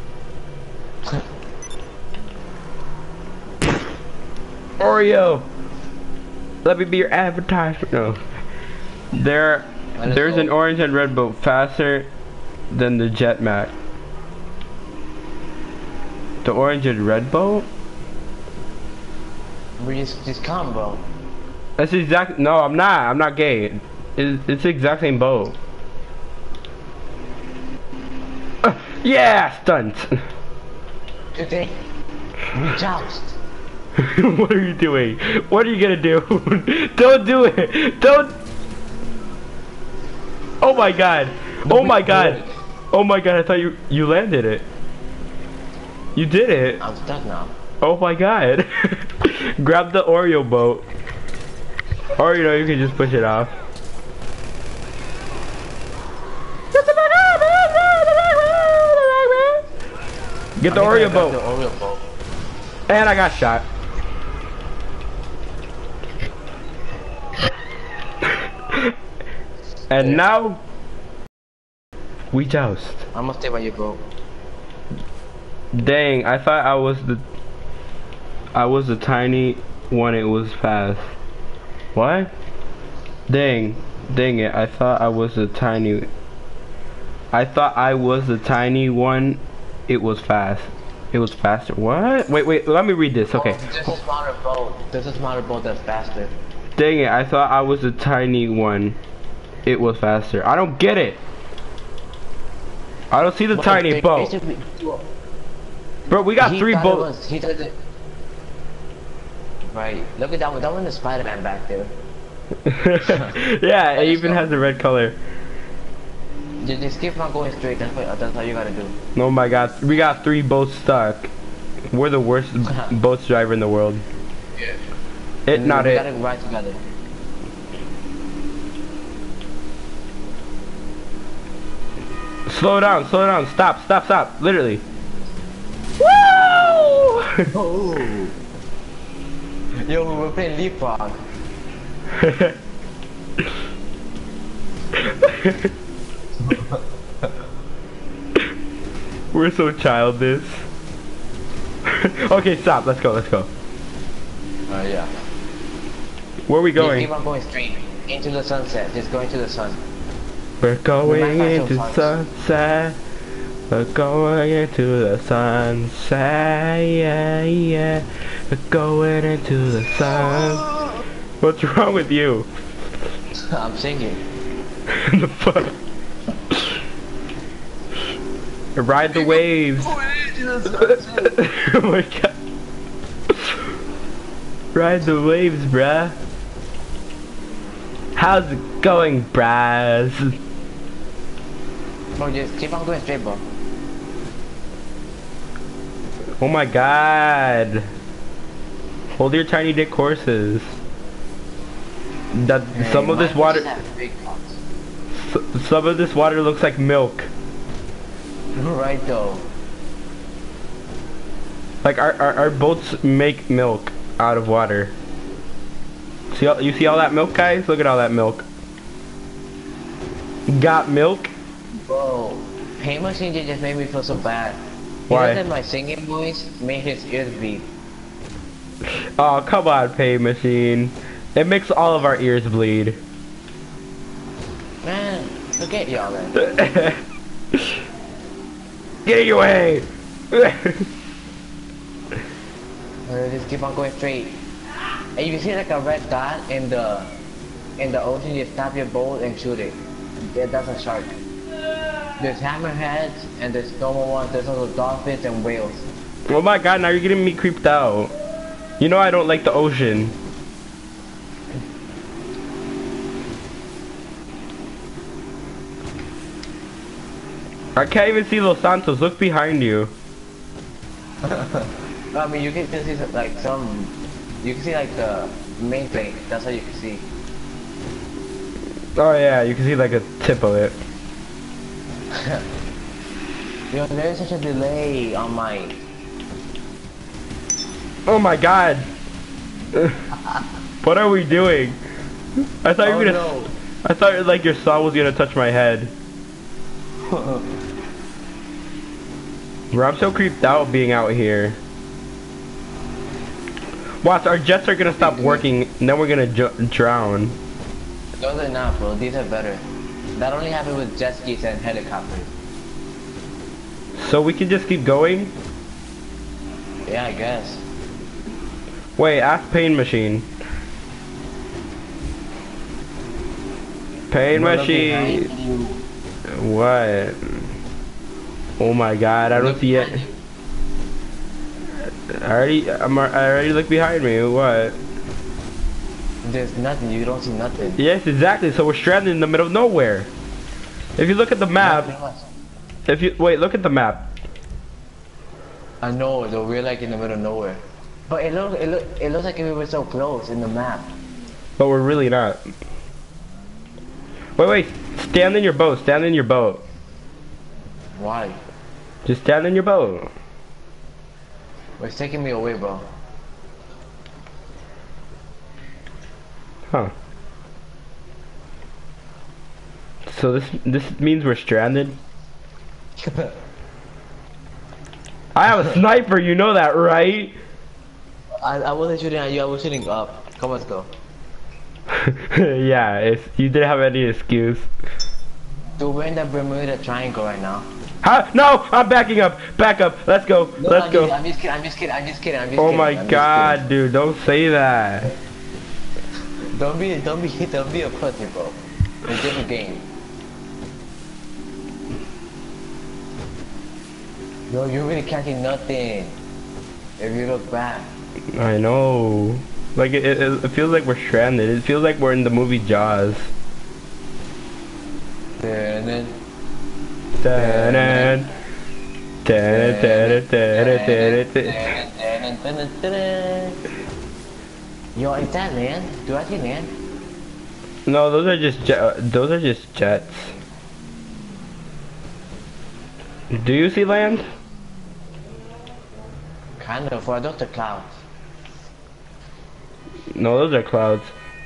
Oreo. Let me be your advertisement. No. There. There's an orange and red boat faster than the Jetmac. The orange and red boat? We just, just come, bro. That's exact. No, I'm not. I'm not gay. It's, it's the exact same boat. Uh, yeah, stunt. Today, we joust. What are you doing? What are you gonna do? Don't do it. Don't. Oh my God. Oh my God. Oh my God. I thought you you landed it. You did it. I'm stuck now. Oh my God. Grab the Oreo boat. Or you know you can just push it off. Get the Oreo boat. The Oreo boat. And I got shot. And now we joust. I'm gonna stay by you, bro. Dang, I thought I was the I was the tiny one. It was fast. What? Dang, dang it! I thought I was the tiny. I thought I was the tiny one. It was fast. It was faster. What? Wait, wait. Let me read this. Okay. Oh, there's a smaller boat. There's a smaller boat that's faster. Dang it! I thought I was the tiny one. It was faster. I don't get it. I don't see the But tiny ba- boat. basically- Bro, we got he three thought it boats. was- He thought it. Right. Look at that one. That one is Spider-Man back there. Yeah, it even has the red color. Just, just keep on going straight. That's what. That's all you gotta do. Oh my God, we got three boats stuck. We're the worst boats driver in the world. Yeah. It, not we it. gotta ride together. Slow down, slow down, stop, stop, stop, literally. Woo! Oh. Yo, we're playing leapfrog. We're so childish. Okay, stop, let's go, let's go. Oh yeah. Where are we Just going? keep on going straight into the sunset. Just going to the sun. We're going might find into some sunset. We're going into the sunset, yeah, yeah. We're going into the sun. What's wrong with you? I'm singing. The fuck? Ride the waves. Oh my God. Ride the waves, bruh. How's it going, bras? Bro, just keep on going straight, bro. Oh my God. Hold your tiny dick horses. That Hey, some of this mine water, just have big pots. s- some of this water looks like milk. Right though. Like our, our our boats make milk out of water. See all, you see all that milk, guys? Look at all that milk. Got milk? Bro, Pain Machine just made me feel so bad. He Why? said that my singing voice made his ears bleed. Oh, come on, Pay Machine. It makes all of our ears bleed. Man, forget y'all then. Get in your way! Uh, just keep on going straight. And you can see like a red dot in the in the ocean. You stop your boat and shoot it. Yeah, that's a shark. There's hammerheads and there's normal ones. There's also dolphins and whales. Oh my God, now you're getting me creeped out. You know I don't like the ocean. I can't even see Los Santos. Look behind you. Oh I mean, you can see like some. You can see like the main thing. That's how you can see. Oh yeah, you can see like a tip of it. Yo, there's such a delay on my. Oh my god. What are we doing? I thought Oh you were gonna. no. I thought like your saw was gonna touch my head. Bro, I'm so creeped out being out here. Watch, our jets are gonna stop working, and then we're gonna drown. Those are not, bro. These are better. That only happened with jet skis and helicopters. So we can just keep going? Yeah, I guess. Wait, ask Pain Machine. Pain Look Machine. behind you. What? Oh my god, I don't Look see it. behind you. I already, I'm, I already look behind me. What? There's nothing. You don't see nothing. Yes, exactly. So we're stranded in the middle of nowhere. If you look at the map, if you wait, look at the map. I know, though we're like in the middle of nowhere. But it looks, it look, it looks like we were so close in the map. But we're really not. Wait, wait. Stand in your boat. Stand in your boat. Why? Just stand in your boat. It's taking me away, bro. Huh. So this this means we're stranded? I have a sniper, you know that, right? I, I wasn't shooting at you, I was shooting up. Come, let's go. Yeah, it's, you didn't have any excuse. Dude, we're in the Bermuda Triangle right now. Huh? No! I'm backing up! Back up! Let's go! No, Let's I'm go! Just, I'm just kidding, I'm just kidding, I'm just kidding, I'm just Oh kidding. my I'm just god, dude, don't say that. kidding. Don't be, don't be, don't be a pussy, bro. It's just a game. Yo, you're really catching nothing. If you look back. I know. Like, it, it, it feels like we're stranded. It feels like we're in the movie Jaws. And then. Dun-dun. Dun-dun-dun-dun-dun-dun-dun. Yo, is that land? Do I see land? No, those are just jet. Those are just jets. Do you see land? Kind of, for those the clouds. No, those are clouds.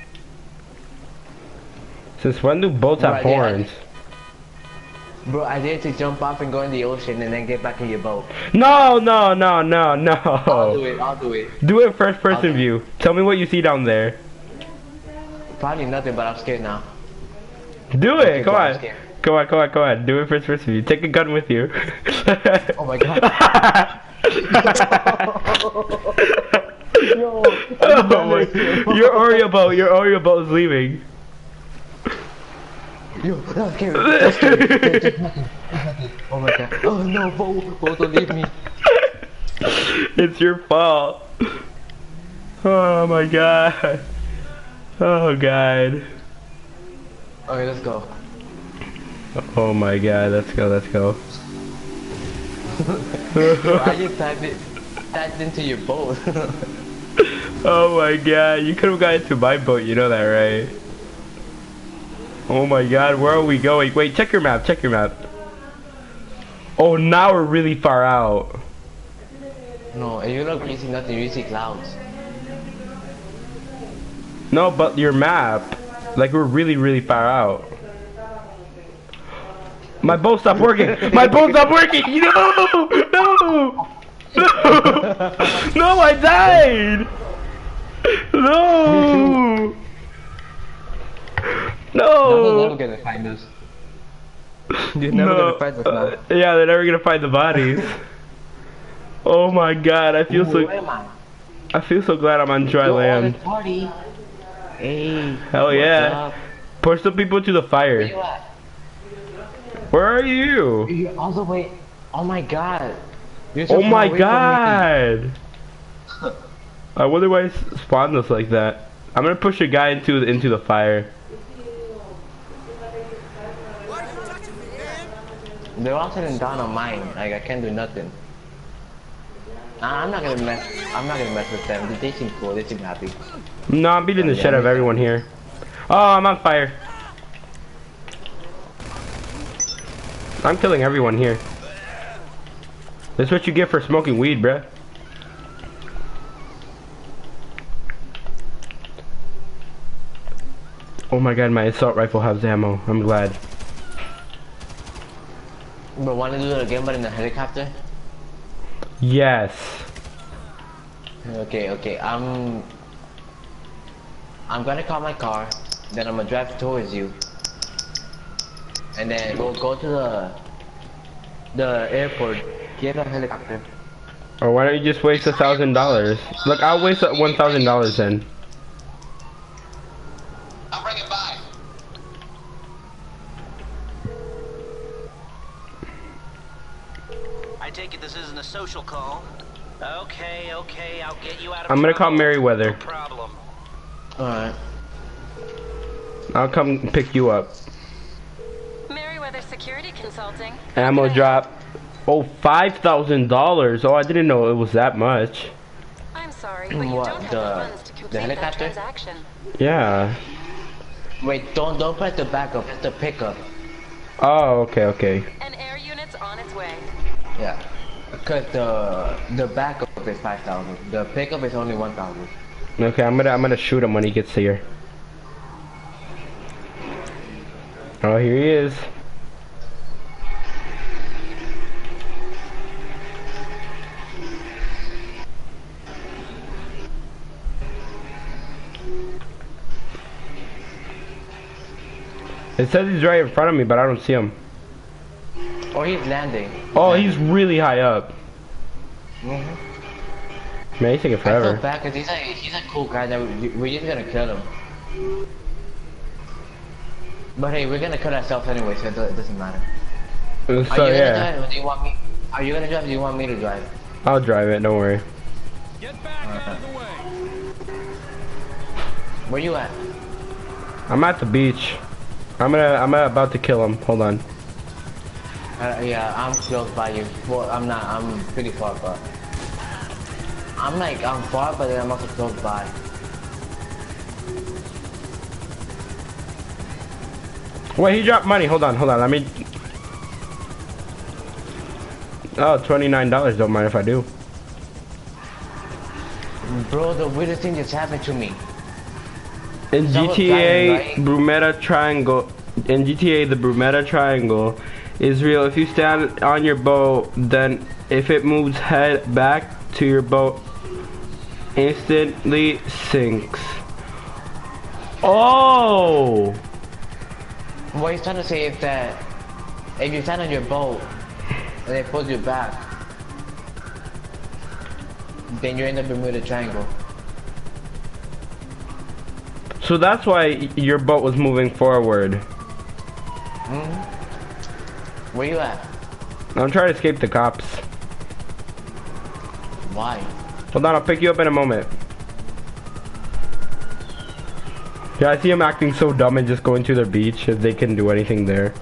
Since when do boats have Right there. horns? Bro, I dare to jump off and go in the ocean and then get back in your boat. No, no, no, no, no. I'll do it, I'll do it. Do it first person Okay. view. Tell me what you see down there. Probably nothing, but I'm scared now. Do Okay, it. Come bro, I'm on. scared. Come on, come on, come on. Do it first person view. Take a gun with you. Oh my god. Yo, Oh my. Your Oreo boat. Your Oreo boat is leaving. yo, that's scary. That's scary. There's nothing. There's nothing. Oh my god. Oh no, Bo, Bo, don't leave me. It's your fault. Oh my god. Oh god. Okay, let's go. Oh my god. Let's go. Let's go. Yo, I just typed it, typed into your boat. Oh my god. You could have got into my boat. You know that, right? Oh my god. Where are we going? Wait. Check your map. Check your map. Oh, now we're really far out. No, if you look, you see nothing. You see clouds. No, but your map, like we're really, really far out. My boat stopped working. My boat stopped working. No, no, no, no! I died. No, They're never no. gonna find us. You're never No. gonna find us now. Uh, yeah, they're never gonna find the bodies. Oh my god, I feel Ooh, so. where am I? I feel so glad I'm on dry Yo, land. let's party. Hey. Hell what's yeah. up? Push the people to the Where fire. you at? Where are you? You're all the way. Oh my god. You're so Oh far my away from me. god! I wonder why it spawned us like that. I'm gonna push a guy into the, into the fire. Why are you touching me, man? They're all sitting down on mine. Like I can't do nothing. Nah, I'm not gonna mess. I'm not gonna mess with them. They seem cool. They seem happy. No, I'm beating the shit out of everyone here. Oh, I'm on fire. I'm killing everyone here. That's what you get for smoking weed, bruh. Oh my god, my assault rifle has ammo. I'm glad. But wanna do it again, but in a helicopter? Yes. Okay, okay. I'm. I'm gonna call my car. Then I'm gonna drive towards you. And then we'll go to the the airport. Get a helicopter. Or why don't you just waste a thousand dollars? Look, I'll waste one thousand dollars then. I'll bring it by. I take it this isn't a social call. Okay, okay, I'll get you out of I'm gonna call trouble. Merriweather. No problem. Alright. I'll come pick you up. Merriweather Security Consulting. Ammo drop. Oh, five thousand dollars. Oh, I didn't know it was that much. I'm sorry, but you What, don't have the- the funds to the complete that helicopter? transaction. Yeah. Wait, don't don't press the backup. Press the pickup. Oh, okay, okay. An air unit's on its way. Yeah. Cause the the backup is five thousand. The pickup is only one thousand. Okay, I'm gonna I'm gonna shoot him when he gets here. Oh, here he is. It says he's right in front of me, but I don't see him. Or he's landing. Oh, he's really high up. Mm-hmm. Man, he's taking I forever. feel bad because he's a he's a cool guy that we, we're just gonna kill him. But hey, we're gonna kill ourselves anyway, so it do- it doesn't matter. So Are you gonna yeah, drive? Or do you want me? Are you gonna drive? Or do you want me to drive? I'll drive it. Don't worry. Get back out of the way. Where you at? I'm at the beach. I'm gonna I'm about to kill him. Hold on. Uh, yeah, I'm close by you. Well, I'm not. I'm pretty far, but I'm like I'm far, but then I'm also close by. Wait, he dropped money. Hold on, hold on. Let me. Oh, twenty-nine dollars. Don't mind if I do. Bro, the weirdest thing just happened to me. In That was G T A, driving, right? Brumetta Triangle. In G T A, the Brumetta Triangle is real. If you stand on your boat, then if it moves head back to your boat, instantly sinks. Oh! What he's trying to say is that if you stand on your boat and it pulls you back, then you're in the Bermuda Triangle. So that's why your boat was moving forward. Hmm? Where you at? I'm trying to escape the cops. Why? Hold on, I'll pick you up in a moment. Yeah, I see them acting so dumb and just going to their beach if they can do anything there.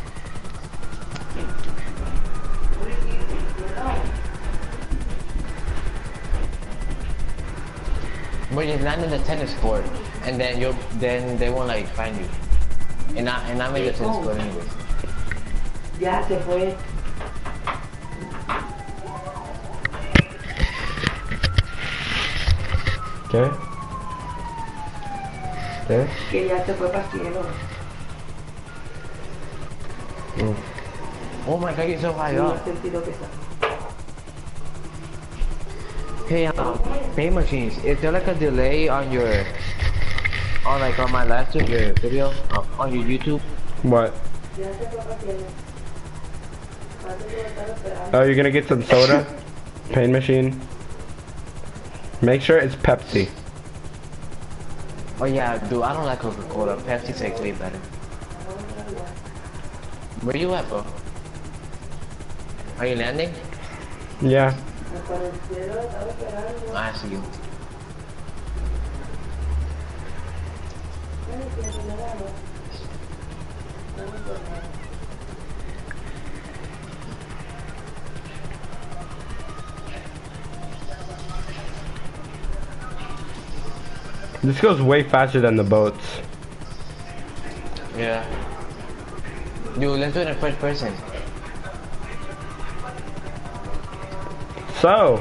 But you land in the tennis court, and then you then they won't like find you. And I and I'm in the tennis court anyways. Ya se fue. ¿Qué? ¿Qué? Que ya se fue para cielo. Mm. Oh my god, you're so high No up. he sentido que está. Hey, um, pay machines. Is there like a delay on your, on like on my last your video, uh, on your YouTube? What? Ya se fue para cielo. Antes de estar esperando. Oh, you're gonna get some soda? Pain machine? Make sure it's Pepsi. Oh yeah, dude, I don't like Coca-Cola. Pepsi tastes way better. Where you at, bro? Are you landing? Yeah. Para el cielo estaba esperando. I see you. Ay, que se me da, no. No me importa. This goes way faster than the boats. Yeah. Dude, let's do it in first person. So,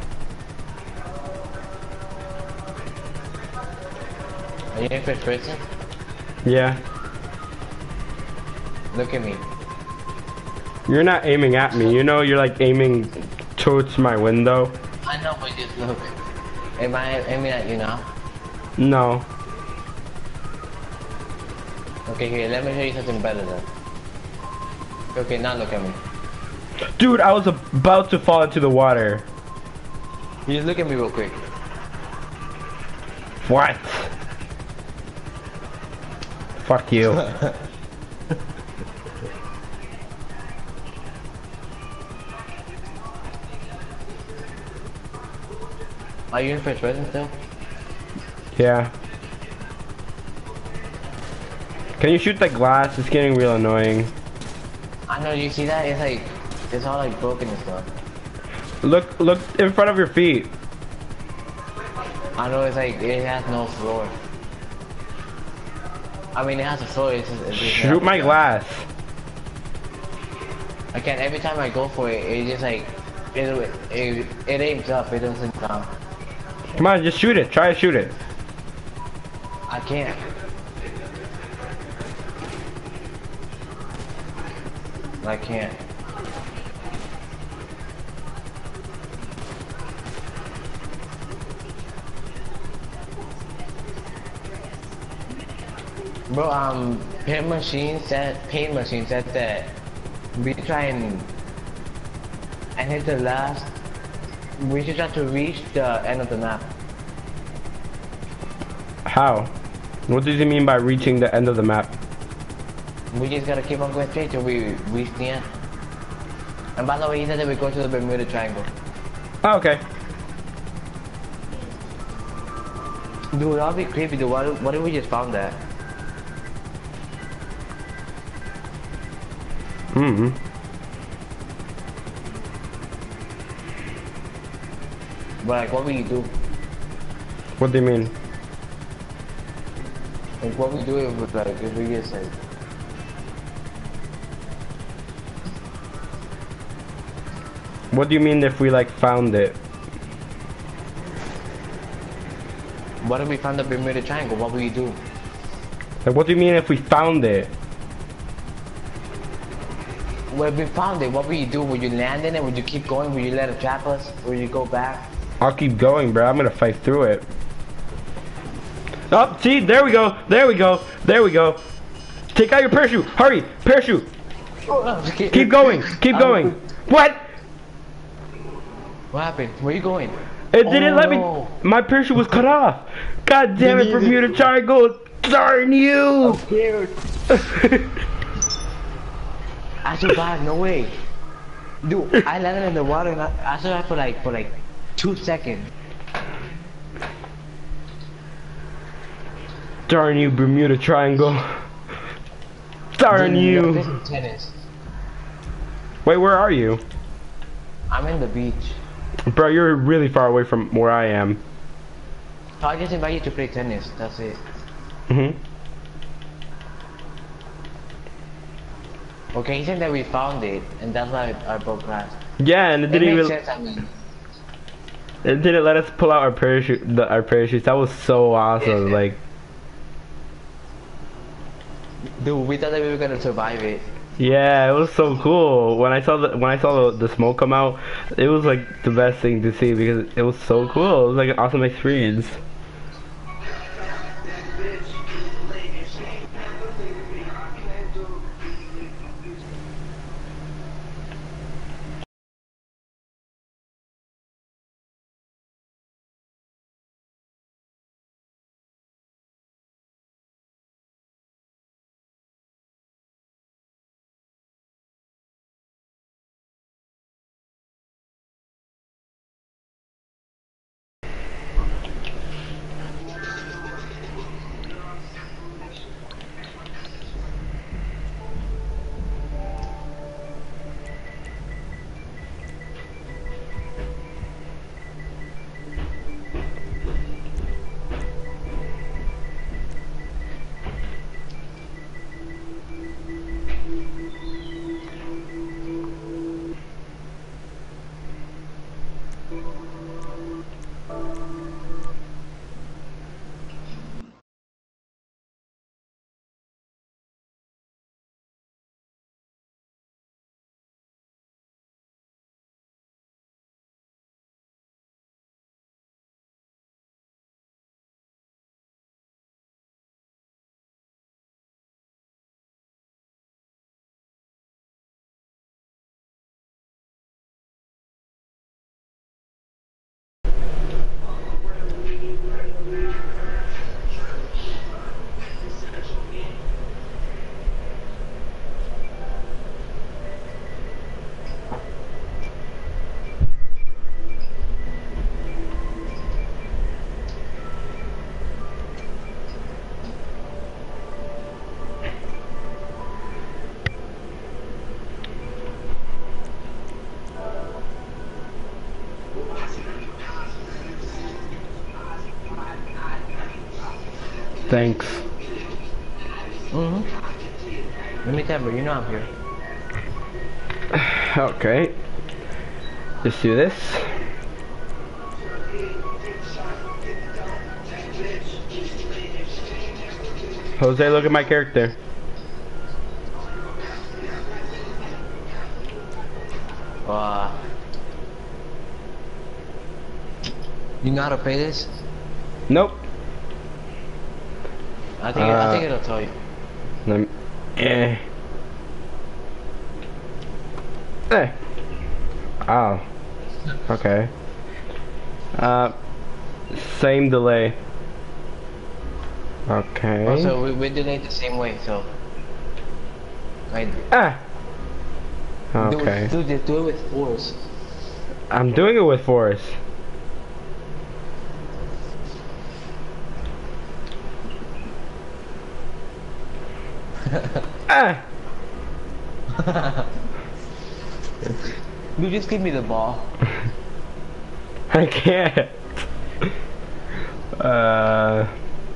Are you in first person? yeah. Look at me. You're not aiming at me. You know, you're like aiming towards my window. I know, but just look. Am I aiming at you now? No. Okay, here, let me show you something better then. Okay, now look at me. Dude, I was about to fall into the water. You just look at me real quick. What? Fuck you. Are you in first person still? Yeah. Can you shoot the glass? It's getting real annoying. I know, you see that? It's like, it's all like broken and stuff. Look, look in front of your feet. I know, it's like, it has no floor. I mean, it has a floor, it's just, it's just Shoot my glass. I can't, every time I go for it, it just like, it, it, it aims up, it doesn't down. Come on, just shoot it. Try to shoot it. I can't. I can't. Bro, um, paint machine said, paint machine said that we try and, and hit the last, we should try to reach the end of the map. How? What does he mean by reaching the end of the map? We just gotta keep on going straight till we reach the end. And by the way, he said that we go to the Bermuda Triangle. Oh, okay. Dude, that'll be creepy, dude. What, what if we just found that? Hmm. But like, what will you do? What do you mean? Like, what we do if, like, if we get like... What do you mean if we like found it? What if we found the Bermuda Triangle? What will you do? Like, what do you mean if we found it? Well, if we found it, what will you do? Would you land in it? Would you keep going? Would you let it trap us? Would you go back? I'll keep going, bro. I'm gonna fight through it. Oh, see, there we go. There we go. There we go. Take out your parachute. Hurry, parachute. Keep going. Keep going. What? What happened? Where are you going? It didn't Oh, let me. no. My parachute was cut off. God damn it, Me Bermuda neither. Triangle. Darn you. Scared. I survived. No way. Dude, I landed in the water and I, I survived for like for like two seconds. Darn you, Bermuda Triangle. Darn Dude, you. this is tennis. Wait, where are you? I'm in the beach. Bro, you're really far away from where I am. So I just invite you to play tennis. That's it. Mhm. Okay, he said that we found it, and that's why our boat crashed. Yeah, and it It didn't makes even. sense. I mean, It didn't let us pull out our parachute. The, our parachutes. That was so awesome. Yeah. Like, dude, we thought that we were gonna survive it. yeah, it was so cool. When I saw the when I saw the, the smoke come out, it was like the best thing to see because it was so cool. It was like an awesome experience. Thanks. Mm-hmm. Let me tell you, you know I'm here. Okay. Let's do this. Jose, look at my character. Wow. You know how to play this? Nope. I think Uh, I think it'll tell you. Let me, eh. Eh. Oh. Okay. Uh, same delay. Okay. Also, we we delayed the same way, so. I Ah. do Okay. it, do, it- do it with force. I'm doing it with force. Ah. You just give me the ball. I can't. Uh.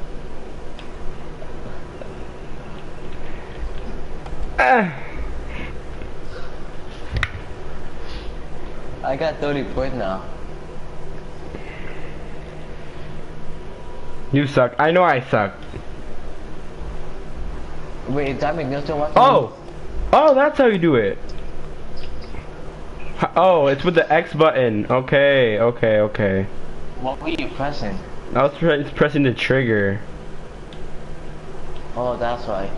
Ah. I got thirty points now. You suck. I know I suck. Wait, is that McNeil still watching? Oh. Oh, that's how you do it. H- Oh, it's with the X button. Okay, okay, okay. What were you pressing? I was pre pressing the trigger. Oh, that's why.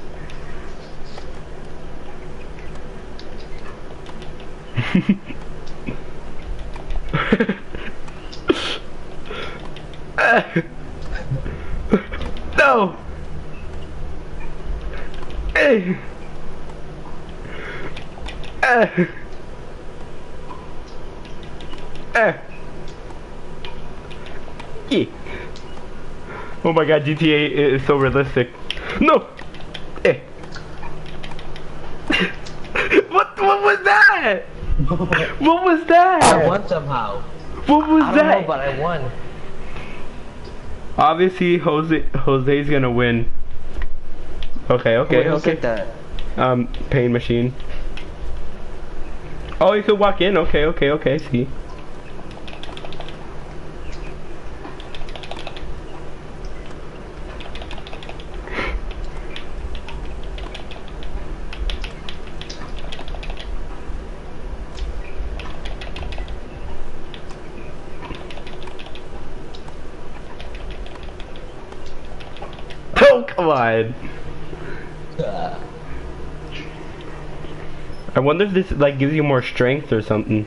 No. Eh. Eh. Eh. Yeah. Oh my god, G T A is so realistic. No. Eh. What? What was that? What was I that? won somehow. What was I don't that? know, but I won. Obviously, Jose Jose's gonna win. Okay, okay, Wait, who okay. said that? Um, pain machine. Oh, you could walk in. Okay, okay, okay. See. Oh, come on. I wonder if this like gives you more strength or something.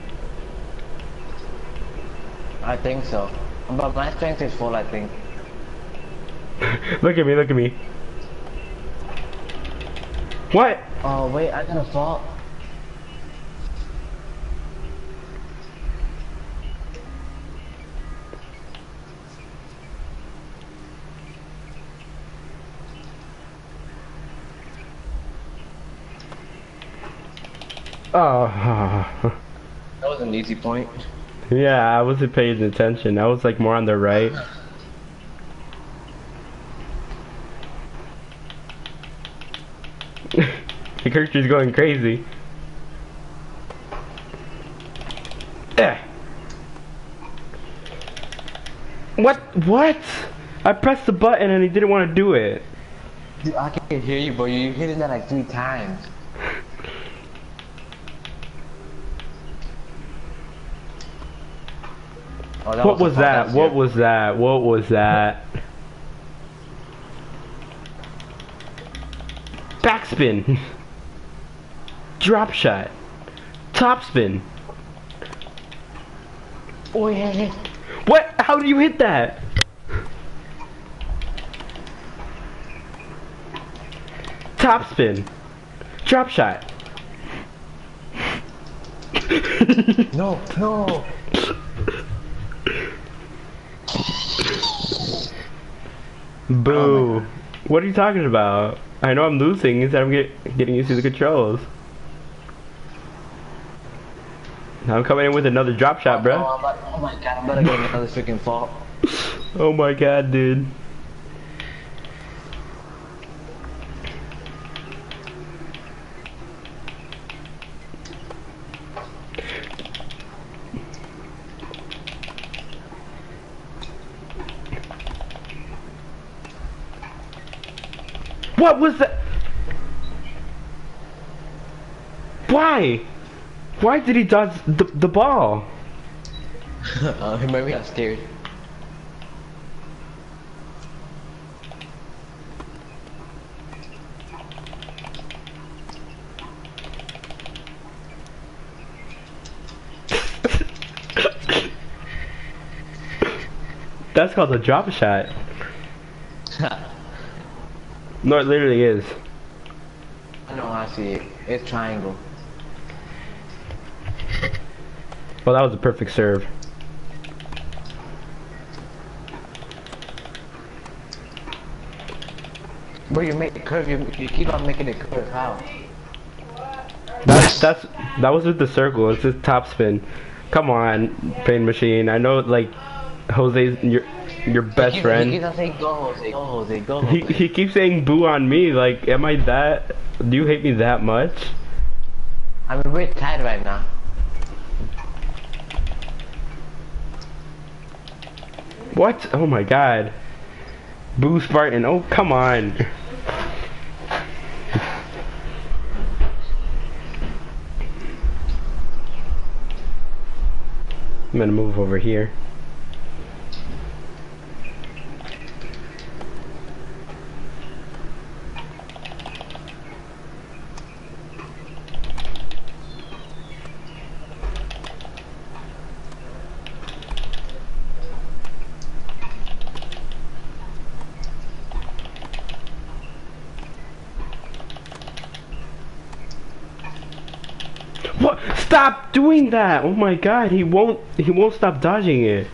I think so. But my strength is full, I think. Look at me, look at me. What? Oh, wait, I got a fault. Oh. That was an easy point. Yeah, I wasn't paying attention. I was like more on the right. The character's going crazy. Eh. What? What? I pressed the button and he didn't want to do it. Dude, I can hear you, but you hit it like three times. Oh, that What a was fault, that? that's What you. was that? What was that? Backspin. Drop shot. Top spin. Oh, yeah, yeah. What? How do you hit that? Top spin. Drop shot. No, no. Boo. What are you talking about? I know I'm losing instead I'm get, getting used to the controls. I'm coming in with another drop shot, Oh, bro. I'm about, oh my god, I'm about to get another freaking fault. Oh my god, dude. What was that? Why? Why did he dodge the, the ball? uh, he maybe got scared. That's called a drop shot. No, it literally is. I know how I see it. It's triangle. Well, that was a perfect serve. But you make it curve, you, you keep on making it curve. How? That's that's that was with the circle. It's just top spin. Come on, Pain Machine. I know, like, Jose's your your best he keeps, friend. He keeps on saying go Jose, go Jose, go He Jose. he keeps saying boo on me. Like, am I that? Do you hate me that much? I mean, we're tied right now. What? Oh my God. Boo Spartan. Oh, come on. I'm gonna move over here. What? Stop doing that! Oh my God, he won't. He won't stop dodging it.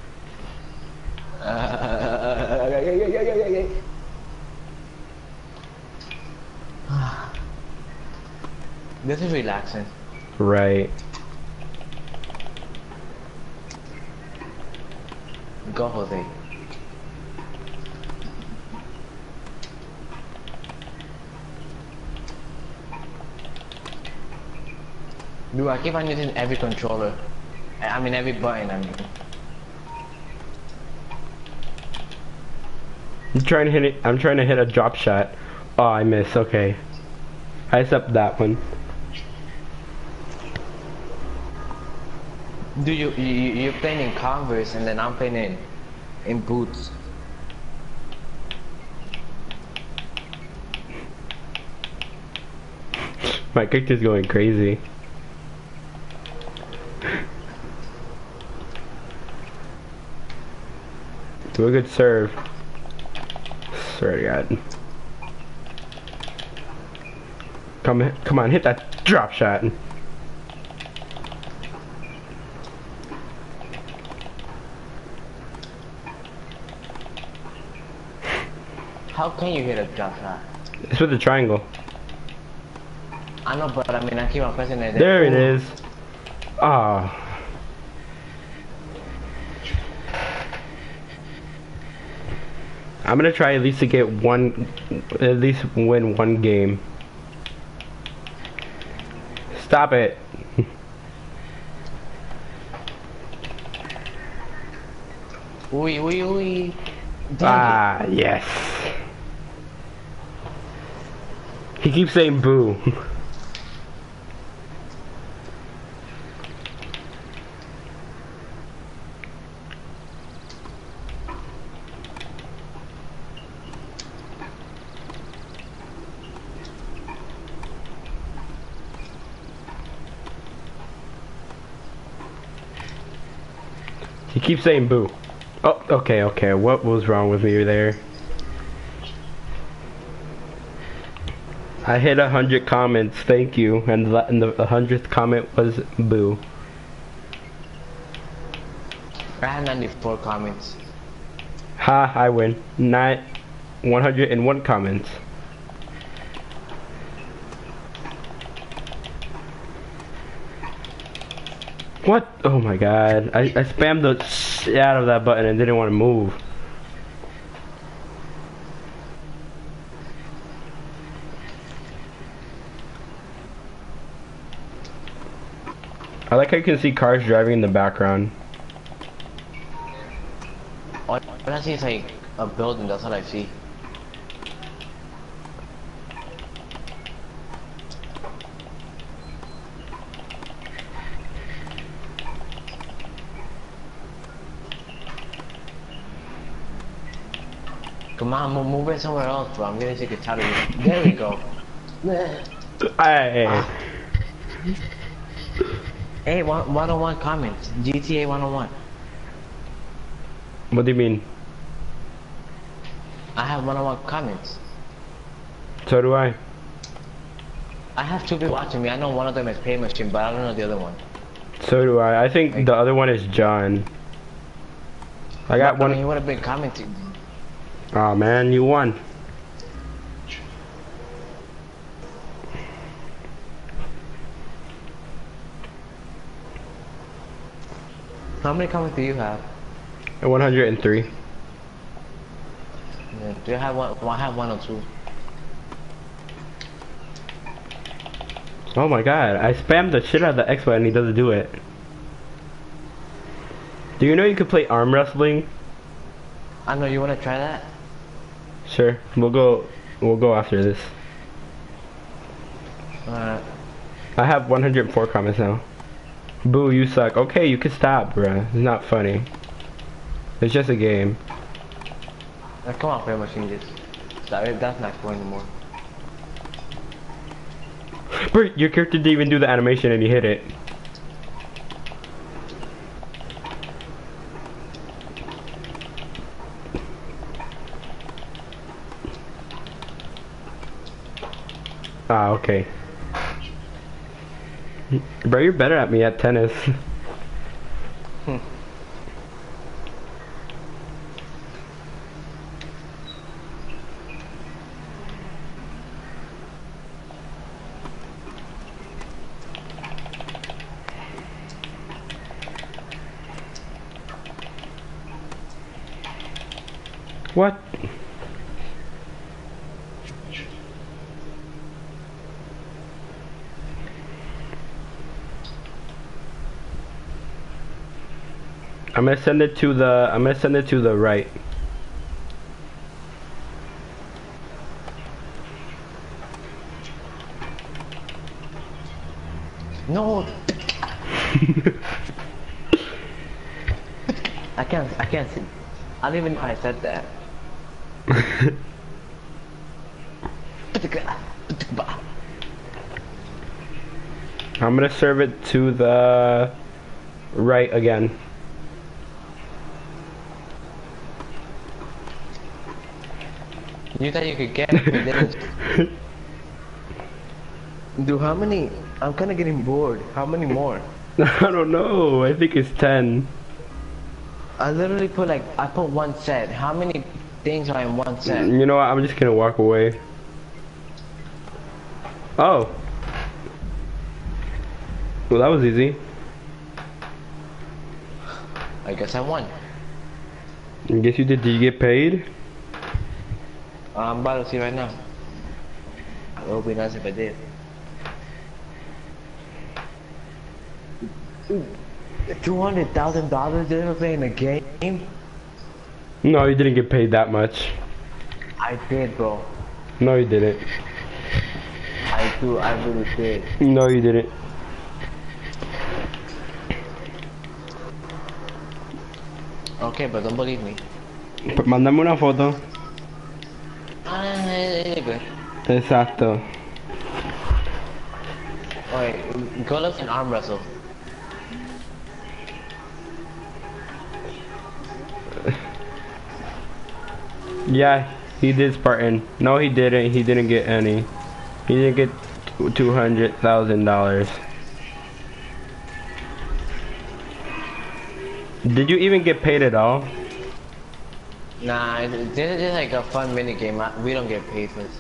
This is relaxing. Right. Go Jose. Dude, I keep on using every controller. I mean every button, I mean. I'm trying to hit it. I'm trying to hit a drop shot. Oh, I miss. Okay. I accept that one. Dude, you, you, you're playing in Converse and then I'm playing in, in boots. My character's going crazy. Do a good serve. Swear to God. Come, come on, hit that drop shot. How can you hit a drop shot? It's with the triangle. I know, but I mean, I keep on pressing it. There it is. Ah. I'm gonna try at least to get one, at least win one game. Stop it. Ui, ui, ui. Ah, yes. He keeps saying boo. He keeps saying boo. Oh, okay, okay. What was wrong with me there? I hit a hundred comments. Thank you. And the, and the hundredth comment was boo. I had ninety-four comments. Ha! I win. Not one hundred and one comments. What? Oh my God! I I spammed the shit out of that button and didn't want to move. I like how you can see cars driving in the background. All I see is like a building, that's what I see. Come on, move, move it somewhere else, bro. I'm getting sick and tired of you. There we go. Hey. Hey, one, one on one comments. G T A one on one. What do you mean? I have one on one comments. So do I. I have two people watching me. I know one of them is Pay Machine, but I don't know the other one. So do I. I think the other one is John. I got but, one. I mean, he would have been commenting. Oh man, you won. How many comments do you have? one hundred three. Yeah, do you have one? Well, I have one or two. Oh my god, I spammed the shit out of the X button and he doesn't do it. Do you know you could play arm wrestling? I know, you wanna try that? Sure, we'll go we'll go after this. Alright. I have one hundred four comments now. Boo, you suck. Okay, you can stop, bruh. It's not funny. It's just a game. Now, come on, Pay Machine, just stop it. That's not cool anymore. Bro, your character didn't even do the animation and he hit it. Ah, okay. Bro, you're better at me at tennis. Hmm. What? I'm gonna send it to the I'm gonna send it to the right. No. I can't. I can't see. I don't even know I said that. I'm gonna serve it to the right again. You thought you could get it, but didn't. Dude, how many? I'm kind of getting bored. How many more? I don't know. I think it's ten. I literally put like I put one set. How many things are in one set? You know what? I'm just gonna walk away. Oh. Well, that was easy. I guess I won. I guess you did. Did you get paid? I'm about to see right now. It would be nice if I did. Two hundred thousand dollars just for playing a game? No, you didn't get paid that much. I did, bro. No, you didn't. I do. I really did. No, you didn't. Okay, but don't believe me. Pues mándame una foto. Ah, it's good. Exacto. Wait, go look and arm wrestle. Yeah, he did Spartan. No, he didn't. He didn't get any. He didn't get two hundred thousand dollars. Did you even get paid at all? Nah, this is just like a fun mini game. We don't get paid for this.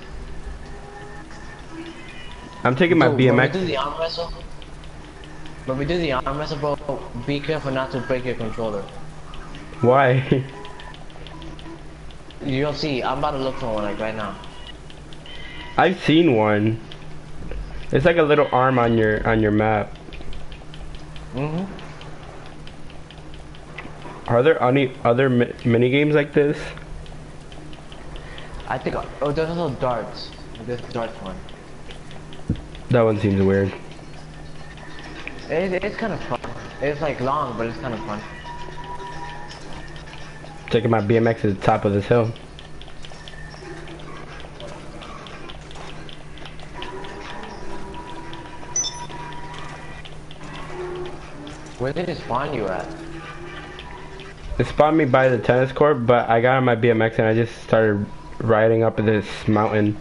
I'm taking my Dude, B M X. When we do the arm wrestle, when we do the arm wrestle, bro, be careful not to break your controller. Why? You'll see. I'm about to look for one like right now. I've seen one. It's like a little arm on your on your map. Mhm. Are there any other mi mini games like this? I think. Oh, there's also darts. There's darts one. That one seems weird. It, it's kind of fun. It's like long, but it's kind of fun. Taking my B M X to the top of this hill. Where did it spawn you at? It spawned me by the tennis court, but I got on my B M X and I just started riding up this mountain.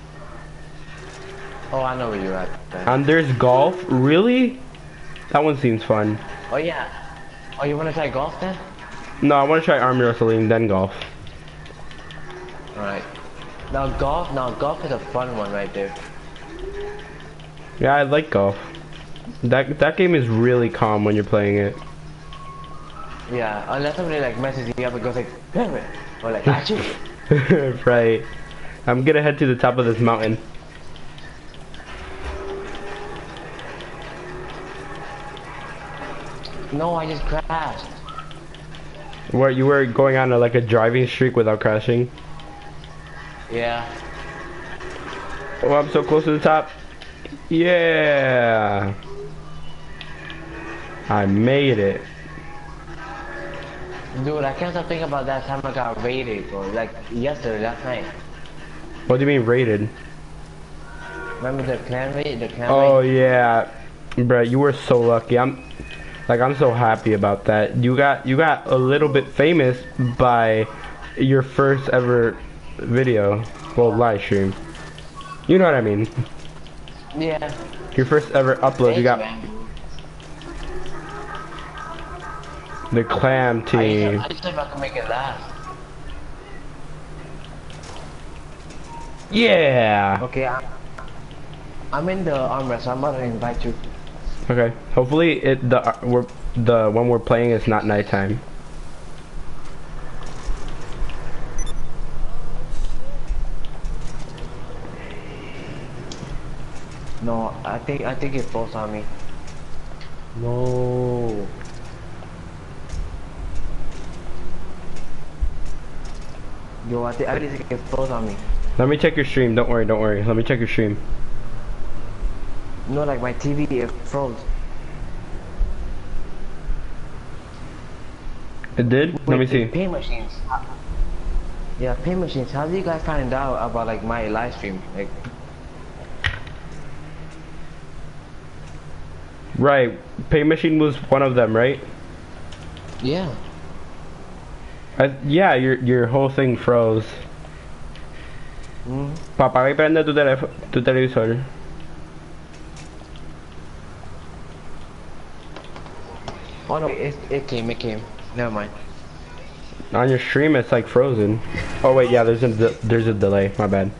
Oh, I know where you're at. Then. And there's golf? Really? That one seems fun. Oh yeah. Oh, you wanna try golf then? No, I want to try arm wrestling, then golf. Alright. Now golf, now golf is a fun one right there. Yeah, I like golf. That that game is really calm when you're playing it. Yeah, unless somebody like messes you up and goes like, damn it, or like, ah, shoot. Right. I'm gonna head to the top of this mountain. No, I just crashed. Where you were going on a, like a driving streak without crashing. Yeah. Oh, I'm so close to the top. Yeah. I made it. Dude, I can't stop thinking about that time I got raided, bro. Like yesterday, last night. What do you mean raided? Remember the clan raid? The clan Oh raid? yeah, bro, you were so lucky. I'm like I'm so happy about that. You got you got a little bit famous by your first ever video, well live stream. You know what I mean? Yeah. Your first ever upload. You got man. the clam I team. just, I just if I can make it last. Yeah. Okay, I'm, I'm in the arm wrestle. I'm about to invite you. Okay. Hopefully it the uh, we're the one we're playing is not nighttime. No, I think I think it falls on me. No. Yo, I think I think it falls on me. Let me check your stream. Don't worry. Don't worry. Let me check your stream. No, like my T V it froze. It did. Let me Wait, see. Pay machines. Yeah, pay machines. How do you guys find out about like my live stream? Like, Right. Pay machine was one of them, right? yeah. I, yeah, your your whole thing froze. Mm. Papá, y prende tu teléfono, tu televisor. Oh no, it it came, it came. Never mind. On your stream, it's like frozen. Oh wait, yeah, there's a de there's a delay. My bad.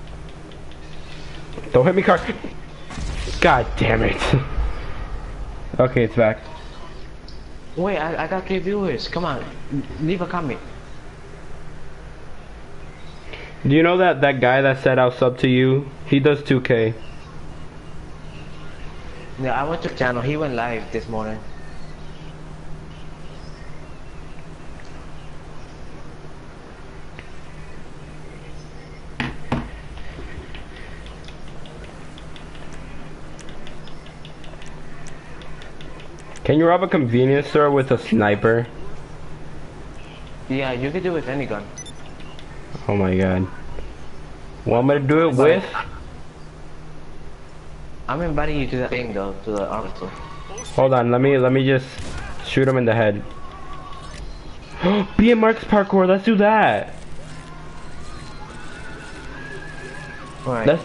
Don't hit me, car. God damn it. Okay, it's back. Wait, I I got three viewers. Come on, leave a comment. Do you know that that guy that said I'll sub to you? He does two K. Yeah, I went to the channel. He went live this morning. Can you rob a convenience store with a sniper? Yeah, you could do it with any gun. Oh my god. Want me to do it with? I'm inviting you to that thing though, to the article. Hold on, let me let me just shoot him in the head. B M X parkour, let's do that. Alright. That's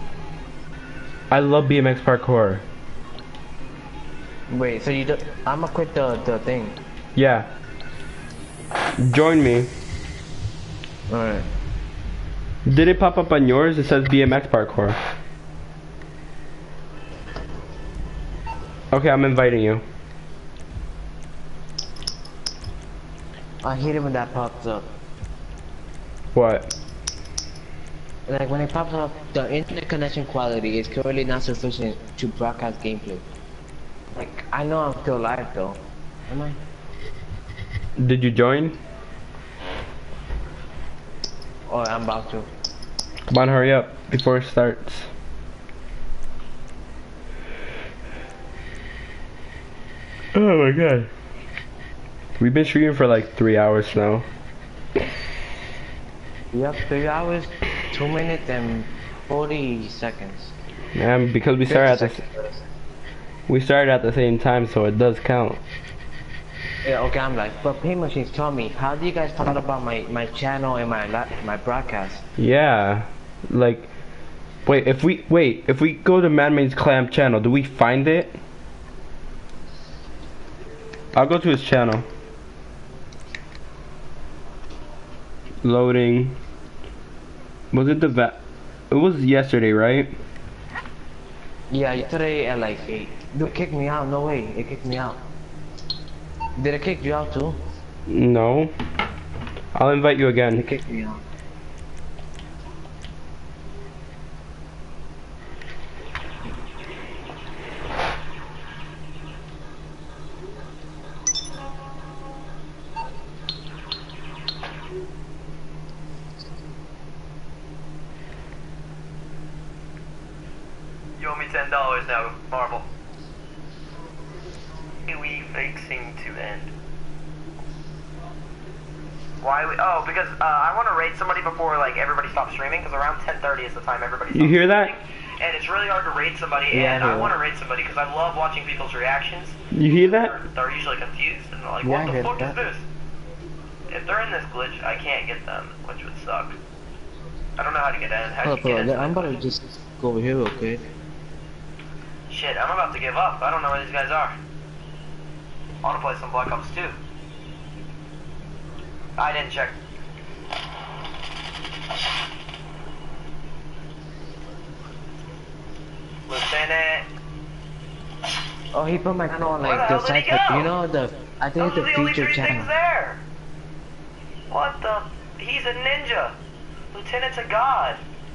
I love B M X parkour. Wait, so you do I'ma quit the the thing. Yeah. Join me. Alright. Did it pop up on yours? It says B M X parkour. Okay, I'm inviting you. I hate it when that pops up. What? Like when it pops up, the internet connection quality is currently not sufficient to broadcast gameplay. Like, I know I'm still live though. Am I? Did you join? Oh, I'm about to. Come on, hurry up before it starts. Oh my god. We've been streaming for like three hours now. Yep, three hours, two minutes, and forty seconds. And because we started at this, We started at the same time, so it does count. Yeah, okay, I'm like, but Pain Machines, tell me, how do you guys find out about my, my channel and my la- my broadcast? Yeah, like, wait, if we, wait, if we go to Madman's Clam channel, do we find it? I'll go to his channel. Loading. Was it the va- it was yesterday, right? Yeah, yesterday at like eight. Dude, kick me out, no way, it kicked me out. Did it kick you out too? No. I'll invite you again. It kicked me out. You owe me ten dollars now, Marvel. We fixing to end. Why we? Oh, because uh, I want to rate somebody before like everybody stops streaming. Because around ten thirty is the time everybody. Stops You hear that? streaming, and it's really hard to rate somebody. Yeah, and I I, hear want to that. rate somebody because I love watching people's reactions. You hear that? They're, they're usually confused and they're like, Yeah, I "What the hear fuck that. is this?" If they're in this glitch, I can't get them, which would suck. I don't know how to get in. How do Hold you up, get hold in? up, I'm about to just go over here, okay? Shit, I'm about to give up. I don't know where these guys are. I want to play some Black Ops two. I didn't check. Lieutenant. Oh, he put my channel on Where like the the hell did he side, go? you know, the, I think Those it's are the the only feature three channel. things there. What the? He's a ninja. Lieutenant's a god.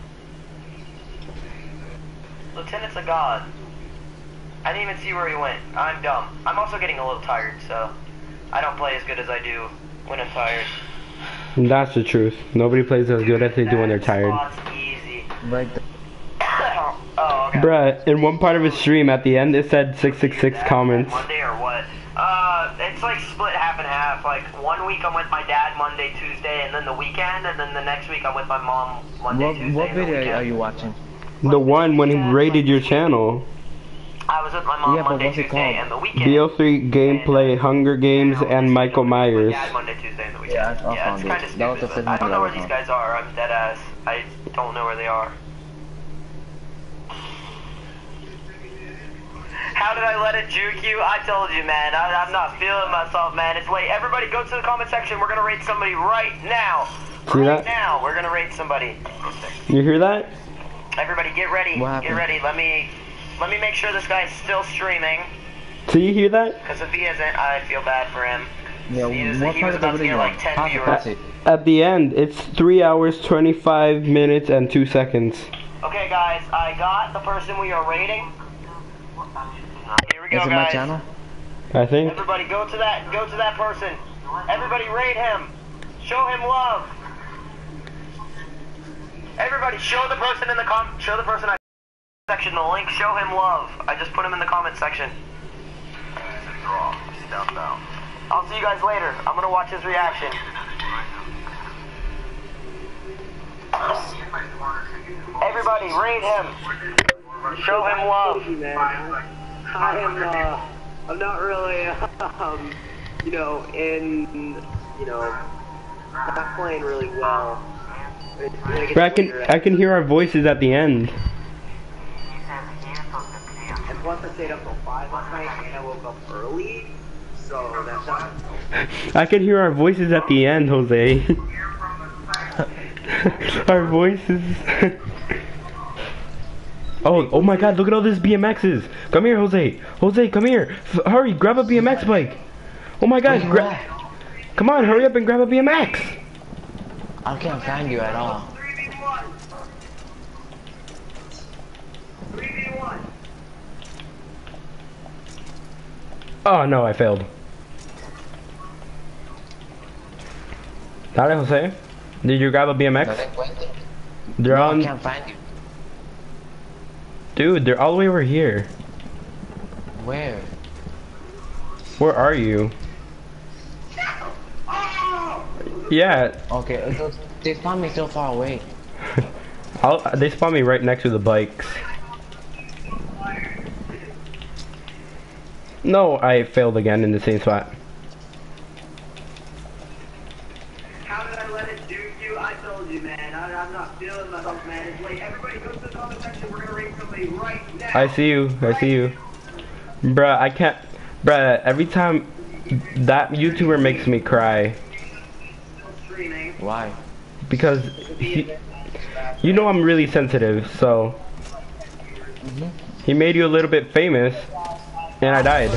Lieutenant's a god. I didn't even see where he went. I'm dumb. I'm also getting a little tired, so I don't play as good as I do when I'm tired. That's the truth. Nobody plays as good as they do when they're That tired. spot's easy. Right there. Oh, okay. Bruh, in one part of his stream at the end it said six six six That comments. Monday or what? Uh, it's like split half and half. Like one week I'm with my dad Monday, Tuesday, and then the weekend, and then the next week I'm with my mom Monday, What, Tuesday, what and the video weekend. are you watching? The one when he raided your channel. I was with my mom Yeah, but Monday, what's it Tuesday, called? and the weekend. B O three gameplay, Hunger Games, and Michael Myers. My dad Monday, Tuesday, and the weekend. Yeah, I- I yeah, found it's it. kind of That was the stupid. first But I don't one know that where I these found. guys are. I'm dead ass. I don't know where they are. How did I let it juke you? I told you, man. I, I'm not feeling myself, man. It's wait. Everybody, go to the comment section. We're gonna rate somebody right now. See right that? now, we're gonna rate somebody. You hear that? Everybody, get ready. What Get happened? ready. Let me, let me make sure this guy's still streaming. So you hear that? Because if he isn't, I feel bad for him. Yeah, He was- what he part was of the about to video get you like on? ten Pause it, viewers. pause it. At the end, it's three hours, twenty-five minutes, and two seconds. Okay, guys, I got the person we are rating. Here we go, Is it guys. my channel? I think. Everybody, go to that. Go to that person. Everybody, rate him. Show him love. Everybody, show the person in the com. Show the person I section the link. Show him love. I just put him in the comment section. I'll see you guys later. I'm gonna watch his reaction. Everybody, rate him. Show him love. Man, I am, uh, I'm not really, um, you know, in, you know, not playing really well. It's gonna get But I can weird. I can hear our voices at the end. And plus I stayed up till five last night and I woke up early, so that's not. I can hear our voices at the end, Jose. Our voices. Oh, oh my God! Look at all this B M Xs. Come here, Jose. Jose, come here. F hurry, grab a B M X bike. Oh my God! Gra come on, hurry up and grab a B M X. I can't find you at all. Oh no, I failed. Dale, Jose. Did you grab a B M X? They're No, I on. can't find you. Dude, they're all the way over here. Where? Where are you? Yeah, Okay, it goes- they found me so far away. I'll, they spawn me right next to the bikes. No, I failed again in the same spot. How did I let it do you? I told you, man. I, I'm not feeling myself, man. It's late. Everybody go to the comment section. We're gonna rate somebody right now. I see you. I see you. Bruh, I can't. Bruh, every time that YouTuber makes me cry. Streaming. Why? Because he, you know I'm really sensitive, so Mm-hmm. he made you a little bit famous, and I died.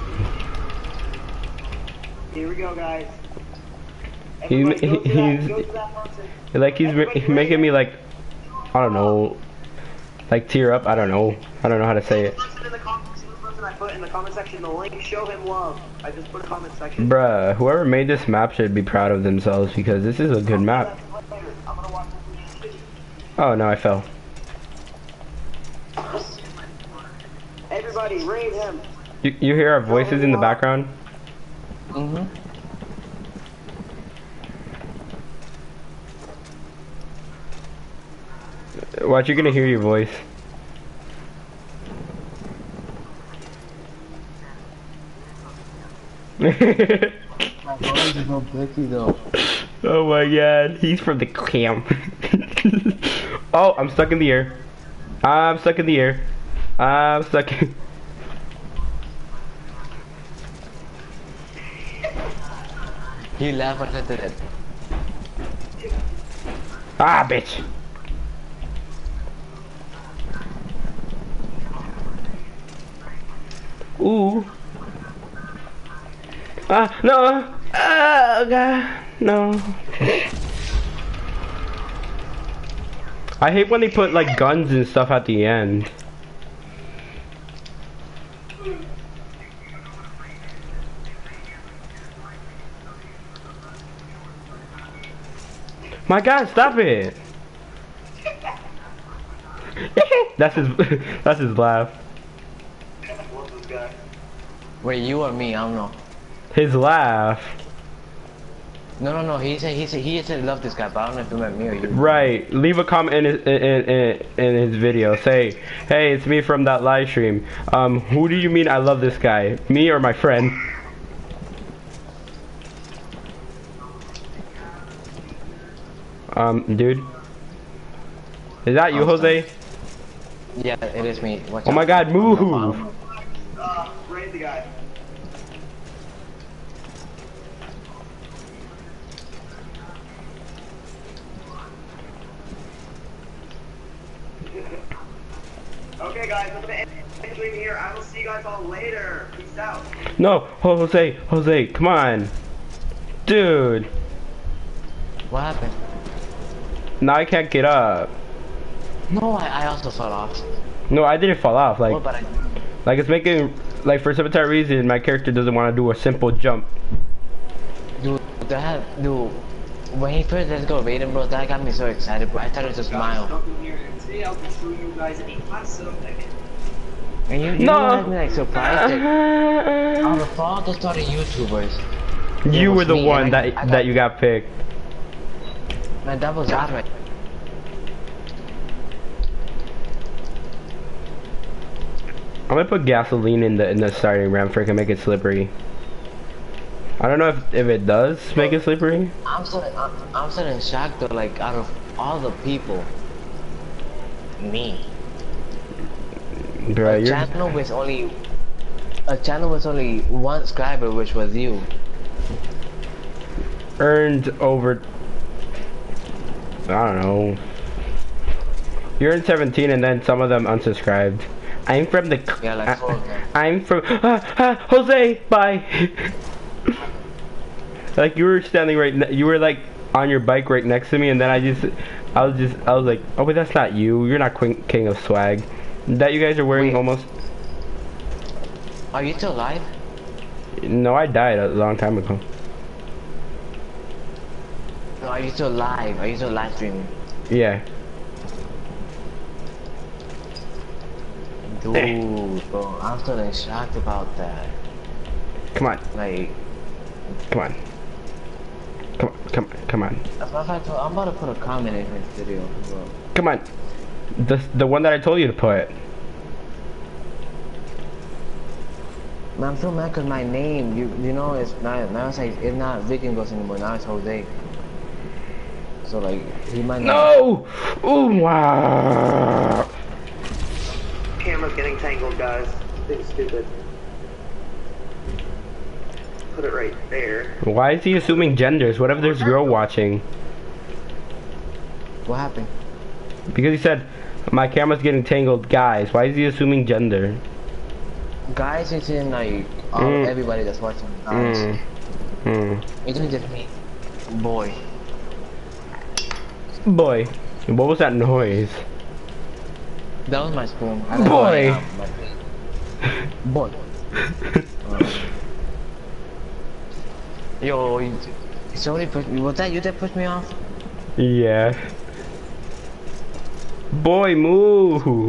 Here we go, guys. He, Everybody he go to that- he's go to that person. like he's ma- he's making me like, I don't know, like tear up. I don't know. I don't know how to say it. Person in the comments, the person I put in the comment section the link. Show him love. I just put a comment section. Bruh, whoever made this map should be proud of themselves because this is a good map. I'm gonna watch this. Oh no, I fell. Everybody, rate him. You, you hear our voices in the background? Mm-hmm. Watch, you're gonna hear your voice. My voice is no bitchy though. Oh my god, he's from the camp. Oh, I'm stuck in the air. I'm stuck in the air. I'm stuck in... He laughed when I did it. Ah, bitch. Ooh. Ah, no. Ah, god. No. I hate when they put like guns and stuff at the end. My god, stop it. That's his that's his laugh. Wait, you or me? I don't know. His laugh. No, no, no. He said he said he said he loved this guy, but I don't know if you meant me or you. Right. Leave a comment in his in, in, in his video. Say, hey, it's me from that live stream. Um, who do you mean I love this guy? Me or my friend? Um, dude. Is that you, Jose? Yeah, it is me. Watch Oh my out. god, move! Uh, rate the guy. Okay, guys, I'm gonna end the stream here. I will see you guys all later. Peace out. No, Jose, Jose, come on. Dude. What happened? Now I can't get up. No, I, I also fell off. No, I didn't fall off. Like, What about I? like it's making, like for some odd reason, my character doesn't want to do a simple jump. Dude, that dude. When he first let's go raid him, bro, that got me so excited, bro. I started to smile. Come here and today I'll be showing you guys a awesome And you, you No. know what had me like surprised? That out of all the started YouTubers, You was were the me, one and I- that I got- that you got picked. man, that was Ahmed. I'm gonna put gasoline in the in the starting ramp so I can make it slippery. I don't know if if it does make it slippery. I'm still, I'm, I'm still in shock though. Like out of all the people, me. Bro, a you're channel with only a channel with only one subscriber, which was you. earned over. I don't know. You earned seventeen, and then some of them unsubscribed. I'm from the. Yeah, like four of them. I'm from ah, ah, Jose. Bye. Like you were standing right. Ne you were like on your bike right next to me, and then I just, I was just, I was like, oh, but that's not you. You're not Queen, King of Swag. That you guys are wearing Wait. almost. Are you still alive? No, I died a long time ago. No, are you still live? Are you still live streaming? Yeah. Dude, bro, I'm still in shock about that. Come on. Like, Come on. Come on. Come on. Come on. as a matter of fact, I'm about to put a comment in his video, bro. Come on. The the one that I told you to put. Man, I'm so mad because my name, you you know, it's not, now it's like, it's not Vikingos anymore, now it's Jose. So like, he might not. No! Ooh, wow. Camera's getting tangled, guys. It's stupid. Put it right there. Why is he assuming genders? What if there's a girl watching? What happened? Because he said, my camera's getting tangled, guys. Why is he assuming gender? Guys, it's in like, all, Mm. everybody that's watching. Guys. Mm. Mm. It's not just me. Boy. Boy, what was that noise? That was my spoon. I don't know Boy. why now, but- Boy. Um, Yo, you, somebody put me, was that you that pushed me off? Yeah. Boy, move.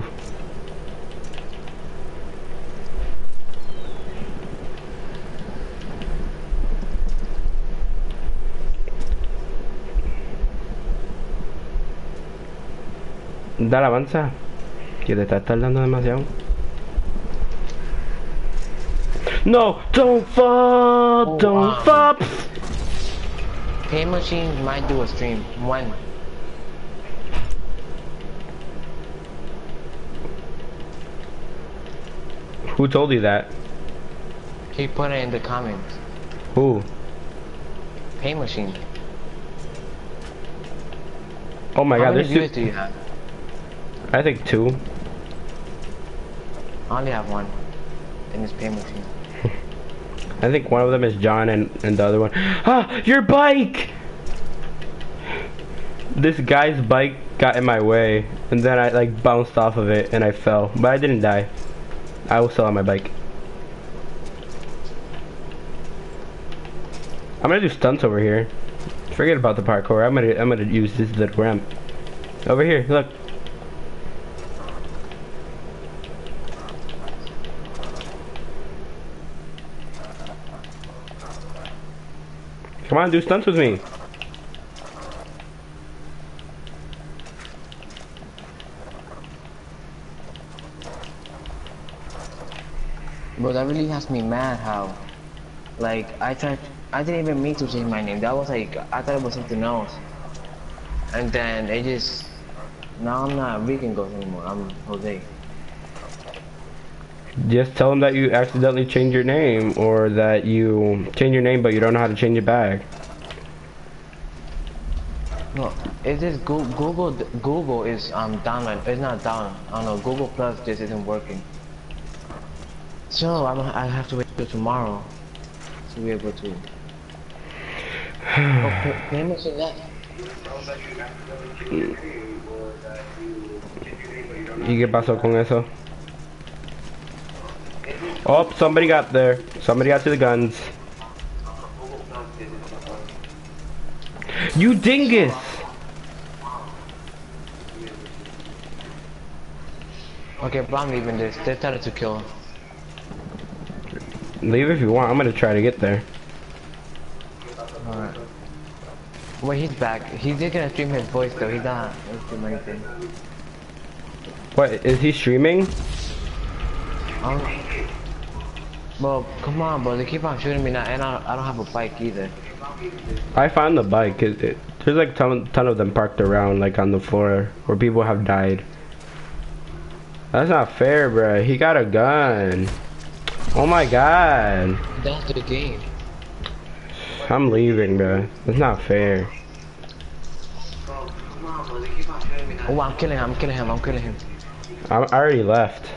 Dale, avanza. Que te estás tardando demasiado. No, don't fall, Oh, don't wow. fall. Pain Machine might do a stream. When? Who told you that? He put it in the comments. Who? Pain Machine. Oh my How god, many there's viewers two. do you have? I think two. I only have one. In this Pain Machine. I think one of them is John and, and the other one. Ah, your bike! This guy's bike got in my way, and then I like bounced off of it and I fell, but I didn't die. I was still on my bike. I'm gonna do stunts over here. Forget about the parkour. I'm gonna I'm gonna use this little ramp. Over here, look. Come on, do stunts with me. Bro, that really has me mad how, like, I tried, I didn't even mean to change my name. That was like, I thought it was something else. And then it just, now I'm not Vikingos anymore, I'm Jose. Just tell them that you accidentally changed your name, or that you changed your name but you don't know how to change it back. No, it is Google, Google, Google is um down, right- it's not down, I don't know, Google Plus just isn't working. So I'm, I have to wait till tomorrow to be able to. Oh, Pain Machine left. ¿Y qué pasó con eso? Oh, somebody got there. Somebody got to the guns. You dingus! Okay, but I'm leaving this. They started to kill him. Leave if you want. I'm gonna try to get there. Alright. Wait, he's back. He's just gonna stream his voice though. He's not gonna stream anything. What, is he streaming? Um, well, come on, bro. They keep on shooting me now, and I, I don't have a bike either. I found the bike. It, it, there's like ton, ton of them parked around, like on the floor, where people have died. That's not fair, bruh. He got a gun. Oh my god. That's the game. I'm leaving, bruh. That's not fair. Oh, I'm killing him. I'm killing him. I'm killing him. I, I already left.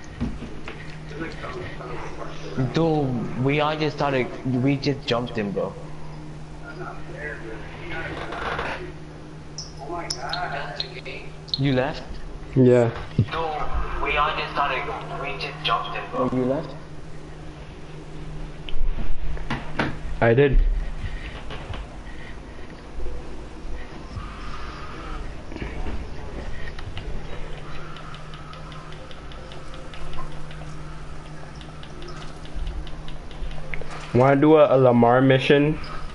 Dude, we all just started. We just jumped him, bro. You left? Yeah. No, we all just started. We just jumped him, bro. You left? I did. Want to do a, a Lamar mission?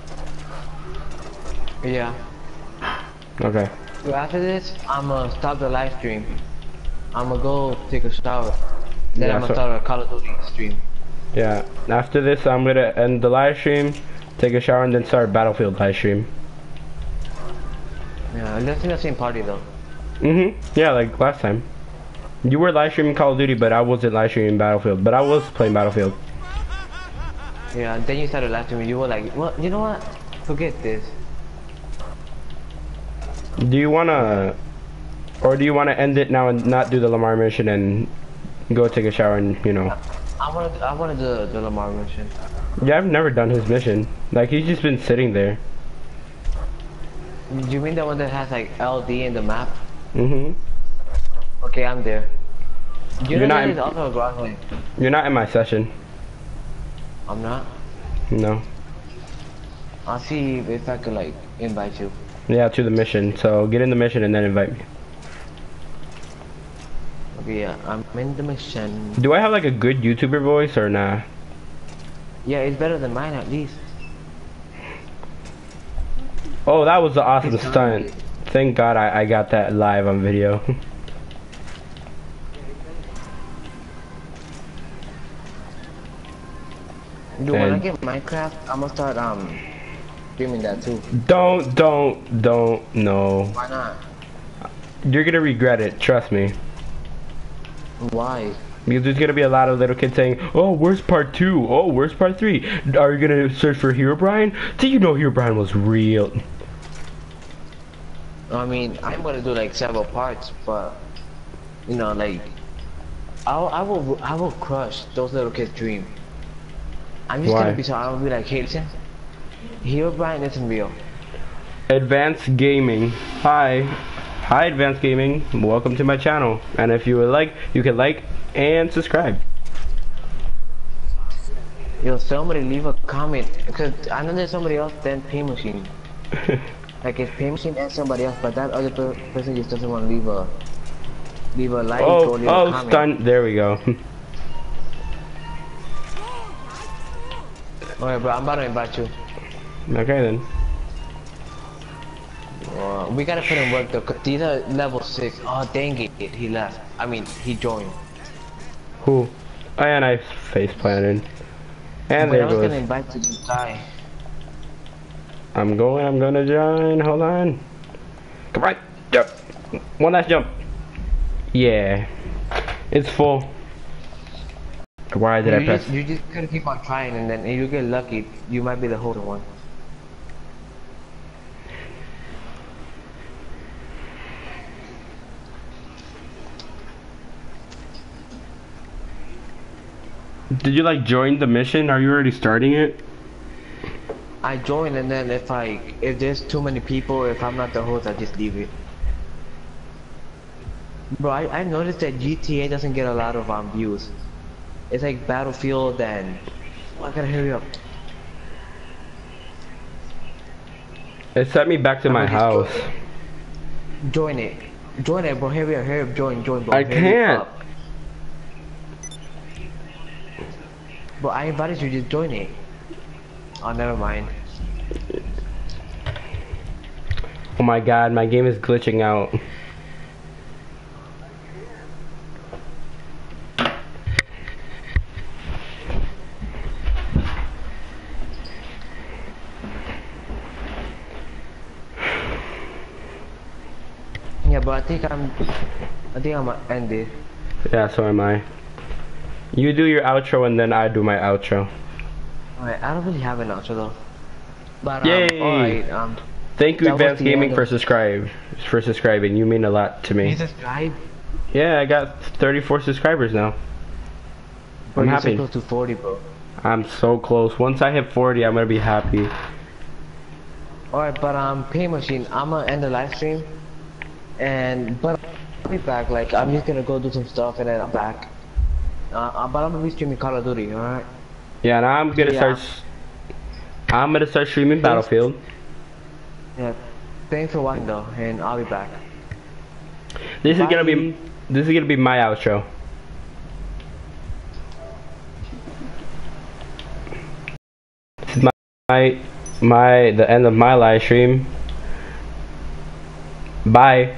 Yeah. Okay. So after this, I'm gonna stop the live stream. I'm gonna go take a shower. Then Yeah, I'm gonna so- start a Call of Duty stream. Yeah. After this, I'm gonna end the live stream, take a shower, and then start Battlefield live stream. Yeah, let's in the same party though. Mhm. Yeah, like last time. You were live streaming Call of Duty, but I wasn't live streaming Battlefield. But I was playing Battlefield. Yeah, and then you started laughing at me. You were like, well, you know what? Forget this. Do you wanna, or do you wanna end it now and not do the Lamar mission and go take a shower and you know? I wanted, I wanted the, the Lamar mission. Yeah, I've never done his mission. Like he's just been sitting there. Do you mean the one that has like L D in the map? Mhm. Okay, I'm there. You You're know not there in- is also a garage lane. You're not in my session. I'm not. No. I'll see if I could like invite you. Yeah, to the mission. So get in the mission and then invite me. Okay, yeah, I'm in the mission. Do I have like a good YouTuber voice or nah? Yeah, it's better than mine at least. Oh, that was the awesome It's stunt. Thank God I, I got that live on video. Dude, when I And- get Minecraft, I'm gonna start um streaming that too. Don't, don't, don't, no. Why not? You're gonna regret it, trust me. Why? Because there's gonna be a lot of little kids saying, oh, where's part two? Oh, where's part three? Are you gonna search for Hero Brian? Did you know Hero Brian was real? I mean, I'm gonna do like several parts, but you know, like I'll, I will, I will crush those little kids' dream. I'm just Why? gonna be so I'll be like, hey, listen, Hero Brian isn't real. Advanced Gaming. Hi. Hi, Advanced Gaming. Welcome to my channel. And if you would like, you can like and subscribe. Yo, somebody leave a comment because I know there's somebody else than Pay Machine. Like it's Pay Machine and somebody else, but that other per person just doesn't want to leave a leave a like Oh, or leave a oh, comment. stun. There we go. Alright, bro, I'm about to invite you. Okay then. Uh, we gotta put in work though, cause these are level six. Oh, dang it, he left. I mean, he joined. Who? Oh, and I face planted. And But there I was goes. gonna invite this guy. I'm going, I'm gonna join. Hold on. Come on. Jump. One last jump. Yeah. It's full. Why did you I press? Just, you just gotta keep on trying, and then if you get lucky, you might be the holder one. Did you like join the mission? Are you already starting it? I join, and then if I if there's too many people, if I'm not the host, I just leave it. Bro, I, I noticed that G T A doesn't get a lot of um views. It's like Battlefield and oh, I gotta hurry up. It sent me back to my house. Join it. Join it, bro. Hurry up, hurry up. Join, join, bro. I Hurry can't. up. Bro, I invited you, just join it. Oh, never mind. Oh my god, my game is glitching out. Yeah, but I think I'm, I think I'm gonna end it. Yeah, so am I. You do your outro and then I do my outro. Alright, I don't really have an outro though. But um, Yay! alright, um, Thank you, That was Advanced the Gaming, end for of- subscribe for subscribing. You mean a lot to you me. subscribe? Yeah, I got thirty-four subscribers now. Bro, I'm you're so happy. close to forty, bro. I'm so close. Once I hit forty, I'm gonna be happy. Alright, but um, Pay Machine, I'm gonna end the live stream. And, but I'll be back, like, I'm just gonna go do some stuff and then I'm back. Uh, uh, but I'm gonna be streaming Call of Duty, alright? Yeah, and I'm gonna Yeah. start. s- I'm gonna start streaming Battlefield. Yeah. Thanks for watching though, and I'll be back. This is gonna Bye. be. This is gonna be my outro. This is my my my the end of my live stream. Bye.